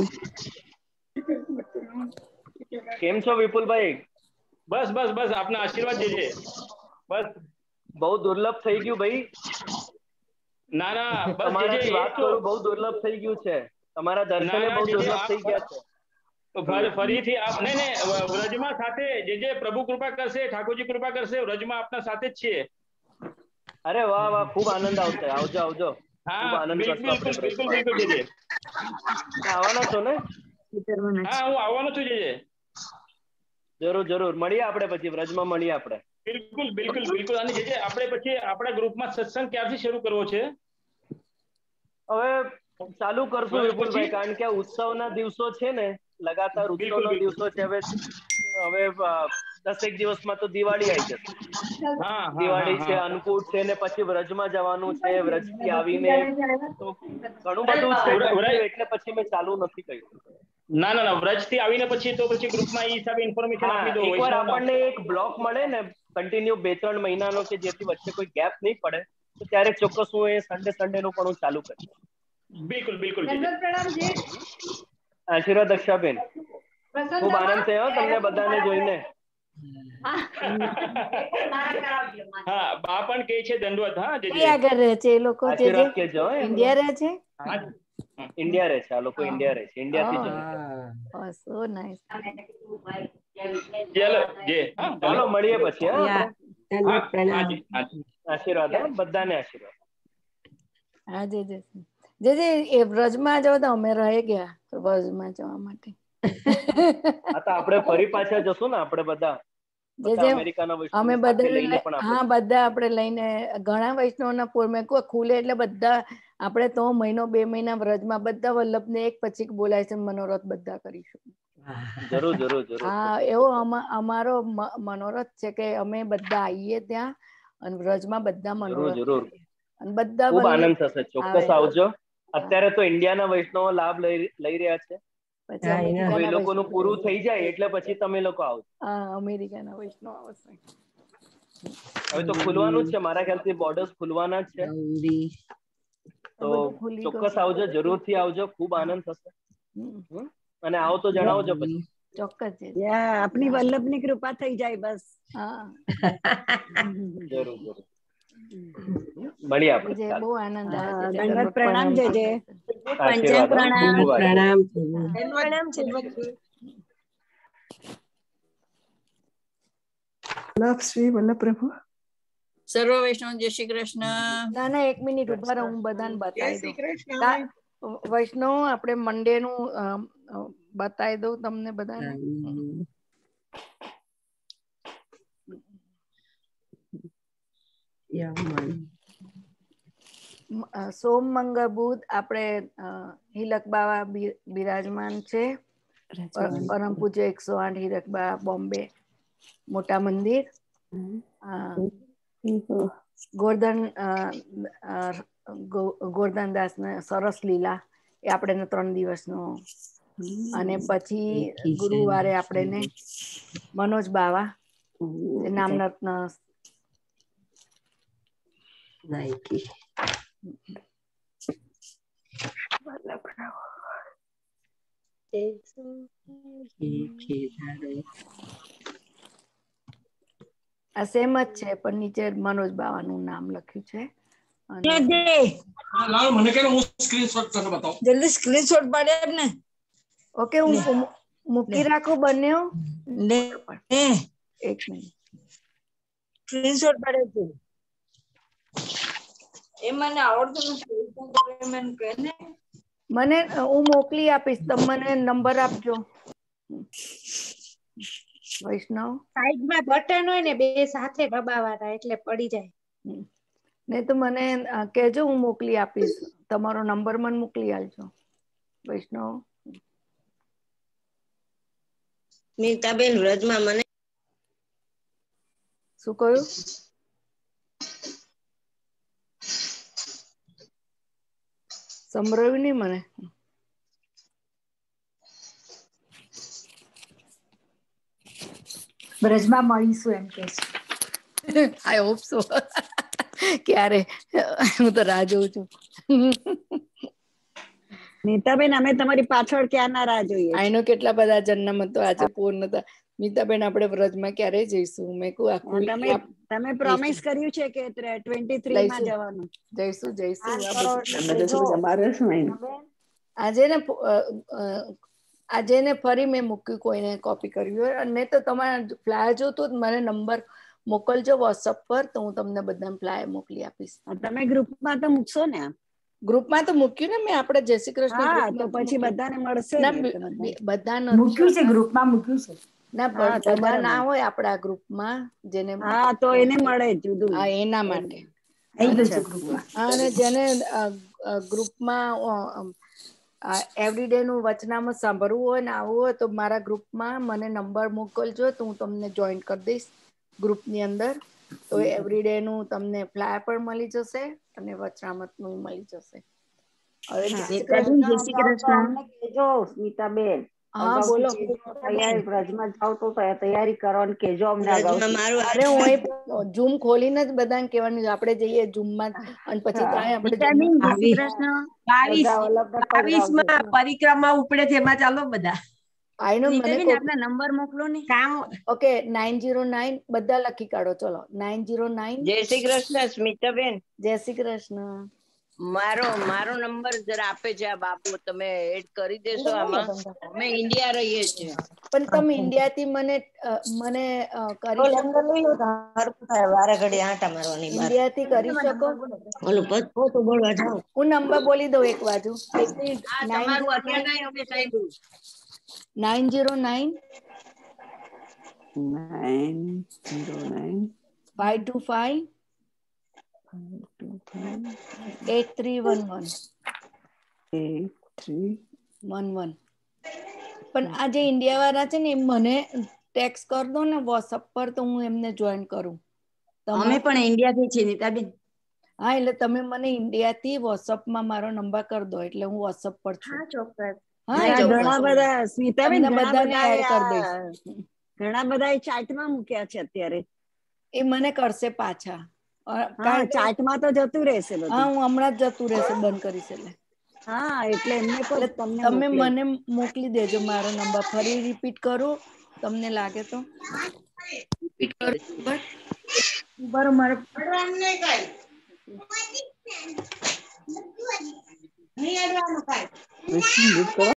કેમ છો વિપુલભાઈ? બસ બસ બસ આપના આશીર્વાદ જજે. બસ બહુ દુર્લભ થઈ ગયું ભાઈ. ના ના બસ તમારાથી વાત કરું બહુ દુર્લભ થઈ ગયું છે. તમારા દર્શને બહુ દુર્લભ થઈ ગયા છે. ફરીથી આપ નહીં વ્રજમાં સાથે જે પ્રભુ કૃપા કરશે, ઠાકોરજી કૃપા કરશે, વ્રજમાં આપના સાથે જ છીએ. અરે વાહ વાહ, ખૂબ આનંદ આવશે. આવજો આવજો. ખૂબ આનંદ કરશો આપણે. બિલકુલ બિલકુલ જજે. આવવાના છો ને? હા હું આવવાનો છું જજે. જરૂર જરૂર મળીએ આપણે પછી વ્રજમાં મળીએ આપણે. બિલકુલ બિલકુલ બિલકુલ. અને જે આપણે પછી આપણા ગ્રુપમાં સત્સંગ ક્યારથી શરૂ કરવો છે? હવે ચાલુ કરશું વિપુલભાઈ, કારણ કે ઉત્સવના દિવસો છે ને, લગાતાર ઉત્સવના દિવસો છે. હવે 10 દિવસમાં તો દિવાળી આવી જશે. દિવાળી છે, અન્નકૂટ છે, ને પછી વ્રજમાં જવાનું છે. વ્રજથી આવીને તો ઘણું બધું છે, એટલે પછી મેં ચાલુ નથી કર્યું. ના ના ના, વ્રજથી આવીને પછી તો પછી ગ્રુપમાં એ હિસાબે ઇન્ફોર્મેશન આપી દો. એકવાર આપણને એક બ્લોક મળે ને કન્ટિન્યુ 2-3 મહિનાનો, કે જેથી વચ્ચે કોઈ ગેપ નહીં પડે, તો ત્યારે ચોક્કસ હું એ સન્ડે નું પણ હું ચાલુ કરીશ. બિલકુલ બિલકુલ. આશીર્વાદ દક્ષાબેન, ખૂબ આનંદ થયો તમને બધાને જોઈને. હા બા પણ કે છે દંડવત. હા આગળ રહે છે એ લોકો. આશીર્વાદ કેજો. ઇન્ડિયા રહે છે. ઇન્ડિયા રહે છે આ લોકો. ઇન્ડિયા રહે છે. ઇન્ડિયાથી સો નાઇસ. ચાલો મળીએ પછી. આશીર્વાદ. બધાને આશીર્વાદ. હા જય જય. જે એ વ્રજમાં જાવ તો અમે રહી ગયા વ્રજમાં જવા માટે. આ તો આપણે ફરી પાછા જશું ને આપણે બધા. અમે બધા હા બધા આપણે લઈને ઘણા વૈષ્ણવના મેં કહું ખુલે એટલે બધા આપણે તો મહિનો 2 મહિના વ્રજમાં બધા વલ્લભને એક પછી બોલાય છે, મનોરથ બધા કરીશું. જરૂર જરૂર જરૂર. હા એવો અમારો મનોરથ છે કે અમે બધા આવીએ ત્યાં અને વ્રજમાં બધા મનોરથ કરીએ. અને બધા ખૂબ આનંદ થશે. ચોક્કસ આવજો. અત્યારે તો ઇન્ડિયાના વૈષ્ણવો લાભ લઈ રહ્યા છે. હવે લોકોનું પૂરું થઈ જાય એટલે પછી તમે લોકો આવજો. અમેરિકાના વૈષ્ણવ આવશે. હવે તો ખુલવાનું જ છે મારા ખ્યાલથી. બોર્ડર્સ ખુલવાના જ છે. તો ચોક્કસ આવજો, જરૂરથી આવજો. ખૂબ આનંદ થશે. અને આવો તો જણાવજો પછી. ચોક્કસ. આપની વલ્લભની કૃપા થઈ જાય બસ. જરૂર જરૂર. મળીએ આપણે. બહુ આનંદ આવે છે. દંડવત પ્રણામ જય જય. આશીર્વાદ. પ્રણામ. શ્રી વલ્લભ પ્રભુ. સર્વ વૈષ્ણવ જય શ્રી કૃષ્ણ. ના ના 1 મિનિટ ઉભા રહો, હું બધાને બતાવી દઉં. વૈષ્ણવ આપણે મંડે નું બતાવી દઉં તમને બધાને. સોમ મંગળ બુધ આપણે હિલક બાવા બિરાજમાન છે. પરમ પૂજ્ય 108 હિલક બાવા, બોમ્બે મોટા મંદિર. ગોરધનદાસ ને સરસ લીલા એ આપણે 3 દિવસનો. અને પછી ગુરુવારે આપણે મનોજ બાવા નામરત્ન નાયકી. આ સેમ જ છે પણ નીચે મનોજ બાવાનું નામ લખ્યું છે. જલ્દી સ્ક્રીનશોટ પાડે ને. ઓકે હું મૂકી રાખું બંને. 1 મિનિટ. સ્ક્રીનશોટ પાડે છે. એ મને આવડતું નથી. મને હું મોકલી આપીશ. તમે મને નંબર આપજો. વૈષ્ણવ સાઈડમાં બટન હોય ને 2 સાથે દબાવવાના એટલે પડી જાય. નહીં તો મને કહેજો, હું મોકલી આપીશ. તમારો નંબર મને મોકલી આલજો. વૈષ્ણવ નીતાબેન વ્રજમાં મને શું કહ્યું? સંભળાવ્યું નહીં મને. બ્રજમાં મળીશું એમ કે છે. I hope so. ક્યારે? હું તો રાહ જોઉં છું. નીતાબેન અમે તમારી પાછળ ક્યાંના રાહ જોઈએ. આઈનો કેટલા બધા જન્મ તો આજે પૂર્ણ હતા. નીતાબેન આપણે વ્રજમાં ક્યારે જઈશું? મેં કહું તમે પ્રોમિસ કર્યું છે કે 23 માં જવાનું. જઈશું. આજે ને ફરી મેં મૂક્યું, કોઈને કોપી કર્યું હોય અને તો તમારે ફ્લાયર જોતું મને નંબર મોકલજો વોટ્સઅપ પર, તો હું તમને બધા ફ્લાયર મોકલી આપીશ. તમે ગ્રુપમાં તો મૂકશો ને? ગ્રુપમાં તો મૂક્યું ને મેં, આપણે જય શ્રી કૃષ્ણ. તો પછી બધાને મળશે. બધા મૂક્યું છે, ગ્રુપમાં મૂક્યું છે. ના બધા ના હોય આપણા ગ્રુપમાં જેને, તો એને મળે જુદું. એના માટે. અને જેને ગ્રુપમાં એવરીડે નું વચનામૃત સાંભળવું હોય ને આવવું હોય તો મારા ગ્રુપમાં મને નંબર મોકલજો, તો હું તમને જોઈન કરી દઈશ ગ્રુપની અંદર. તો એવરીડે નું તમને ફ્લાયર પણ મળી જશે અને વચનામૃત નું મળી જશે. હવે જય શ્રી કૃષ્ણ. સ્મિતાબેન, હા બોલો. વ્રજમાં જાવ તો તૈયારી કરવાની કેજો અમને. અરે હું ઝૂમ ખોલીને જ બધાને કહેવાનું આપણે જઈએ ઝૂમમાં, અને પછી ત્યાં આપણે પરિક્રમા ઉપડે છે એમાં ચાલો બધા. નંબર મોકલો ને. ઓકે 909 બધા લખી કાઢો. ચલો 909. જય શ્રી કૃષ્ણ સ્મિતાબેન. જય શ્રી કૃષ્ણ. મારો નંબર જરા આપે છે આ બાબુ, તમે એડ કરી દેશો આમાં. અમે ઇન્ડિયા રહીએ છીએ. પણ તમે ઇન્ડિયાથી મને કરી ઇન્ડિયાથી કરી શકો? હું નંબર બોલી દઉં એક બાજુ. 909 525 8311. પણ આ જે ઇન્ડિયા વાળા છે ને એ મને ટેક્સ કર દો ને વોટ્સઅપ પર, તો હું એમને જોઈન કરું. અમે પણ ઇન્ડિયાથી છીએ નીતાબેન. હા, એટલે તમે મને ઇન્ડિયાથી વોટ્સઅપમાં મારો નંબર કરી દો, એટલે હું વોટ્સઅપ પર છું. ઘણા બધા સ્મિતાબેન બધાને એડ કરી દઈશ. ઘણા બધા ચાટમાં મૂક્યા છે અત્યારે. એ મને કરશે પાછા. ચાટમાં તો જતું રહેશે. હા, હું હમણાં જ જતું રહેશે, બંધ કરીશ એટલે. હા, એટલે એમને તમે મને મોકલી દેજો મારો નંબર. ફરી રિપીટ કરું તમને લાગે તો. રિપીટ કરું બરોબર.